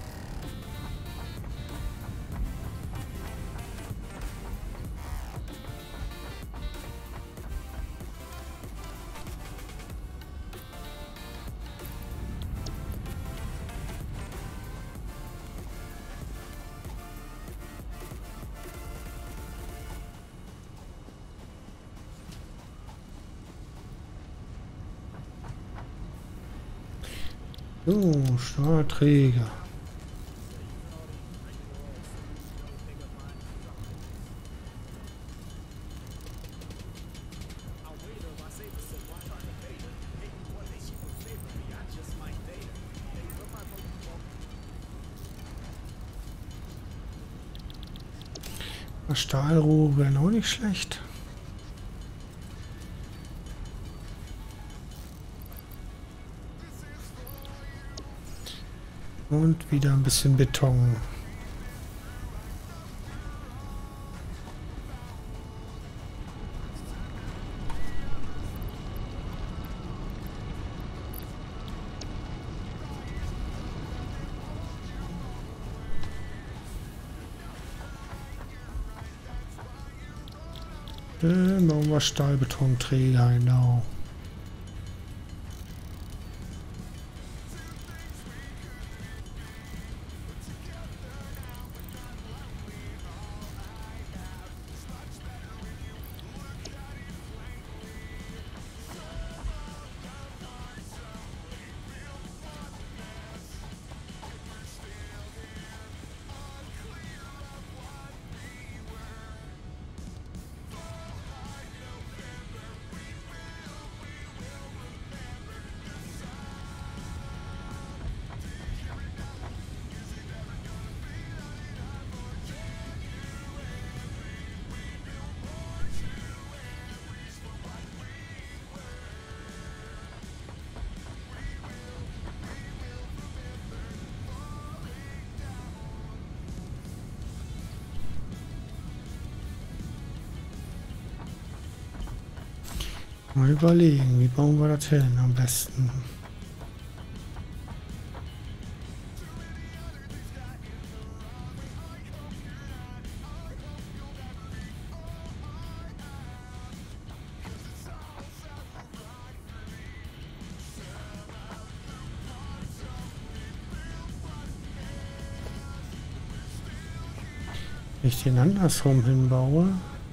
So, Stahlträger. Stahlrohre wären auch nicht schlecht. Und wieder ein bisschen Beton. Dann bauen wir Stahlbetonträger, genau. Mal überlegen, wie bauen wir das hin am besten? Wenn ich den andersrum hinbaue.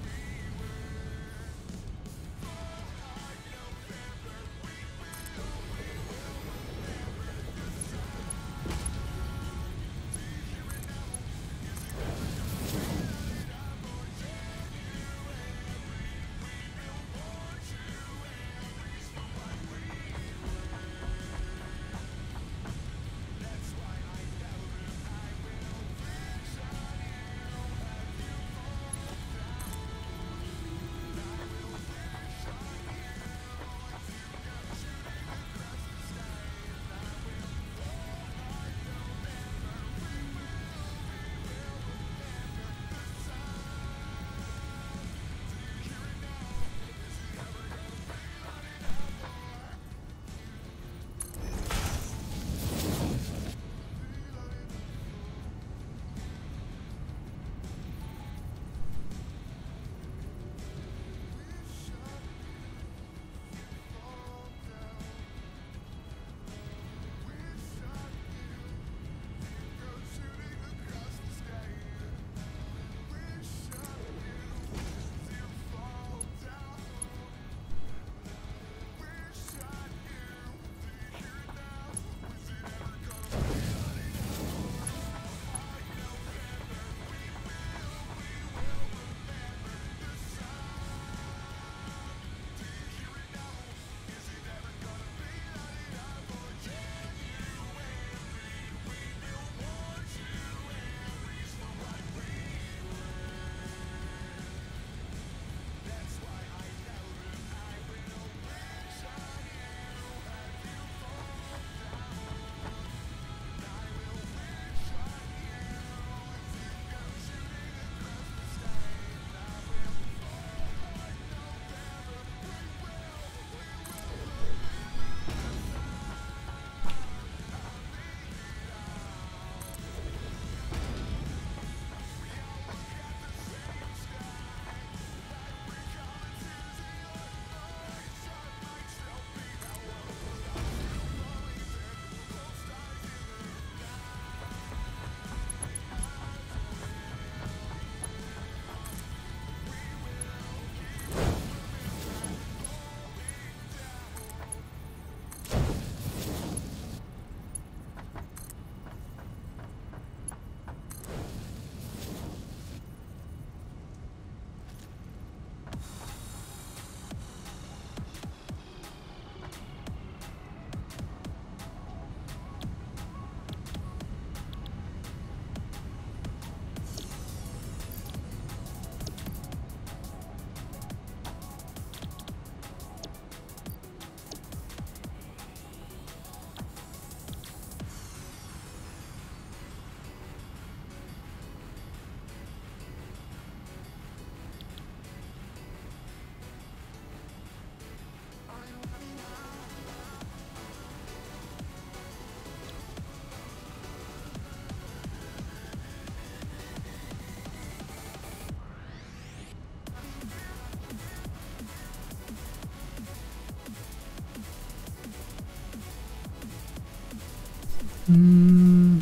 Hm.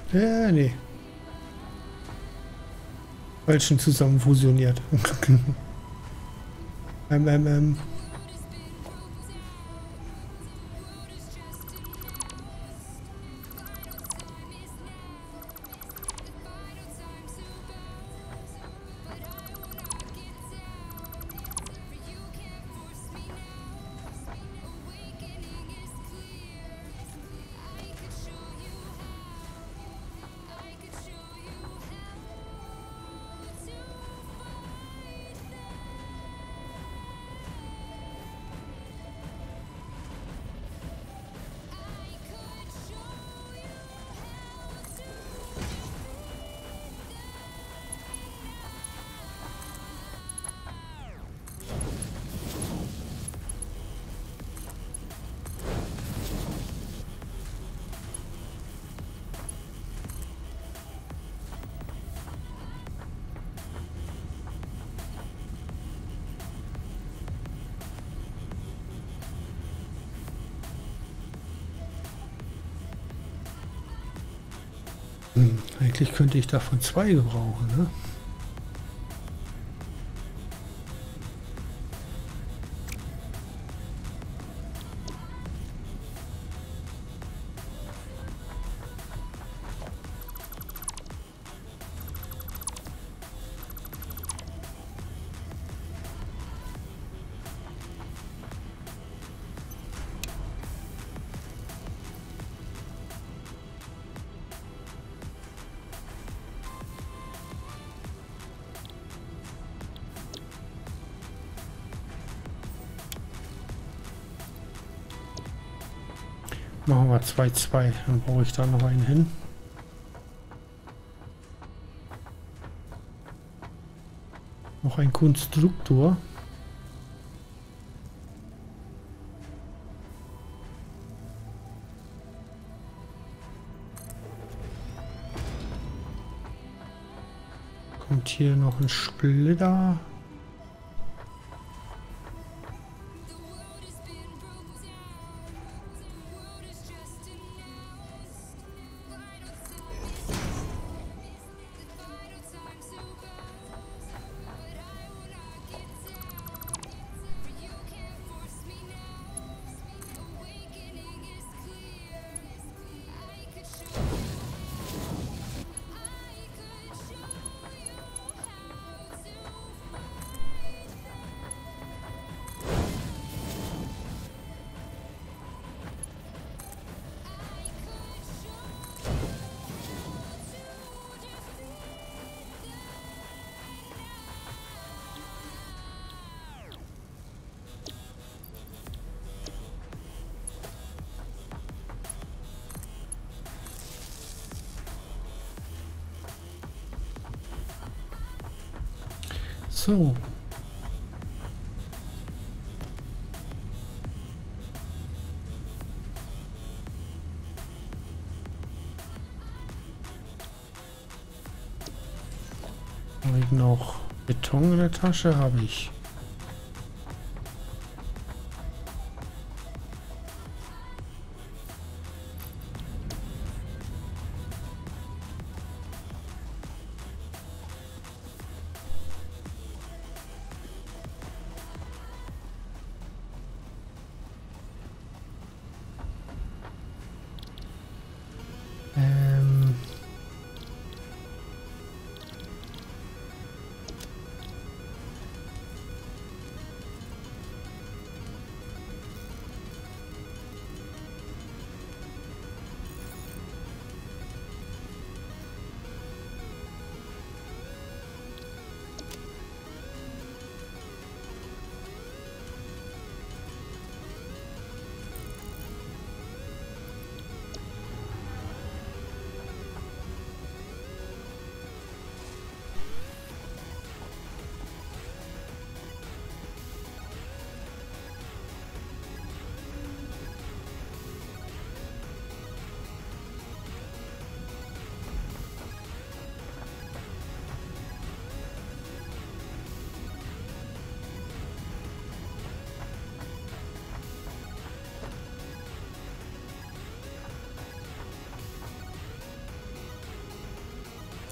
Äh, nee. Falschen zusammen fusioniert. ähm, ähm, ähm. Hm, eigentlich könnte ich davon zwei gebrauchen, ne? Machen wir zwei zwei, dann brauche ich da noch einen hin. Noch ein Konstruktor. Kommt hier noch ein Splitter. So. Habe ich noch Beton in der Tasche? Habe ich. Ähm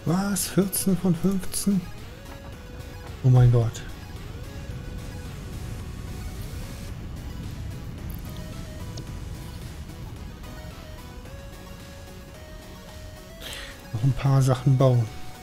Was? vierzehn von fünfzehn? Oh mein Gott. Noch ein paar Sachen bauen.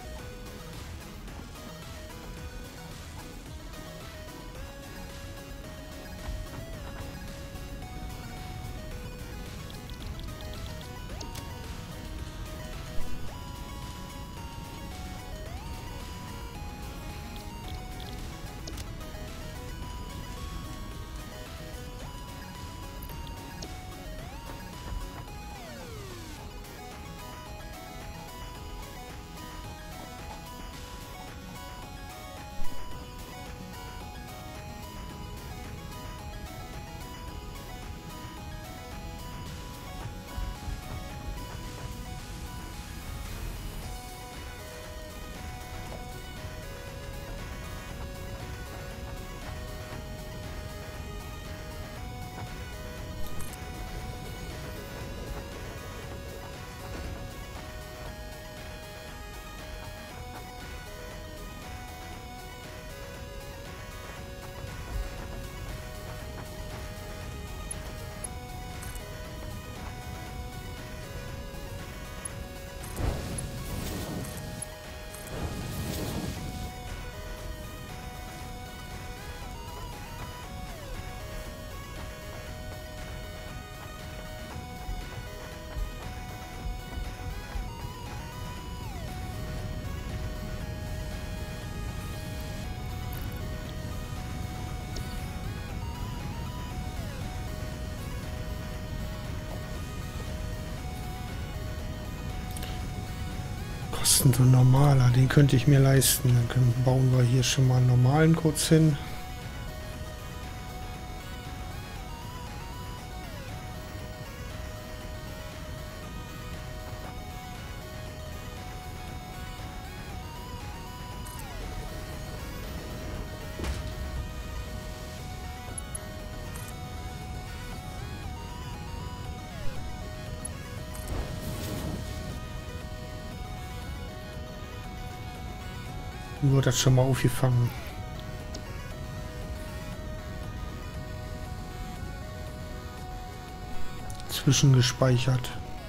So ein normaler, den könnte ich mir leisten. Dann können, bauen wir hier schon mal einen normalen kurz hin. Wird das schon mal aufgefangen. Zwischengespeichert.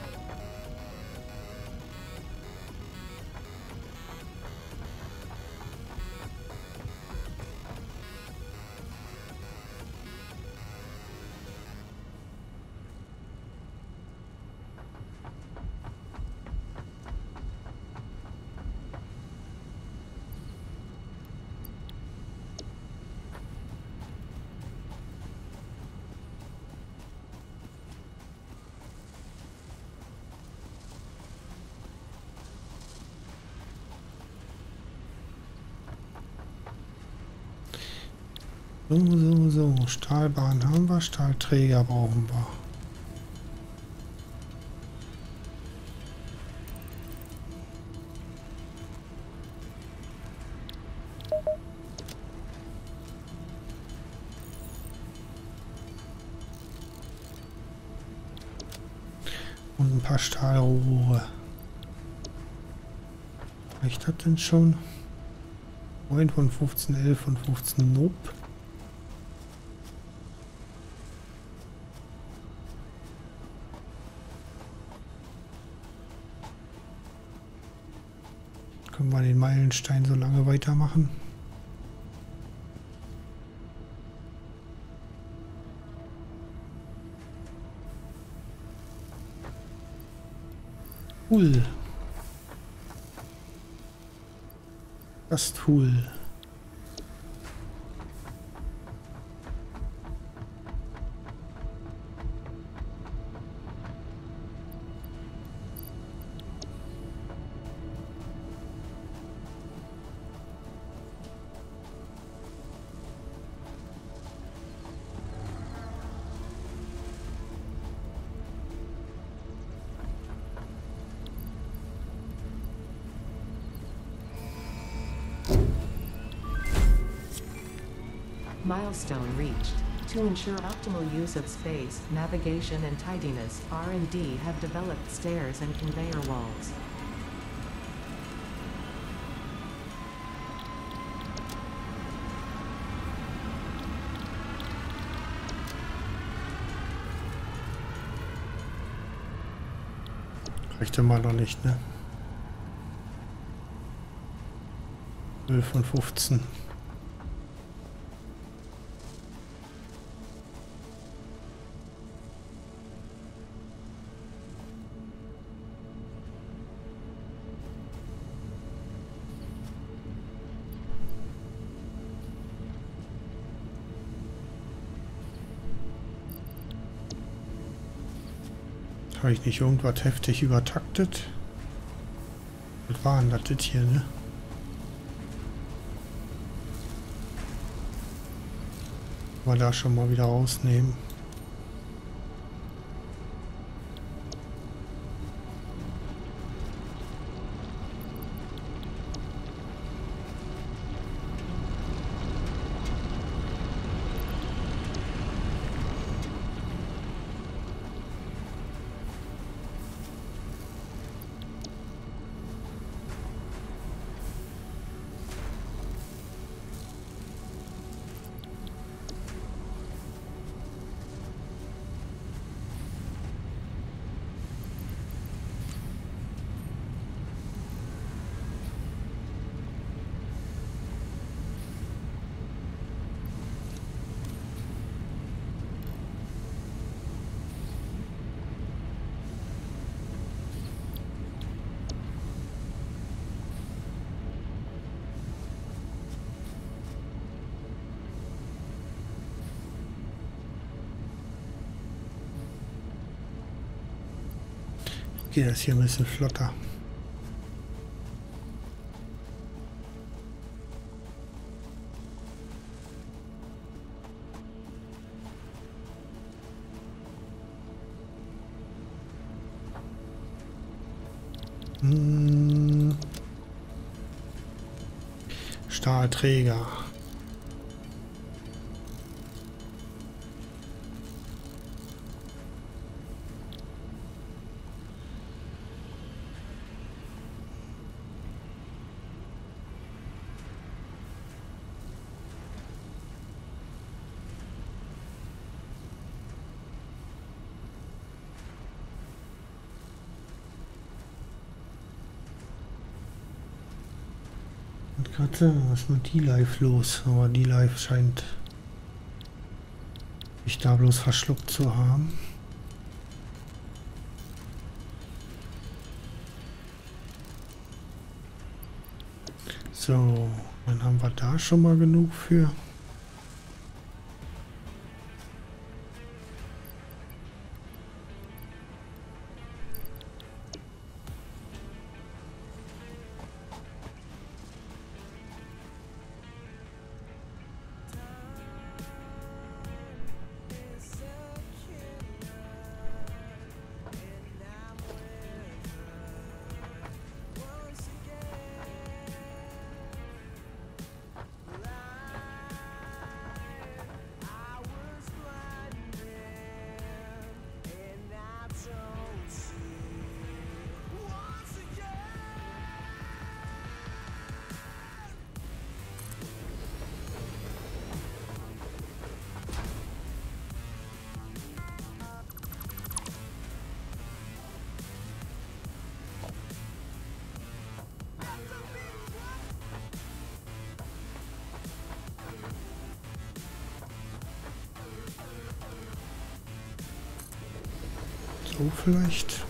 So, so, so. Stahlbahn haben wir, Stahlträger brauchen wir. Und ein paar Stahlrohre. Reicht das denn schon? neun von fünfzehn, elf von fünfzehn, nope. Können wir den Meilenstein so lange weitermachen? Cool. Das ist cool. Milestone reached. To ensure optimal use of space, navigation and tidiness, R and D have developed stairs and conveyor walls. Reicht immer noch nicht, ne? zwölf von fünfzehn. Habe ich nicht irgendwas heftig übertaktet? Was war denn das hier, ne? Mal da schon mal wieder rausnehmen. Geht das hier ein bisschen flotter. Hm. Stahlträger. Gerade, was ist mit die Live los? Aber die Live scheint sich da bloß verschluckt zu haben. So, dann haben wir da schon mal genug für. So vielleicht.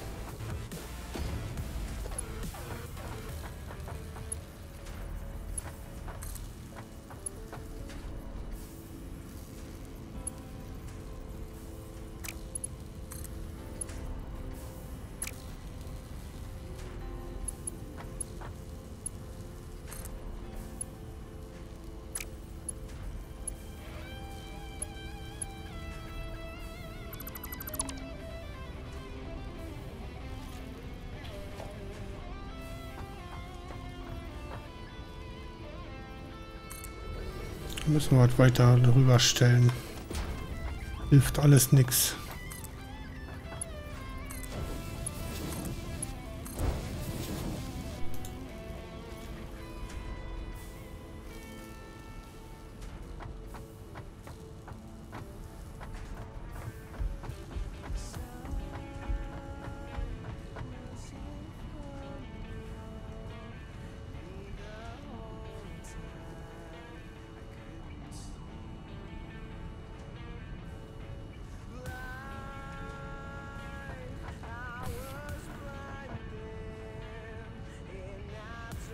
Müssen wir was weiter drüber stellen. Hilft alles nichts.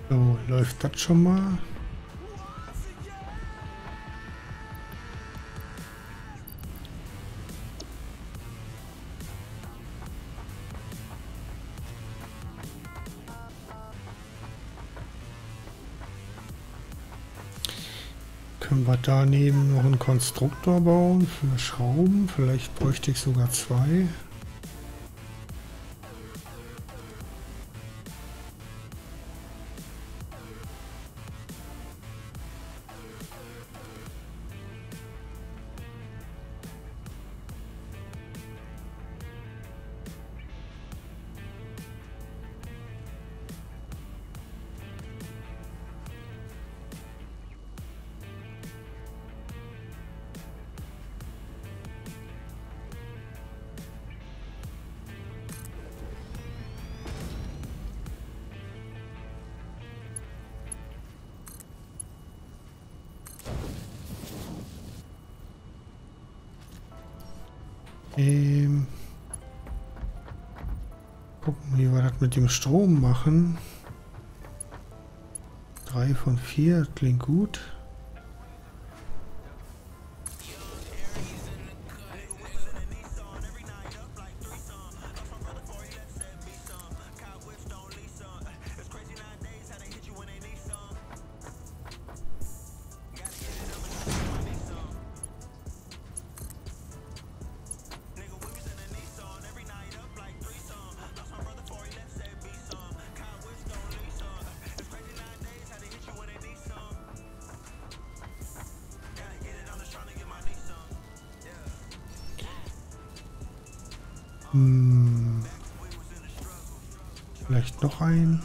So, läuft das schon mal? Können wir daneben noch einen Konstruktor bauen für Schrauben? Vielleicht bräuchte ich sogar zwei. Ähm, gucken, wie wir das mit dem Strom machen. Drei von vier, klingt gut. Hm. Vielleicht noch ein.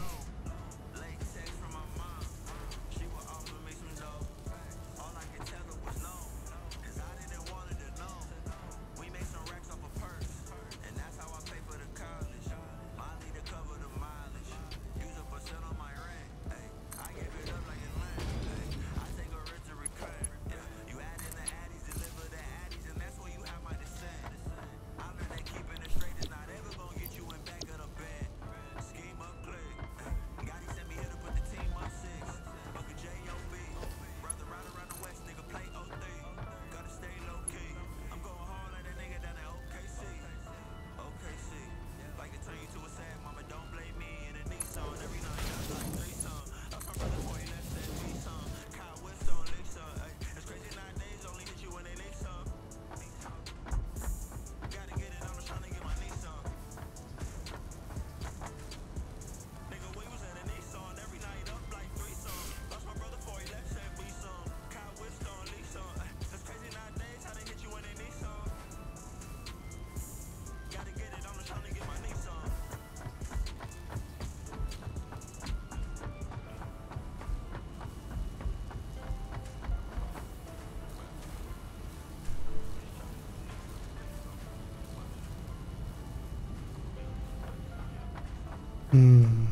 Hm.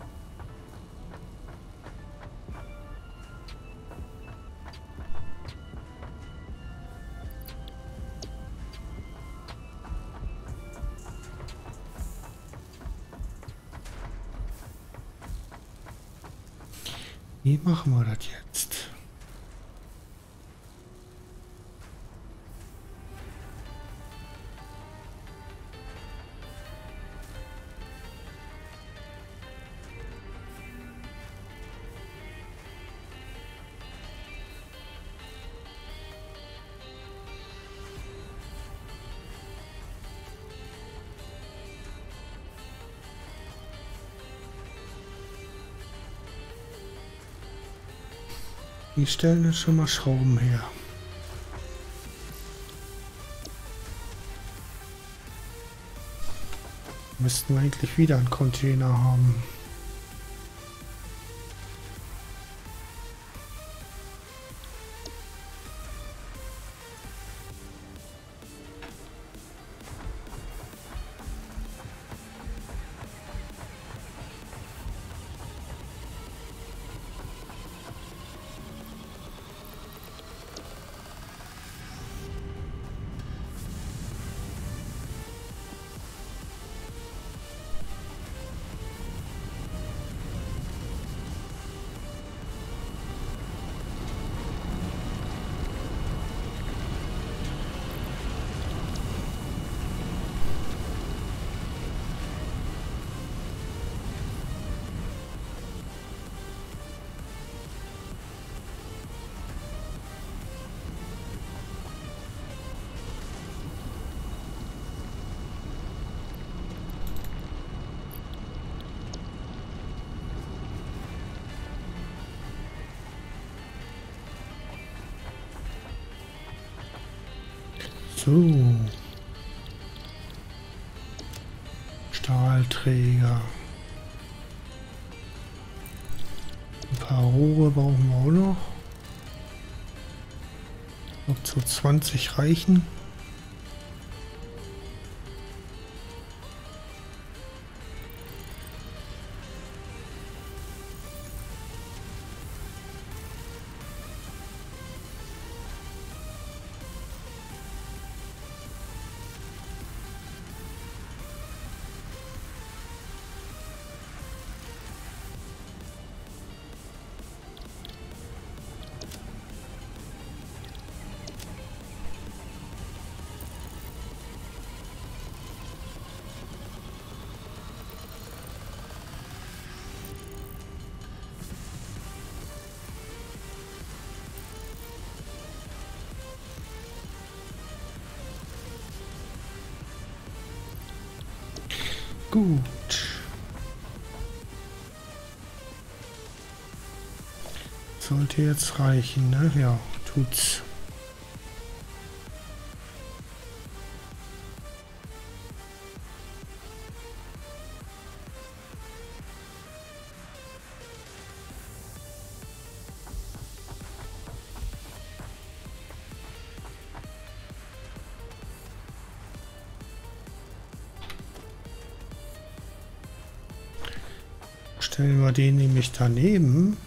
Wie machen wir das jetzt? Die stellen jetzt schon mal Schrauben her. Müssten wir eigentlich wieder einen Container haben. So. Stahlträger. Ein paar Rohre brauchen wir auch noch. Ob so zwanzig reichen. Gut. Sollte jetzt reichen, ne? Ja, tut's. Stellen wir den nämlich daneben.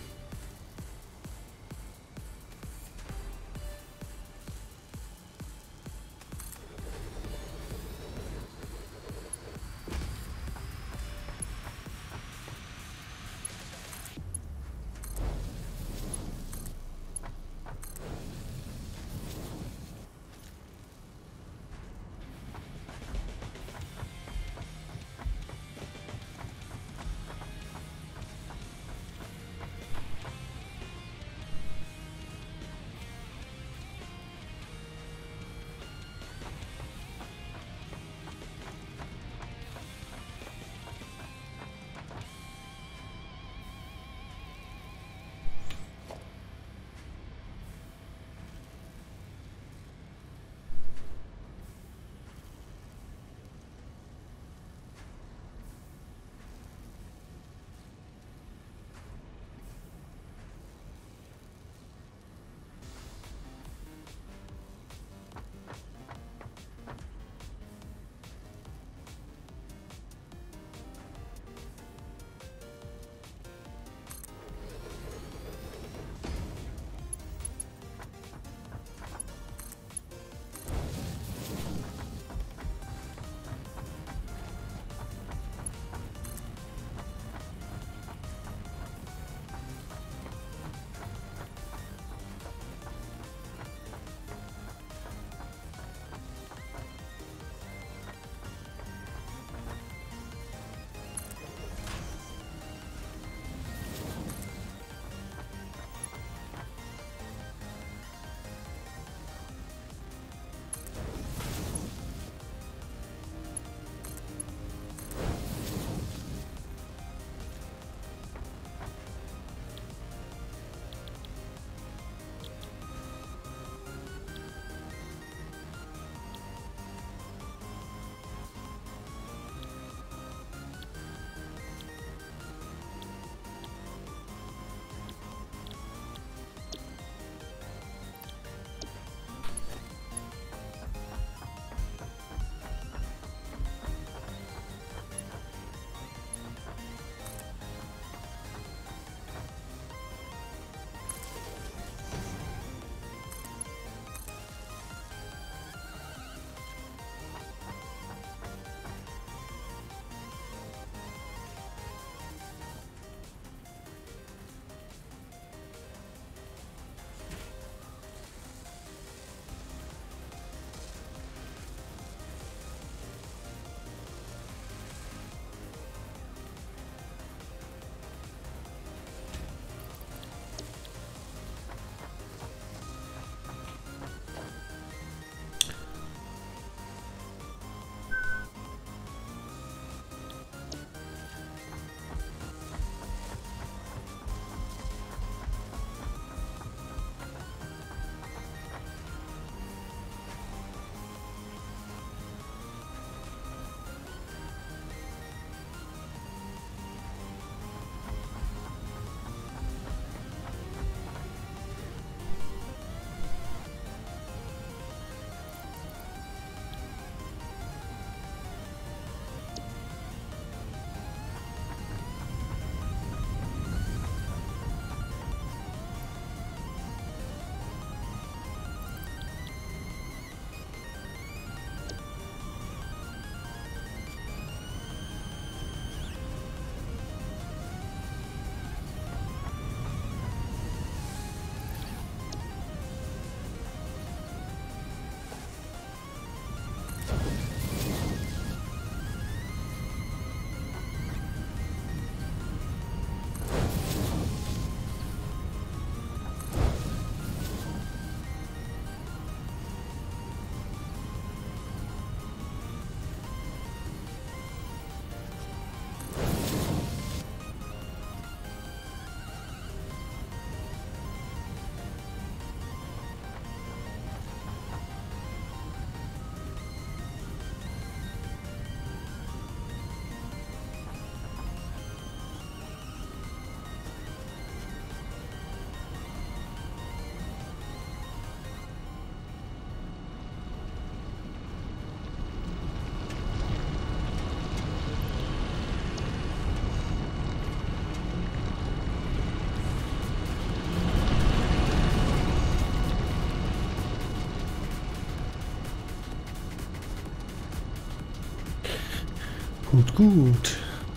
Gut, gut.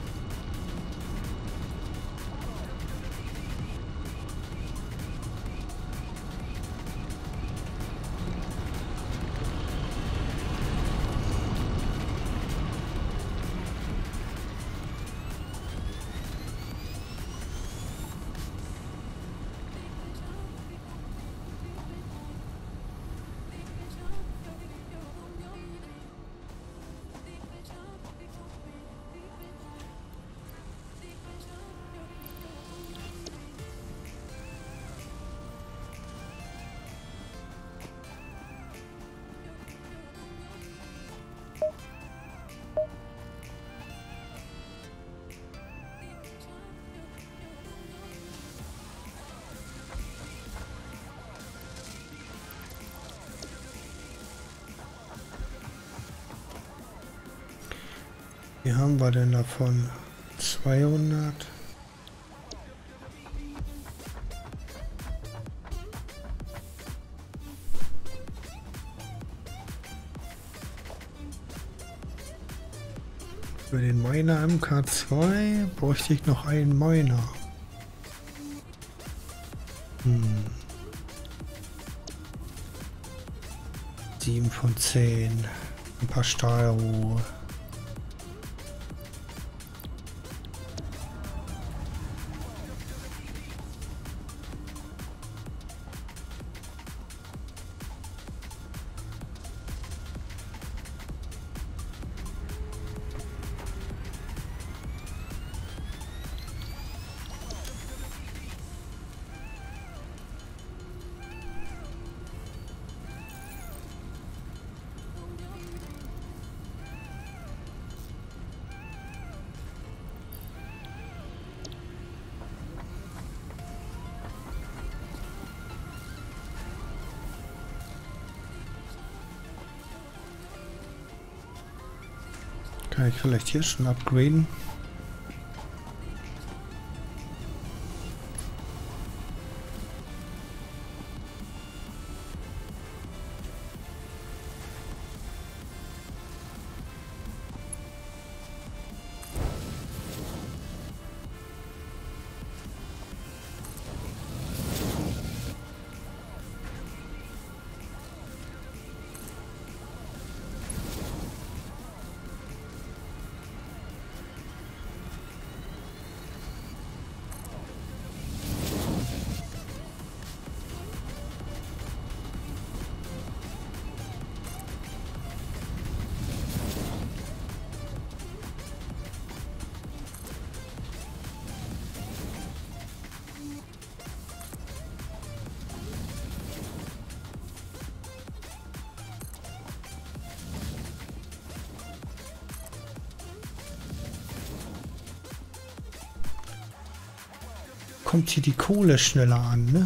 Wie haben wir denn davon? zweihundert. Für den Miner M K zwei bräuchte ich noch einen Miner. Hm. sieben von zehn. Ein paar Stahlrohre. Kann ich vielleicht hier schon upgraden? Kommt hier die Kohle schneller an, ne?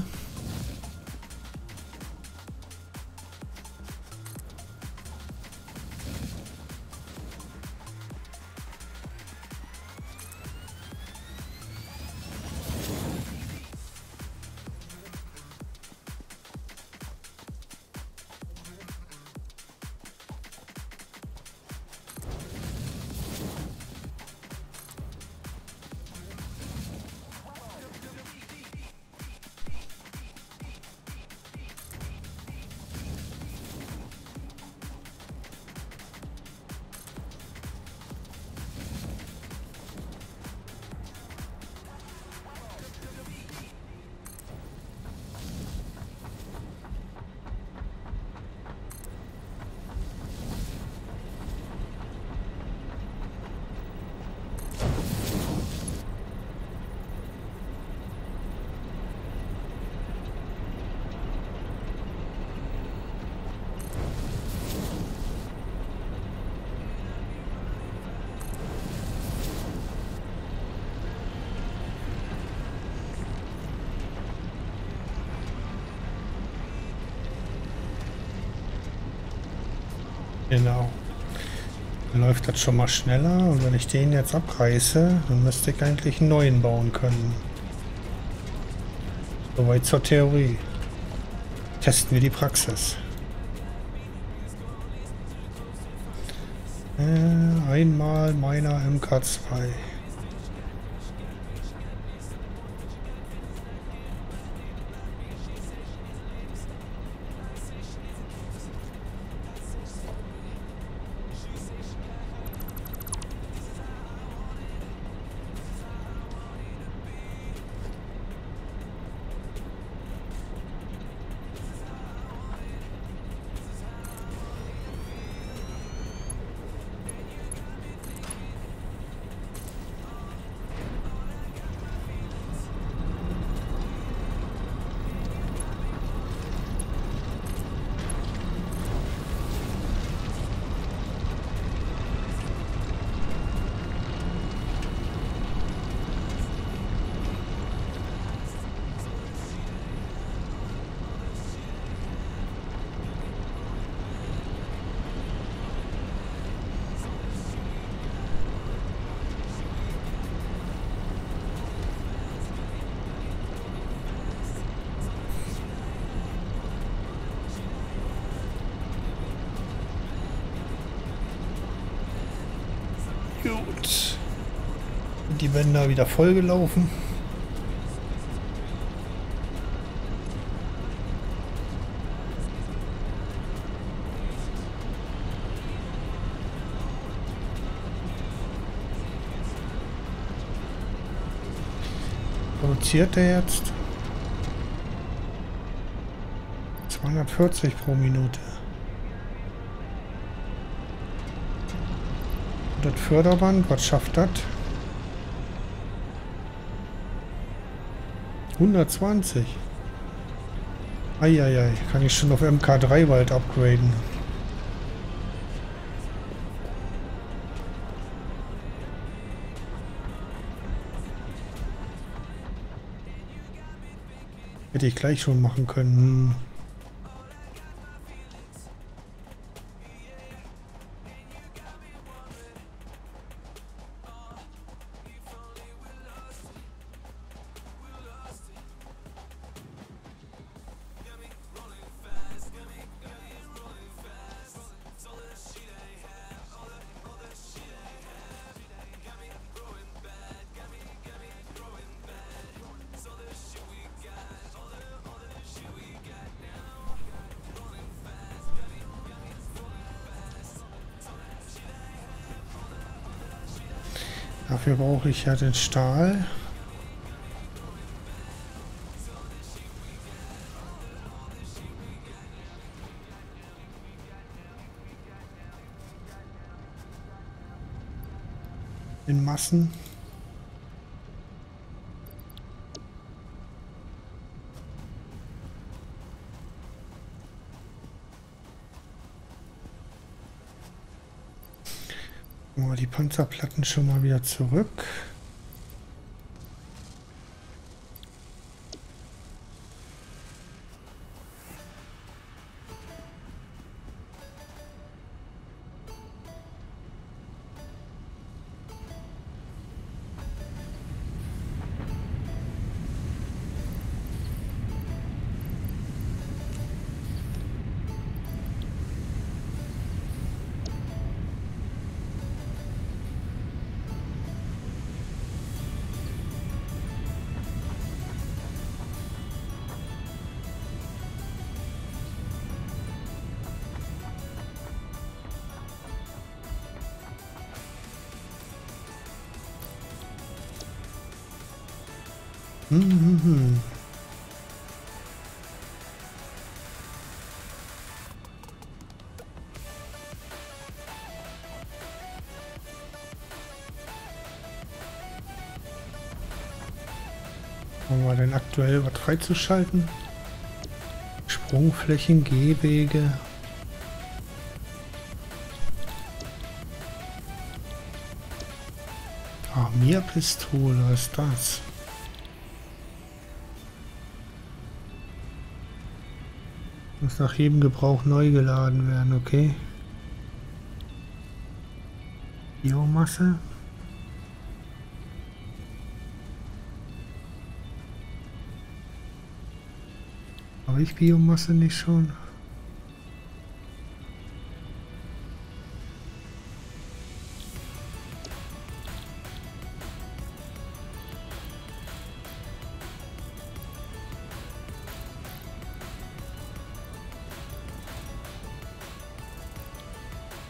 Genau. Dann läuft das schon mal schneller und wenn ich den jetzt abreiße, dann müsste ich eigentlich einen neuen bauen können. Soweit zur Theorie. Testen wir die Praxis. Äh, einmal meiner M K zwei. Gut. Die Bänder wieder vollgelaufen. Produziert er jetzt zweihundertvierzig pro Minute. Das Förderband, was schafft das? hundertzwanzig. Eieiei, kann ich schon auf M K drei bald upgraden. Hätte ich gleich schon machen können. Hm. Dafür brauche ich ja den Stahl. In Massen. Oh, die Panzerplatten schon mal wieder zurück. Mhm. Haben wir denn aktuell was freizuschalten? Sprungflächen, Gehwege. Armierpistole, was ist das? Muss nach jedem Gebrauch neu geladen werden, okay. Biomasse. Habe ich Biomasse nicht schon?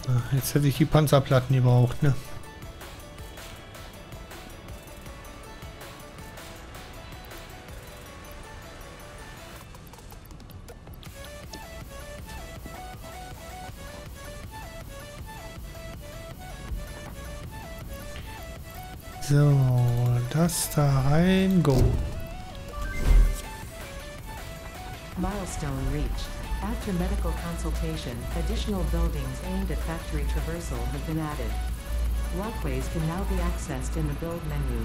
Ah, jetzt hätte ich die Panzerplatten gebraucht, ne? So, das da rein, go. Milestone reached. After medical consultation, additional buildings aimed at factory traversal have been added. Walkways can now be accessed in the build menu.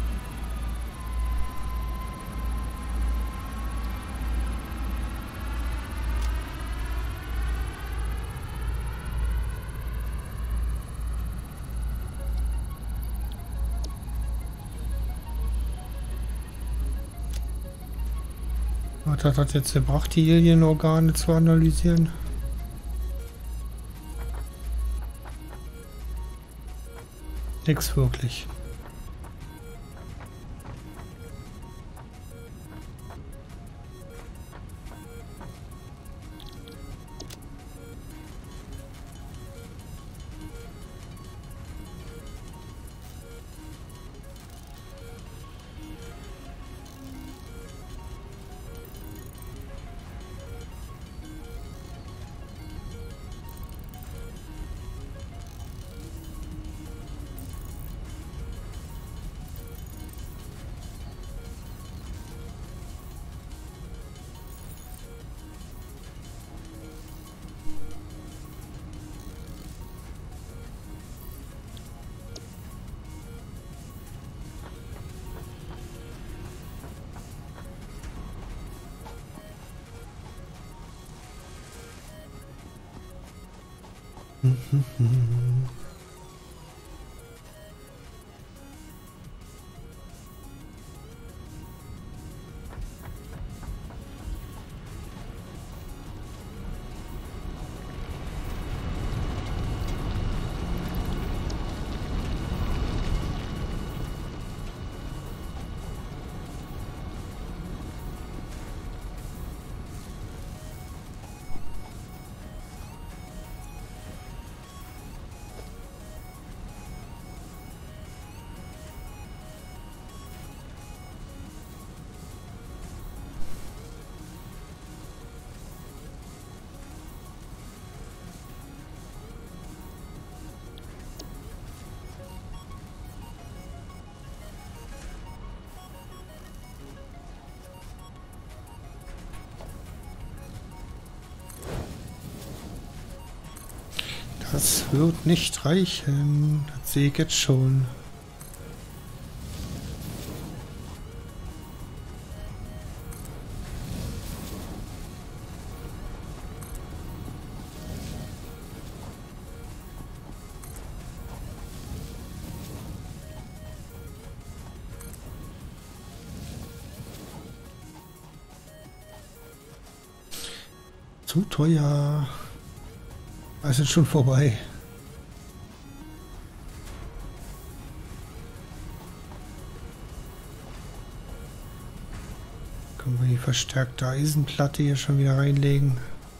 Was hat das jetzt gebracht, die Alienorgane zu analysieren? Nix wirklich. Das wird nicht reichen. Das sehe ich jetzt schon. Zu teuer. Es ist schon vorbei. Können wir die verstärkte Eisenplatte hier schon wieder reinlegen?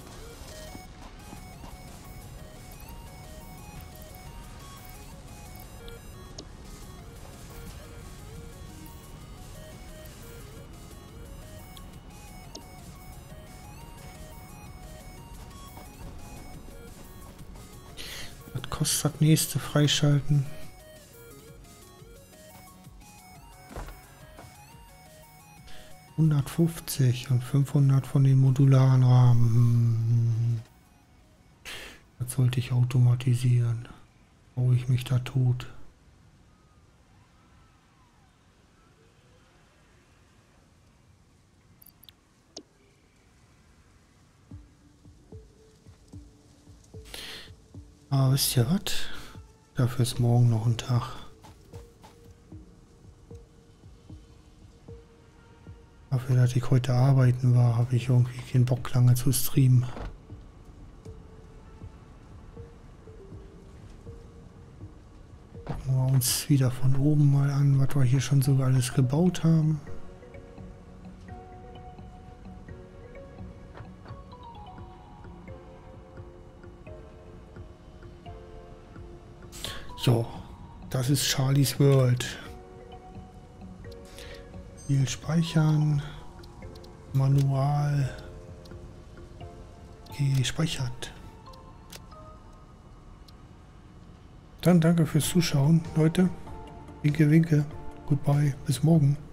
Das nächste freischalten. hundertfünfzig und fünfhundert von den modularen Rahmen. Das sollte ich automatisieren. Brauche ich mich da tot. Aber wisst ihr was? Dafür ist morgen noch ein Tag. Dafür, dass ich heute arbeiten war, habe ich irgendwie keinen Bock lange zu streamen. Gucken wir uns wieder von oben mal an, was wir hier schon so alles gebaut haben. So, das ist Charlie's World. Spiel speichern. Manual. Gespeichert. Dann danke fürs Zuschauen, Leute. Winke, winke. Goodbye. Bis morgen.